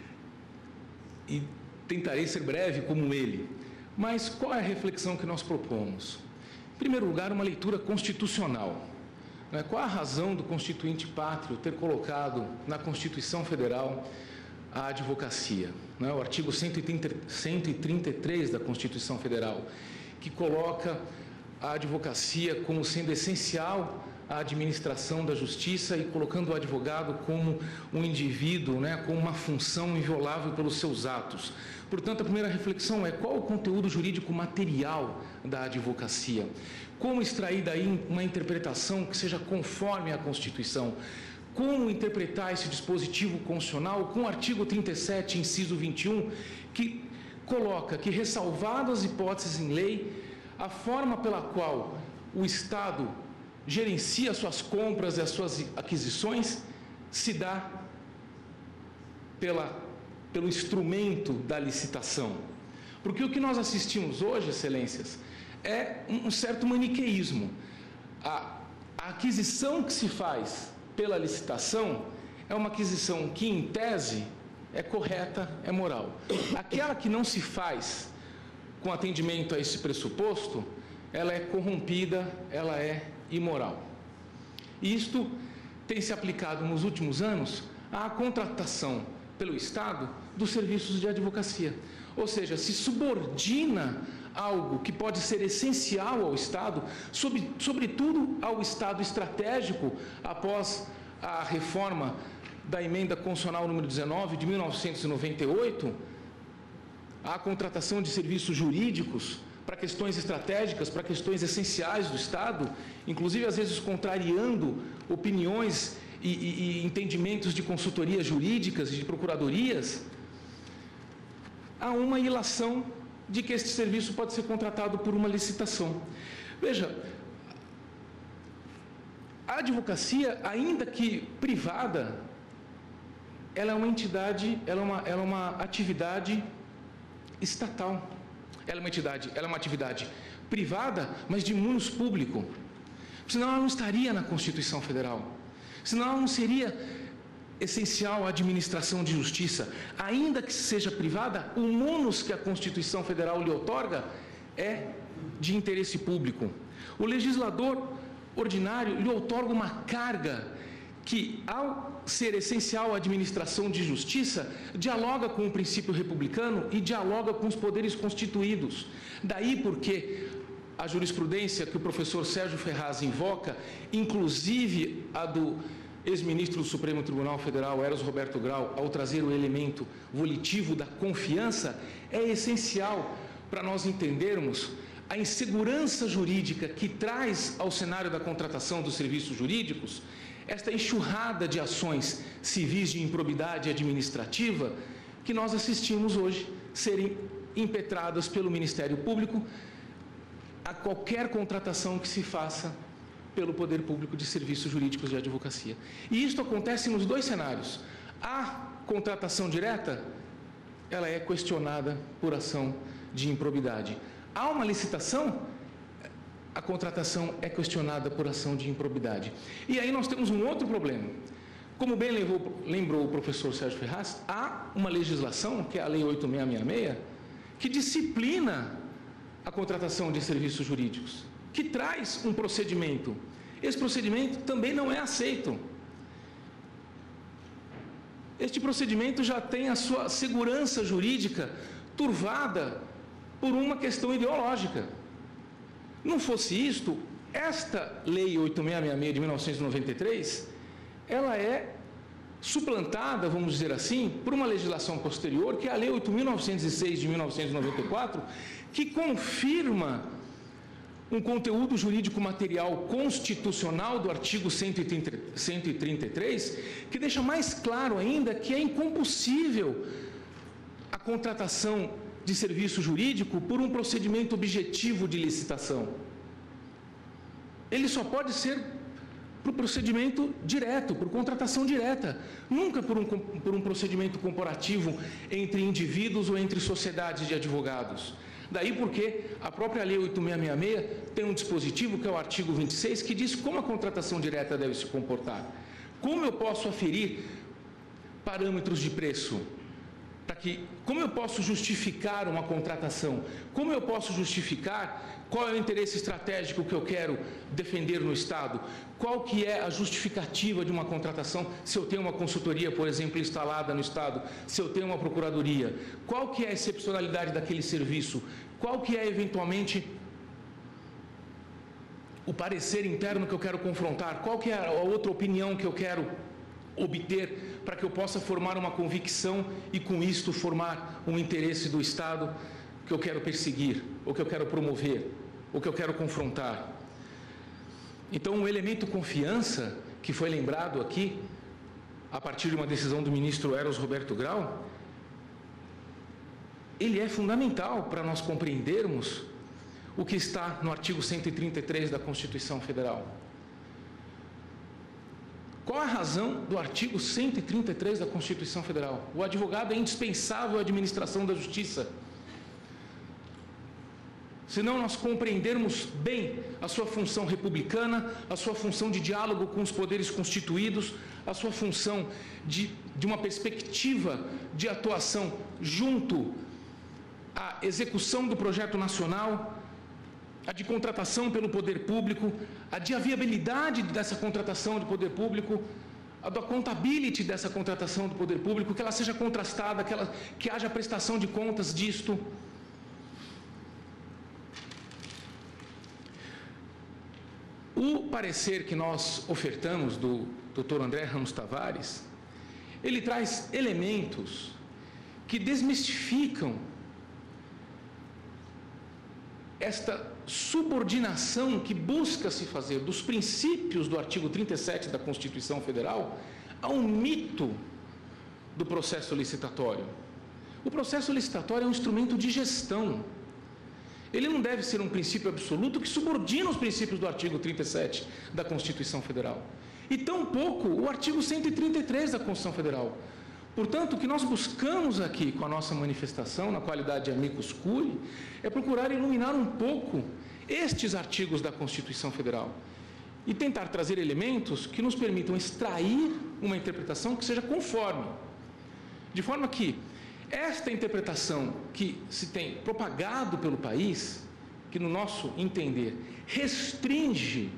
e tentarei ser breve como ele. Mas qual é a reflexão que nós propomos? Em primeiro lugar, uma leitura constitucional. Qual a razão do Constituinte Pátrio ter colocado na Constituição Federal a advocacia? O artigo cento e trinta e três da Constituição Federal, que coloca a advocacia como sendo essencial à administração da justiça e colocando o advogado como um indivíduo, né, com uma função inviolável pelos seus atos. Portanto, a primeira reflexão é qual o conteúdo jurídico material da advocacia? Como extrair daí uma interpretação que seja conforme à Constituição? Como interpretar esse dispositivo constitucional com o artigo trinta e sete, inciso vinte e um, que coloca que, ressalvadas as hipóteses em lei, a forma pela qual o Estado gerencia suas compras e as suas aquisições se dá pela, pelo instrumento da licitação. Porque o que nós assistimos hoje, excelências, é um certo maniqueísmo. A, a aquisição que se faz pela licitação é uma aquisição que, em tese, é correta, é moral. Aquela que não se faz com atendimento a esse pressuposto, ela é corrompida, ela é imoral. E isto tem se aplicado nos últimos anos à contratação pelo Estado dos serviços de advocacia. Ou seja, se subordina algo que pode ser essencial ao Estado, sobre, sobretudo ao Estado estratégico, após a reforma da emenda constitucional número dezenove de mil novecentos e noventa e oito, a contratação de serviços jurídicos para questões estratégicas, para questões essenciais do Estado, inclusive às vezes contrariando opiniões e, e, e entendimentos de consultorias jurídicas e de procuradorias, há uma ilação de que este serviço pode ser contratado por uma licitação. Veja, a advocacia, ainda que privada, ela é uma entidade, ela é uma, ela é uma atividade estatal. Ela é uma entidade, ela é uma atividade privada, mas de munus público. Senão ela não estaria na Constituição Federal. Senão ela não seria essencial à administração de justiça. Ainda que seja privada, o munus que a Constituição Federal lhe outorga é de interesse público. O legislador ordinário lhe outorga uma carga que, ao ser essencial à administração de justiça, dialoga com o princípio republicano e dialoga com os poderes constituídos. Daí porque a jurisprudência que o professor Sérgio Ferraz invoca, inclusive a do ex-ministro do Supremo Tribunal Federal, Eros Roberto Grau, ao trazer o elemento volitivo da confiança, é essencial para nós entendermos a insegurança jurídica que traz ao cenário da contratação dos serviços jurídicos esta enxurrada de ações civis de improbidade administrativa que nós assistimos hoje serem impetradas pelo Ministério Público a qualquer contratação que se faça pelo Poder Público de Serviços Jurídicos de Advocacia. E isto acontece nos dois cenários. A contratação direta, ela é questionada por ação de improbidade. Há uma licitação, a contratação é questionada por ação de improbidade. E aí nós temos um outro problema. Como bem lembrou, lembrou o professor Sérgio Ferraz, há uma legislação, que é a Lei oito mil seiscentos e sessenta e seis, que disciplina a contratação de serviços jurídicos, que traz um procedimento. Esse procedimento também não é aceito. este procedimento já tem a sua segurança jurídica turvada por uma questão ideológica. Não fosse isto, esta Lei oito mil seiscentos e sessenta e seis de mil novecentos e noventa e três, ela é suplantada, vamos dizer assim, por uma legislação posterior, que é a Lei oito mil novecentos e seis de mil novecentos e noventa e quatro, que confirma um conteúdo jurídico material constitucional do artigo cento e trinta e três, que deixa mais claro ainda que é incompulsível a contratação de serviço jurídico por um procedimento objetivo de licitação. Ele só pode ser por procedimento direto, por contratação direta, nunca por um, por um procedimento comparativo entre indivíduos ou entre sociedades de advogados. Daí porque a própria Lei oito mil seiscentos e sessenta e seis tem um dispositivo, que é o artigo vinte e seis, que diz como a contratação direta deve se comportar. Como eu posso aferir parâmetros de preço? Para que, como eu posso justificar uma contratação? Como eu posso justificar qual é o interesse estratégico que eu quero defender no Estado? Qual que é a justificativa de uma contratação se eu tenho uma consultoria, por exemplo, instalada no Estado, se eu tenho uma procuradoria? Qual que é a excepcionalidade daquele serviço? Qual que é, eventualmente, o parecer interno que eu quero confrontar? Qual que é a outra opinião que eu quero obter para que eu possa formar uma convicção e, com isto, formar um interesse do Estado que eu quero perseguir, ou que eu quero promover, ou que eu quero confrontar? Então, o elemento confiança, que foi lembrado aqui, a partir de uma decisão do ministro Eros Roberto Grau, ele é fundamental para nós compreendermos o que está no artigo cento e trinta e três da Constituição Federal. Qual a razão do artigo cento e trinta e três da Constituição Federal? O advogado é indispensável à administração da justiça. Se não nós compreendermos bem a sua função republicana, a sua função de diálogo com os poderes constituídos, a sua função de, de uma perspectiva de atuação junto à execução do projeto nacional, a de contratação pelo poder público, a de a viabilidade dessa contratação de poder público, a da accountability dessa contratação do poder público, que ela seja contrastada, que, ela, que haja prestação de contas disto. O parecer que nós ofertamos do doutor André Ramos Tavares, ele traz elementos que desmistificam esta subordinação que busca se fazer dos princípios do artigo trinta e sete da Constituição Federal ao mito do processo licitatório. O processo licitatório é um instrumento de gestão. Ele não deve ser um princípio absoluto que subordina os princípios do artigo trinta e sete da Constituição Federal. E tampouco o artigo cento e trinta e três da Constituição Federal. Portanto, o que nós buscamos aqui com a nossa manifestação, na qualidade de amicus curiae, é procurar iluminar um pouco estes artigos da Constituição Federal e tentar trazer elementos que nos permitam extrair uma interpretação que seja conforme. De forma que esta interpretação que se tem propagado pelo país, que no nosso entender restringe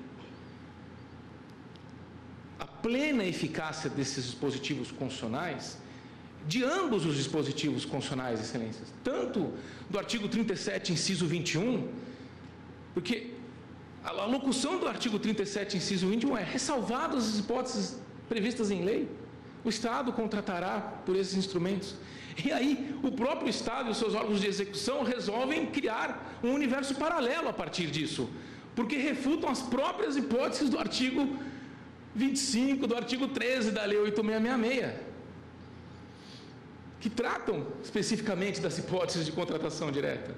a plena eficácia desses dispositivos constitucionais, de ambos os dispositivos constitucionais, excelências, tanto do artigo trinta e sete, inciso vinte e um, porque a locução do artigo trinta e sete, inciso vinte e um é: ressalvadas as hipóteses previstas em lei, o Estado contratará por esses instrumentos. E aí, o próprio Estado e os seus órgãos de execução resolvem criar um universo paralelo a partir disso, porque refutam as próprias hipóteses do artigo vinte e cinco, do artigo treze da Lei oito mil seiscentos e sessenta e seis, que tratam especificamente das hipóteses de contratação direta.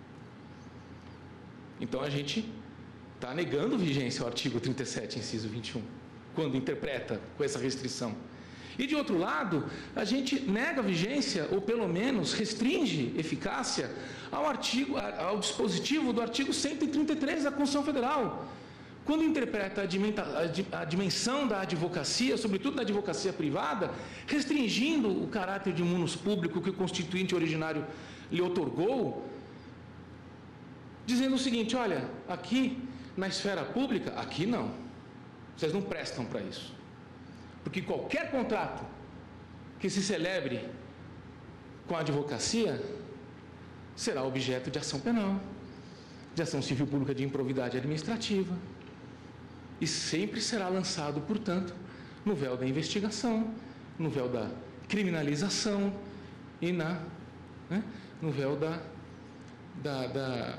Então, a gente está negando vigência ao artigo trinta e sete, inciso vinte e um, quando interpreta com essa restrição. E, de outro lado, a gente nega vigência, ou pelo menos restringe eficácia, ao, artigo, ao dispositivo do artigo cento e trinta e três da Constituição Federal, quando interpreta a dimensão da advocacia, sobretudo da advocacia privada, restringindo o caráter de munus público que o constituinte originário lhe outorgou, dizendo o seguinte: olha, aqui na esfera pública, aqui não, vocês não prestam para isso. Porque qualquer contrato que se celebre com a advocacia será objeto de ação penal, de ação civil pública de improvidade administrativa, e sempre será lançado, portanto, no véu da investigação, no véu da criminalização e na, né, no véu da, da, da,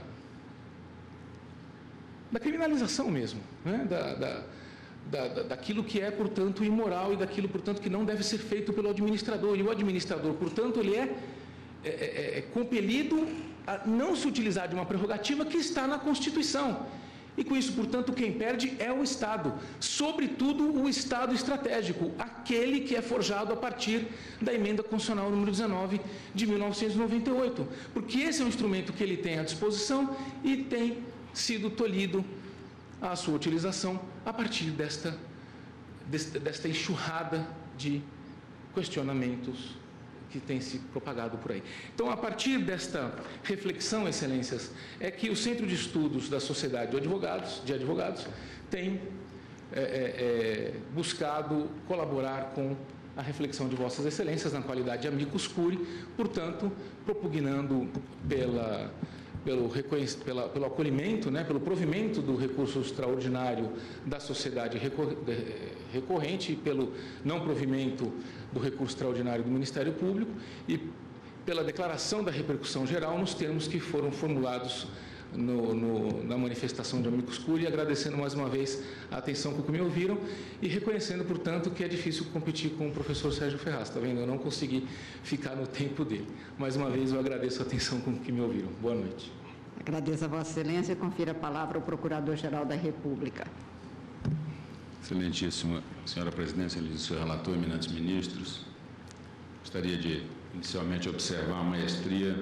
da criminalização mesmo, né, da, da, da, da, daquilo que é, portanto, imoral e daquilo, portanto, que não deve ser feito pelo administrador. E o administrador, portanto, ele é, é, é, é compelido a não se utilizar de uma prerrogativa que está na Constituição. E com isso, portanto, quem perde é o Estado, sobretudo o Estado estratégico, aquele que é forjado a partir da Emenda Constitucional número dezenove de mil novecentos e noventa e oito, porque esse é um instrumento que ele tem à disposição e tem sido tolhido a sua utilização a partir desta, desta enxurrada de questionamentos que tem se propagado por aí. Então, a partir desta reflexão, excelências, é que o Centro de Estudos da Sociedade de Advogados, de Advogados tem é, é, buscado colaborar com a reflexão de vossas excelências na qualidade de amicus curiae, portanto, propugnando pela, pelo, pela, pelo acolhimento, né, pelo provimento do recurso extraordinário da sociedade recorrente e pelo não provimento do recurso extraordinário do Ministério Público e pela declaração da repercussão geral nos termos que foram formulados no, no, na manifestação de amicus curiae, agradecendo mais uma vez a atenção com que me ouviram e reconhecendo, portanto, que é difícil competir com o professor Sérgio Ferraz, está vendo? Eu não consegui ficar no tempo dele. Mais uma vez, eu agradeço a atenção com que me ouviram. Boa noite. Agradeço a Vossa Excelência e confiro a palavra ao Procurador-Geral da República. Excelentíssima senhora presidente, excelentíssimo relator, eminentes ministros, gostaria de inicialmente observar a maestria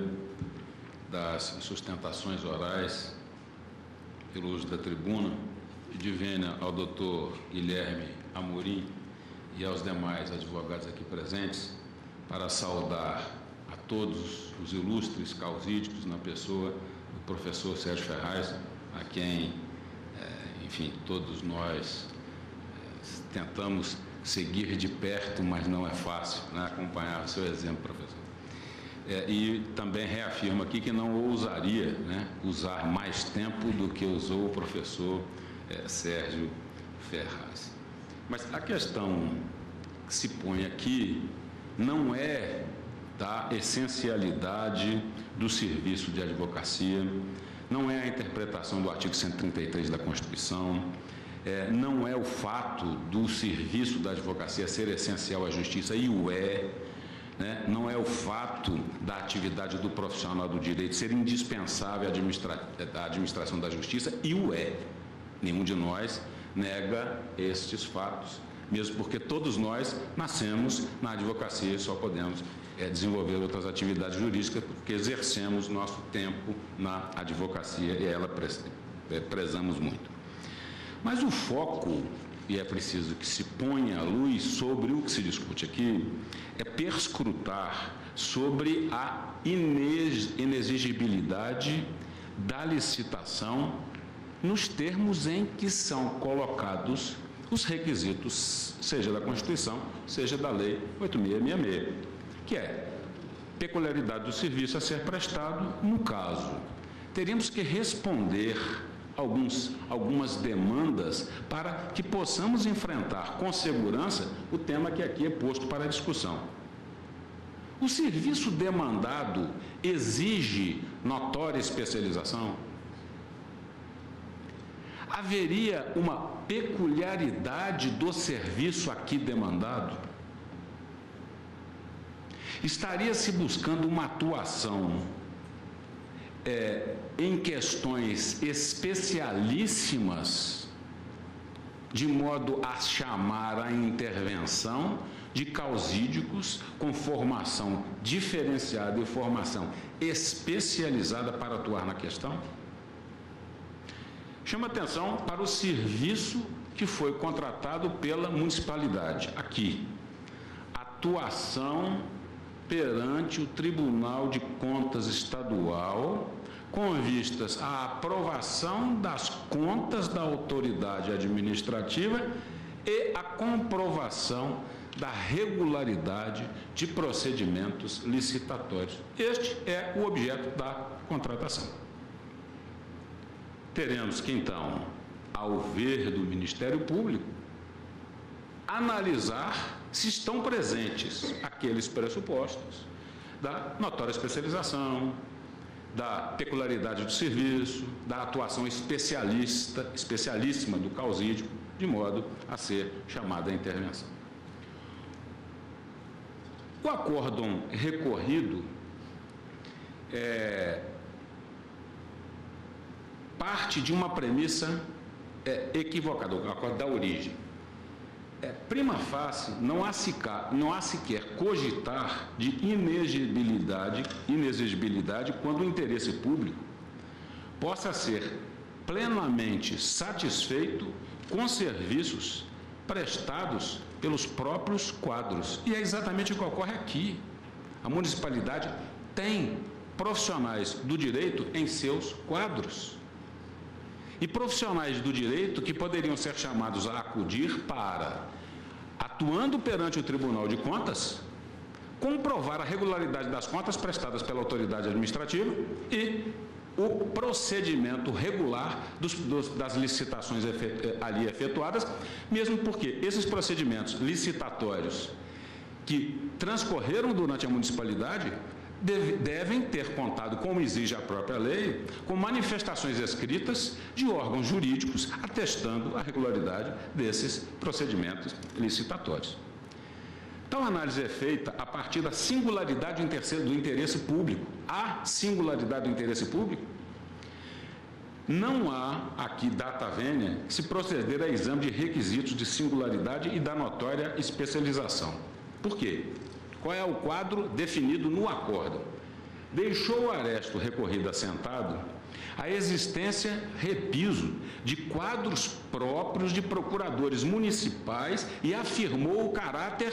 das sustentações orais pelo uso da tribuna e divina ao doutor Guilherme Amorim e aos demais advogados aqui presentes para saudar a todos os ilustres causídicos na pessoa do professor Sérgio Ferraz, a quem, enfim, todos nós tentamos seguir de perto, mas não é fácil, né, acompanhar o seu exemplo, professor. É, e também reafirmo aqui que não ousaria, né, usar mais tempo do que usou o professor é, Sérgio Ferraz. Mas a questão que se põe aqui não é da essencialidade do serviço de advocacia, não é a interpretação do artigo cento e trinta e três da Constituição, É, não é o fato do serviço da advocacia ser essencial à justiça, e o é, né? Não é o fato da atividade do profissional do direito ser indispensável à, administra à administração da justiça, e o é. Nenhum de nós nega estes fatos, mesmo porque todos nós nascemos na advocacia e só podemos é, desenvolver outras atividades jurídicas porque exercemos nosso tempo na advocacia e ela pre é, prezamos muito. Mas o foco, e é preciso que se ponha a luz sobre o que se discute aqui, é perscrutar sobre a inexigibilidade da licitação nos termos em que são colocados os requisitos, seja da Constituição, seja da Lei oito mil seiscentos e sessenta e seis, que é peculiaridade do serviço a ser prestado no caso. Teríamos que responder Alguns, algumas demandas para que possamos enfrentar com segurança o tema que aqui é posto para discussão. O serviço demandado exige notória especialização? Haveria uma peculiaridade do serviço aqui demandado? Estaria-se buscando uma atuação É, em questões especialíssimas, de modo a chamar a intervenção de causídicos com formação diferenciada e formação especializada para atuar na questão? Chama atenção para o serviço que foi contratado pela municipalidade, aqui. Atuação perante o Tribunal de Contas Estadual, com vistas à aprovação das contas da autoridade administrativa e a comprovação da regularidade de procedimentos licitatórios. Este é o objeto da contratação. Teremos que, então, ao ver do Ministério Público, analisar se estão presentes aqueles pressupostos da notória especialização, da peculiaridade do serviço, da atuação especialista, especialíssima do causídio, de modo a ser chamada a intervenção. O acórdão recorrido é, parte de uma premissa é, equivocada, o acórdão da origem. É, prima facie, não há, sequer, não há sequer cogitar de inexigibilidade, inexigibilidade quando o interesse público possa ser plenamente satisfeito com serviços prestados pelos próprios quadros. E é exatamente o que ocorre aqui. A municipalidade tem profissionais do direito em seus quadros. E profissionais do direito que poderiam ser chamados a acudir para, atuando perante o Tribunal de Contas, comprovar a regularidade das contas prestadas pela autoridade administrativa e o procedimento regular dos, dos, das licitações efetu, ali efetuadas, mesmo porque esses procedimentos licitatórios que transcorreram durante a municipalidade Deve, devem ter contado, como exige a própria lei, com manifestações escritas de órgãos jurídicos atestando a regularidade desses procedimentos licitatórios. Tal análise é feita a partir da singularidade do interesse público. A singularidade do interesse público, não há aqui data vênia se proceder a exame de requisitos de singularidade e da notória especialização. Por quê? Qual é o quadro definido no acórdão? Deixou o aresto recorrido assentado a existência, repiso, de quadros próprios de procuradores municipais e afirmou o caráter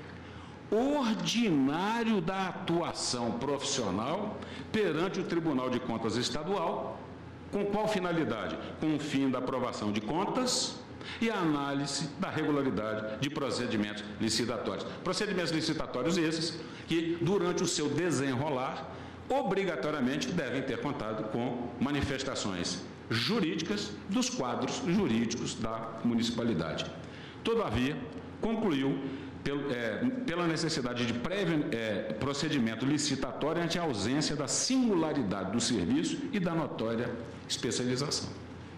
ordinário da atuação profissional perante o Tribunal de Contas Estadual. Com qual finalidade? Com o fim da aprovação de contas e a análise da regularidade de procedimentos licitatórios. Procedimentos licitatórios esses que, durante o seu desenrolar, obrigatoriamente devem ter contado com manifestações jurídicas dos quadros jurídicos da municipalidade. Todavia, concluiu pelo, é, pela necessidade de prévio é, procedimento licitatório ante a ausência da singularidade do serviço e da notória especialização.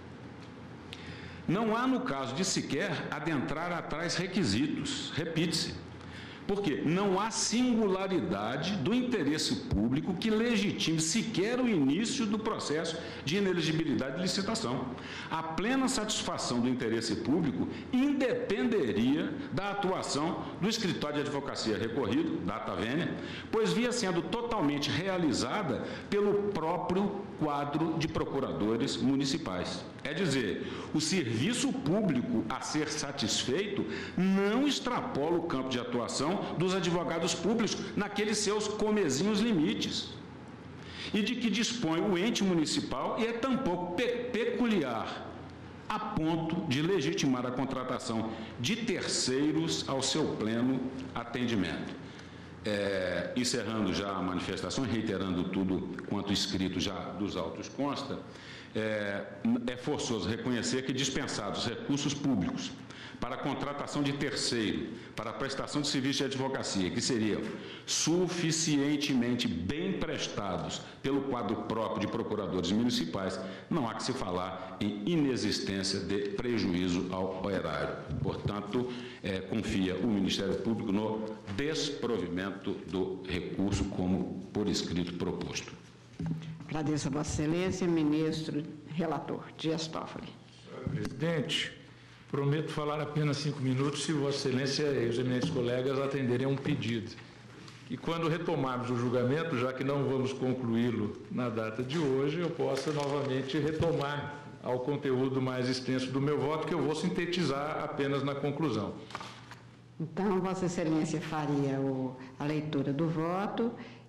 Não há, no caso de sequer adentrar atrás requisitos, repite-se, porque não há singularidade do interesse público que legitime sequer o início do processo de inelegibilidade de licitação. A plena satisfação do interesse público independeria da atuação do escritório de advocacia recorrido, data vênia, pois via sendo totalmente realizada pelo próprio quadro de procuradores municipais. É dizer, o serviço público a ser satisfeito não extrapola o campo de atuação dos advogados públicos naqueles seus comezinhos limites, e de que dispõe o ente municipal e é tampouco pe peculiar a ponto de legitimar a contratação de terceiros ao seu pleno atendimento. É, encerrando já a manifestação, reiterando tudo quanto escrito já dos autos consta, é, é forçoso reconhecer que dispensados recursos públicos para a contratação de terceiro, para a prestação de serviço de advocacia, que seriam suficientemente bem prestados pelo quadro próprio de procuradores municipais, não há que se falar em inexistência de prejuízo ao erário. Portanto, é, confia o Ministério Público no desprovimento do recurso, como por escrito proposto. Agradeço a Vossa Excelência, ministro relator Dias Toffoli. Senhor presidente, prometo falar apenas cinco minutos se Vossa Excelência e os eminentes colegas atenderem a um pedido. E quando retomarmos o julgamento, já que não vamos concluí-lo na data de hoje, eu possa novamente retomar ao conteúdo mais extenso do meu voto, que eu vou sintetizar apenas na conclusão. Então, Vossa Excelência faria o, a leitura do voto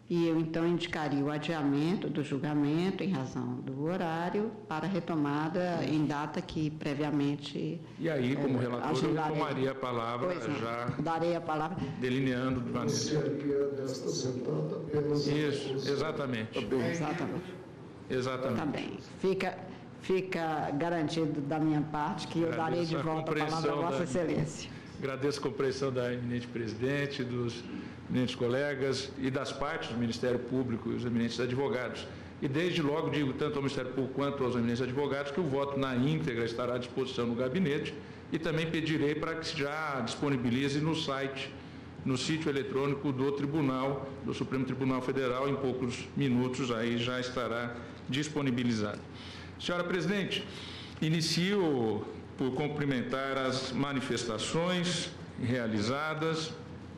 e eu então indicaria o adiamento do julgamento em razão do horário para retomada em data que previamente... E aí, como é, relator, agendarei. Eu tomaria a palavra, pois já darei a palavra. Delineando de maneira... desta sentada apenas... Isso, exatamente. Exatamente. Exatamente. Tá bem. Fica, fica garantido da minha parte que eu darei de volta a palavra a Vossa da, Excelência. Agradeço a compreensão da eminente presidente, dos eminentes colegas e das partes do Ministério Público e os eminentes advogados. E desde logo digo tanto ao Ministério Público quanto aos eminentes advogados que o voto na íntegra estará à disposição no gabinete e também pedirei para que já disponibilize no site, no sítio eletrônico do Tribunal, do Supremo Tribunal Federal, em poucos minutos aí já estará disponibilizado. Senhora Presidente, inicio por cumprimentar as manifestações realizadas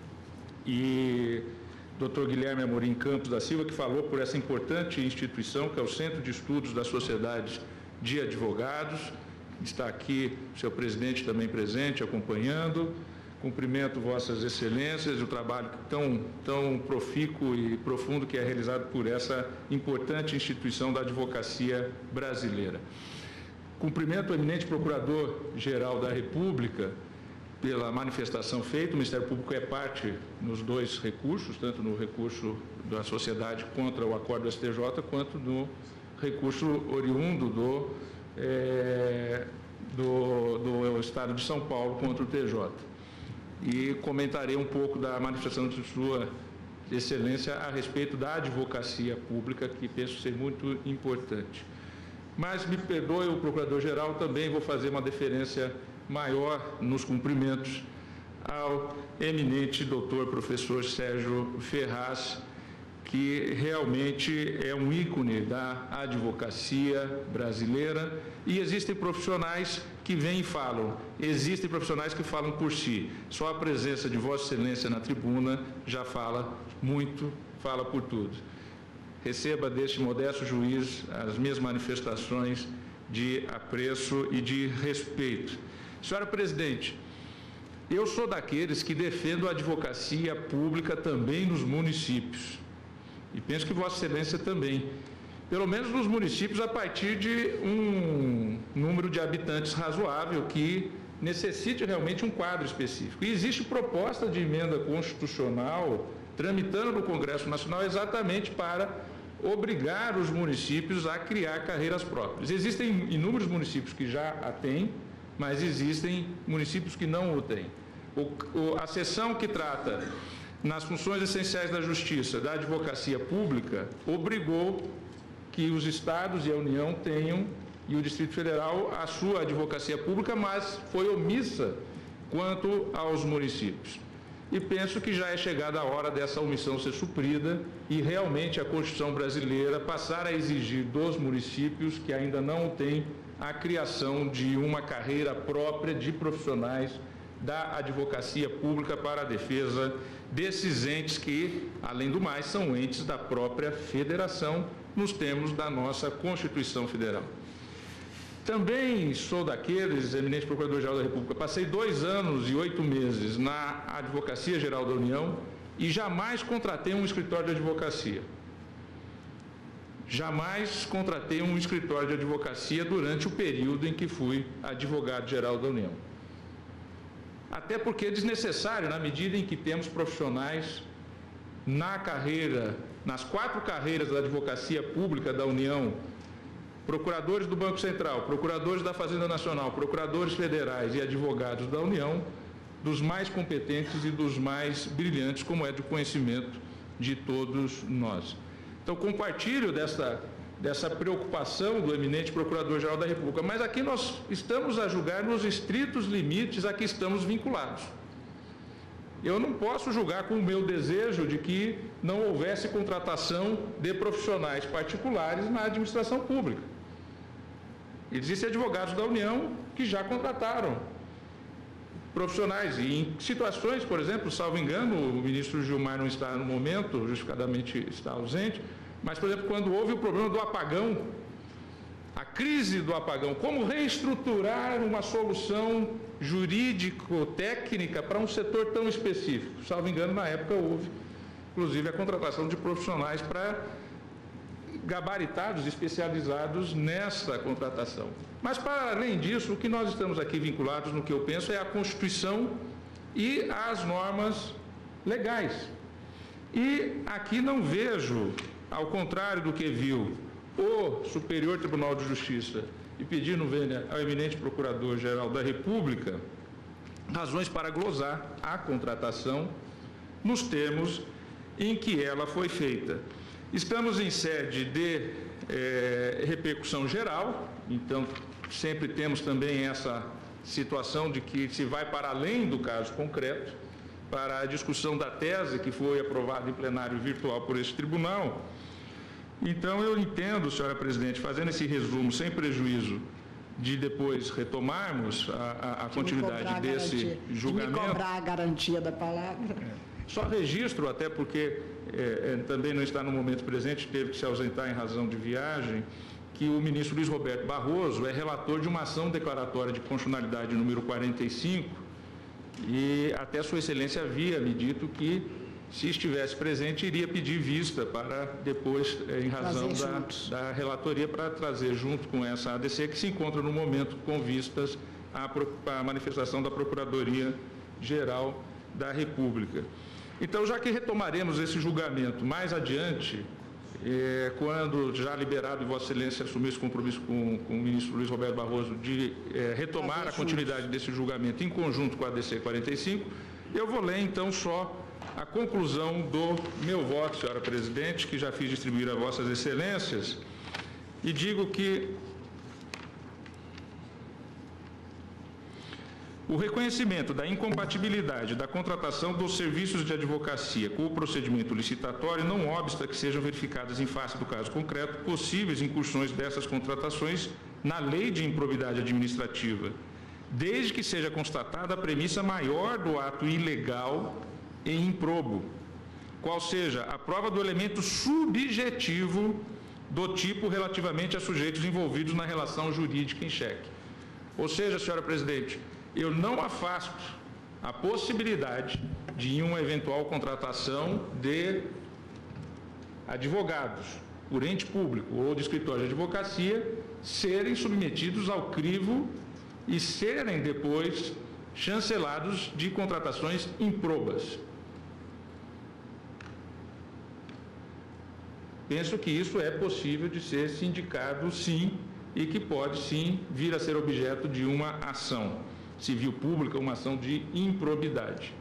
e doutor Guilherme Amorim Campos da Silva, que falou por essa importante instituição, que é o Centro de Estudos da Sociedade de Advogados. Está aqui o seu presidente também presente, acompanhando. Cumprimento Vossas Excelências e o trabalho tão, tão profícuo e profundo que é realizado por essa importante instituição da advocacia brasileira. Cumprimento o eminente Procurador-Geral da República pela manifestação feita. O Ministério Público é parte nos dois recursos, tanto no recurso da sociedade contra o acordo do S T J, quanto no recurso oriundo do, é, do, do Estado de São Paulo contra o T J. E comentarei um pouco da manifestação de Sua Excelência a respeito da advocacia pública, que penso ser muito importante. Mas, me perdoe o Procurador-Geral, também vou fazer uma deferência maior nos cumprimentos ao eminente doutor professor Sérgio Ferraz, que realmente é um ícone da advocacia brasileira, e existem profissionais que vêm e falam, existem profissionais que falam por si. Só a presença de Vossa Excelência na tribuna já fala muito, fala por tudo. Receba deste modesto juiz as minhas manifestações de apreço e de respeito. Senhora Presidente, eu sou daqueles que defendo a advocacia pública também nos municípios. E penso que Vossa Excelência também. Pelo menos nos municípios a partir de um número de habitantes razoável que necessite realmente um quadro específico. E existe proposta de emenda constitucional tramitando no Congresso Nacional exatamente para obrigar os municípios a criar carreiras próprias. Existem inúmeros municípios que já a têm, mas existem municípios que não o têm. O, o, a seção que trata nas funções essenciais da Justiça, da advocacia pública, obrigou que os estados e a União tenham, e o Distrito Federal, a sua advocacia pública, mas foi omissa quanto aos municípios. E penso que já é chegada a hora dessa omissão ser suprida e realmente a Constituição brasileira passar a exigir dos municípios que ainda não têm a criação de uma carreira própria de profissionais da advocacia pública para a defesa desses entes que, além do mais, são entes da própria federação nos termos da nossa Constituição Federal. Também sou daqueles, eminente Procurador-Geral da República, passei dois anos e oito meses na Advocacia Geral da União e jamais contratei um escritório de advocacia. Jamais contratei um escritório de advocacia durante o período em que fui advogado-geral da União. Até porque é desnecessário, na medida em que temos profissionais na carreira, nas quatro carreiras da advocacia pública da União, procuradores do Banco Central, procuradores da Fazenda Nacional, procuradores federais e advogados da União, dos mais competentes e dos mais brilhantes, como é de conhecimento de todos nós. Então, compartilho dessa, dessa preocupação do eminente Procurador-Geral da República, mas aqui nós estamos a julgar nos estritos limites a que estamos vinculados. Eu não posso julgar com o meu desejo de que não houvesse contratação de profissionais particulares na administração pública. Existem advogados da União que já contrataram profissionais e em situações, por exemplo, salvo engano, o ministro Gilmar não está no momento, justificadamente está ausente, mas, por exemplo, quando houve o problema do apagão, a crise do apagão, como reestruturar uma solução jurídico-técnica para um setor tão específico? Salvo engano, na época houve inclusive a contratação de profissionais para gabaritados, especializados nessa contratação. Mas, para além disso, o que nós estamos aqui vinculados, no que eu penso, é a Constituição e as normas legais. E aqui não vejo, ao contrário do que viu o Superior Tribunal de Justiça e pedindo vênia ao eminente Procurador-Geral da República, razões para glosar a contratação nos termos em que ela foi feita. Estamos em sede de eh, repercussão geral, então sempre temos também essa situação de que se vai para além do caso concreto, para a discussão da tese que foi aprovada em plenário virtual por esse tribunal. Então, eu entendo, senhora presidente, fazendo esse resumo sem prejuízo de depois retomarmos a, a, a continuidade desse julgamento. De me cobrar a garantia da palavra. É. Só registro, até porque é, é, também não está no momento presente, teve que se ausentar em razão de viagem, que o ministro Luiz Roberto Barroso é relator de uma ação declaratória de constitucionalidade número quarenta e cinco, e até Sua Excelência havia me dito que, se estivesse presente, iria pedir vista para depois, em razão da, da relatoria, para trazer junto com essa A D C, que se encontra no momento com vistas à, à manifestação da Procuradoria-Geral da República. Então, já que retomaremos esse julgamento mais adiante, é, quando já liberado, Vossa Excelência assumir esse compromisso com, com o ministro Luiz Roberto Barroso de é, retomar a continuidade desse julgamento em conjunto com a A D C quarenta e cinco, eu vou ler então só a conclusão do meu voto, senhora presidente, que já fiz distribuir a Vossas Excelências, e digo que o reconhecimento da incompatibilidade da contratação dos serviços de advocacia com o procedimento licitatório não obsta que sejam verificadas em face do caso concreto possíveis incursões dessas contratações na lei de improbidade administrativa, desde que seja constatada a premissa maior do ato ilegal e improbo, qual seja a prova do elemento subjetivo do tipo relativamente a sujeitos envolvidos na relação jurídica em xeque. Ou seja, senhora presidente, eu não afasto a possibilidade de uma eventual contratação de advogados por ente público ou de escritório de advocacia serem submetidos ao crivo e serem depois chancelados de contratações improbas. Penso que isso é possível de ser sindicado, sim, e que pode, sim, vir a ser objeto de uma ação civil pública, uma ação de improbidade.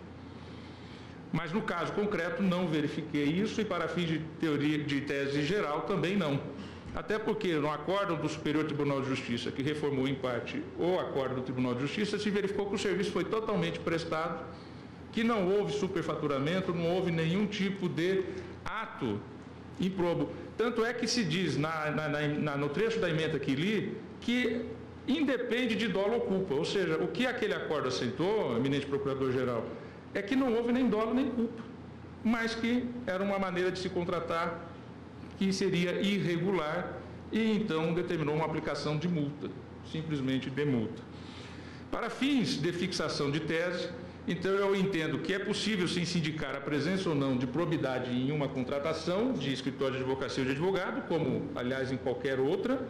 Mas, no caso concreto, não verifiquei isso e, para fins de teoria de tese geral, também não. Até porque, no acórdão do Superior Tribunal de Justiça, que reformou em parte o acórdão do Tribunal de Justiça, se verificou que o serviço foi totalmente prestado, que não houve superfaturamento, não houve nenhum tipo de ato improbo. Tanto é que se diz na, na, na, no trecho da emenda que li que independe de dolo ou culpa, ou seja, o que aquele acordo assentou, eminente Procurador-Geral, é que não houve nem dolo nem culpa, mas que era uma maneira de se contratar que seria irregular e então determinou uma aplicação de multa, simplesmente de multa. Para fins de fixação de tese, então eu entendo que é possível sim sindicar a presença ou não de probidade em uma contratação de escritório de advocacia ou de advogado, como aliás em qualquer outra.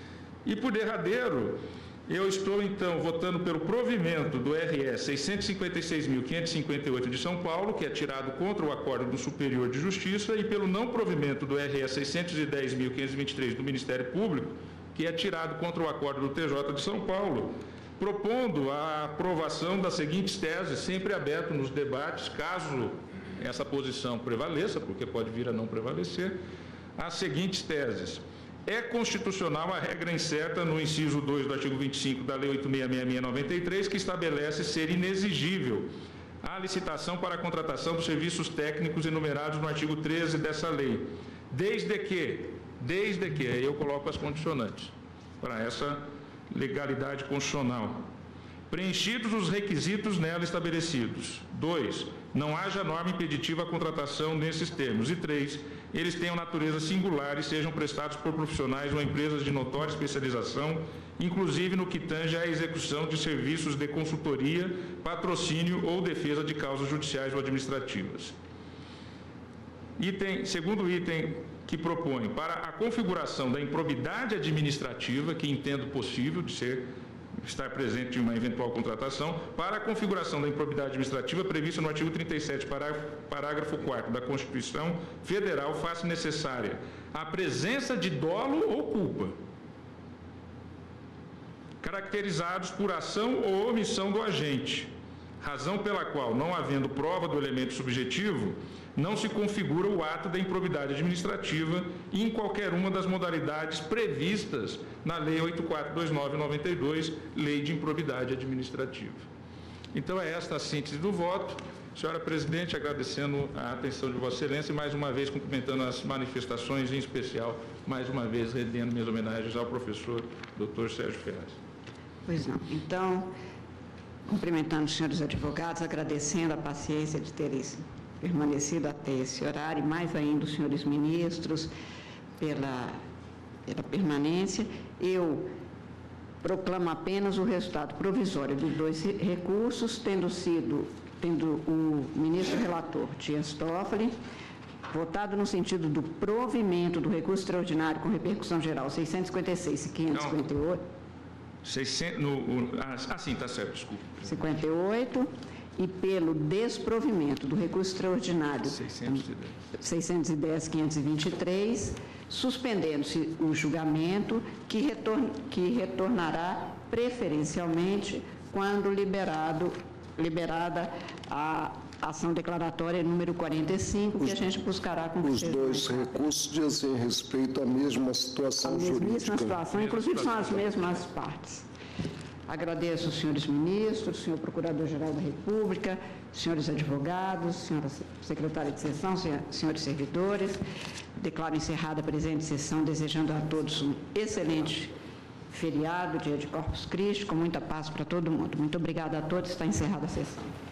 E por derradeiro, eu estou então votando pelo provimento do R S seiscentos e cinquenta e seis mil quinhentos e cinquenta e oito de São Paulo, que é tirado contra o acordo do Superior de Justiça, e pelo não provimento do R S seiscentos e dez mil quinhentos e vinte e três do Ministério Público, que é tirado contra o acordo do T J de São Paulo, propondo a aprovação das seguintes teses, sempre aberto nos debates, caso essa posição prevaleça, porque pode vir a não prevalecer, as seguintes teses. É constitucional a regra incerta no inciso dois do artigo vinte e cinco da Lei oito mil seiscentos e sessenta e seis de noventa e três, que estabelece ser inexigível a licitação para a contratação dos serviços técnicos enumerados no artigo treze dessa lei, desde que, desde que, aí eu coloco as condicionantes para essa legalidade constitucional. Preenchidos os requisitos nela estabelecidos. Dois, não haja norma impeditiva à contratação nesses termos. E três, eles tenham natureza singular e sejam prestados por profissionais ou empresas de notória especialização, inclusive no que tange à execução de serviços de consultoria, patrocínio ou defesa de causas judiciais ou administrativas. Item, segundo item que propõe para a configuração da improbidade administrativa, que entendo possível de ser, estar presente em uma eventual contratação, para a configuração da improbidade administrativa prevista no artigo trinta e sete, parágrafo, parágrafo quarto da Constituição Federal, faça necessária a presença de dolo ou culpa, caracterizados por ação ou omissão do agente, razão pela qual, não havendo prova do elemento subjetivo, não se configura o ato da improbidade administrativa em qualquer uma das modalidades previstas na Lei oito mil quatrocentos e vinte e nove de noventa e dois, Lei de Improbidade Administrativa. Então, é esta a síntese do voto. Senhora Presidente, agradecendo a atenção de Vossa Excelência e, mais uma vez, cumprimentando as manifestações, em especial, mais uma vez, rendendo minhas homenagens ao professor doutor Sérgio Ferraz. Pois não. Então, cumprimentando os senhores advogados, agradecendo a paciência de terem permanecido até esse horário, e mais ainda os senhores ministros pela, pela permanência. Eu proclamo apenas o resultado provisório dos dois recursos, tendo sido, tendo o ministro relator Dias Toffoli votado no sentido do provimento do recurso extraordinário com repercussão geral seiscentos e cinquenta e seis e quinhentos e cinquenta e oito. seiscentos, no, o, ah, sim, está certo, desculpa. cinquenta e oito. E pelo desprovimento do recurso extraordinário seiscentos e dez, quinhentos e vinte e três, suspendendo-se o julgamento que, retorn, que retornará preferencialmente quando liberado, liberada a ação declaratória número quarenta e cinco, os, que a gente buscará com Os dois recursos dizem respeito à mesma situação jurídica. A mesma situação, inclusive são as mesmas partes. Agradeço aos senhores ministros, senhor Procurador-Geral da República, senhores advogados, senhora secretária de sessão, senhores servidores. Declaro encerrada a presente sessão, desejando a todos um excelente feriado, dia de Corpus Christi, com muita paz para todo mundo. Muito obrigada a todos, está encerrada a sessão.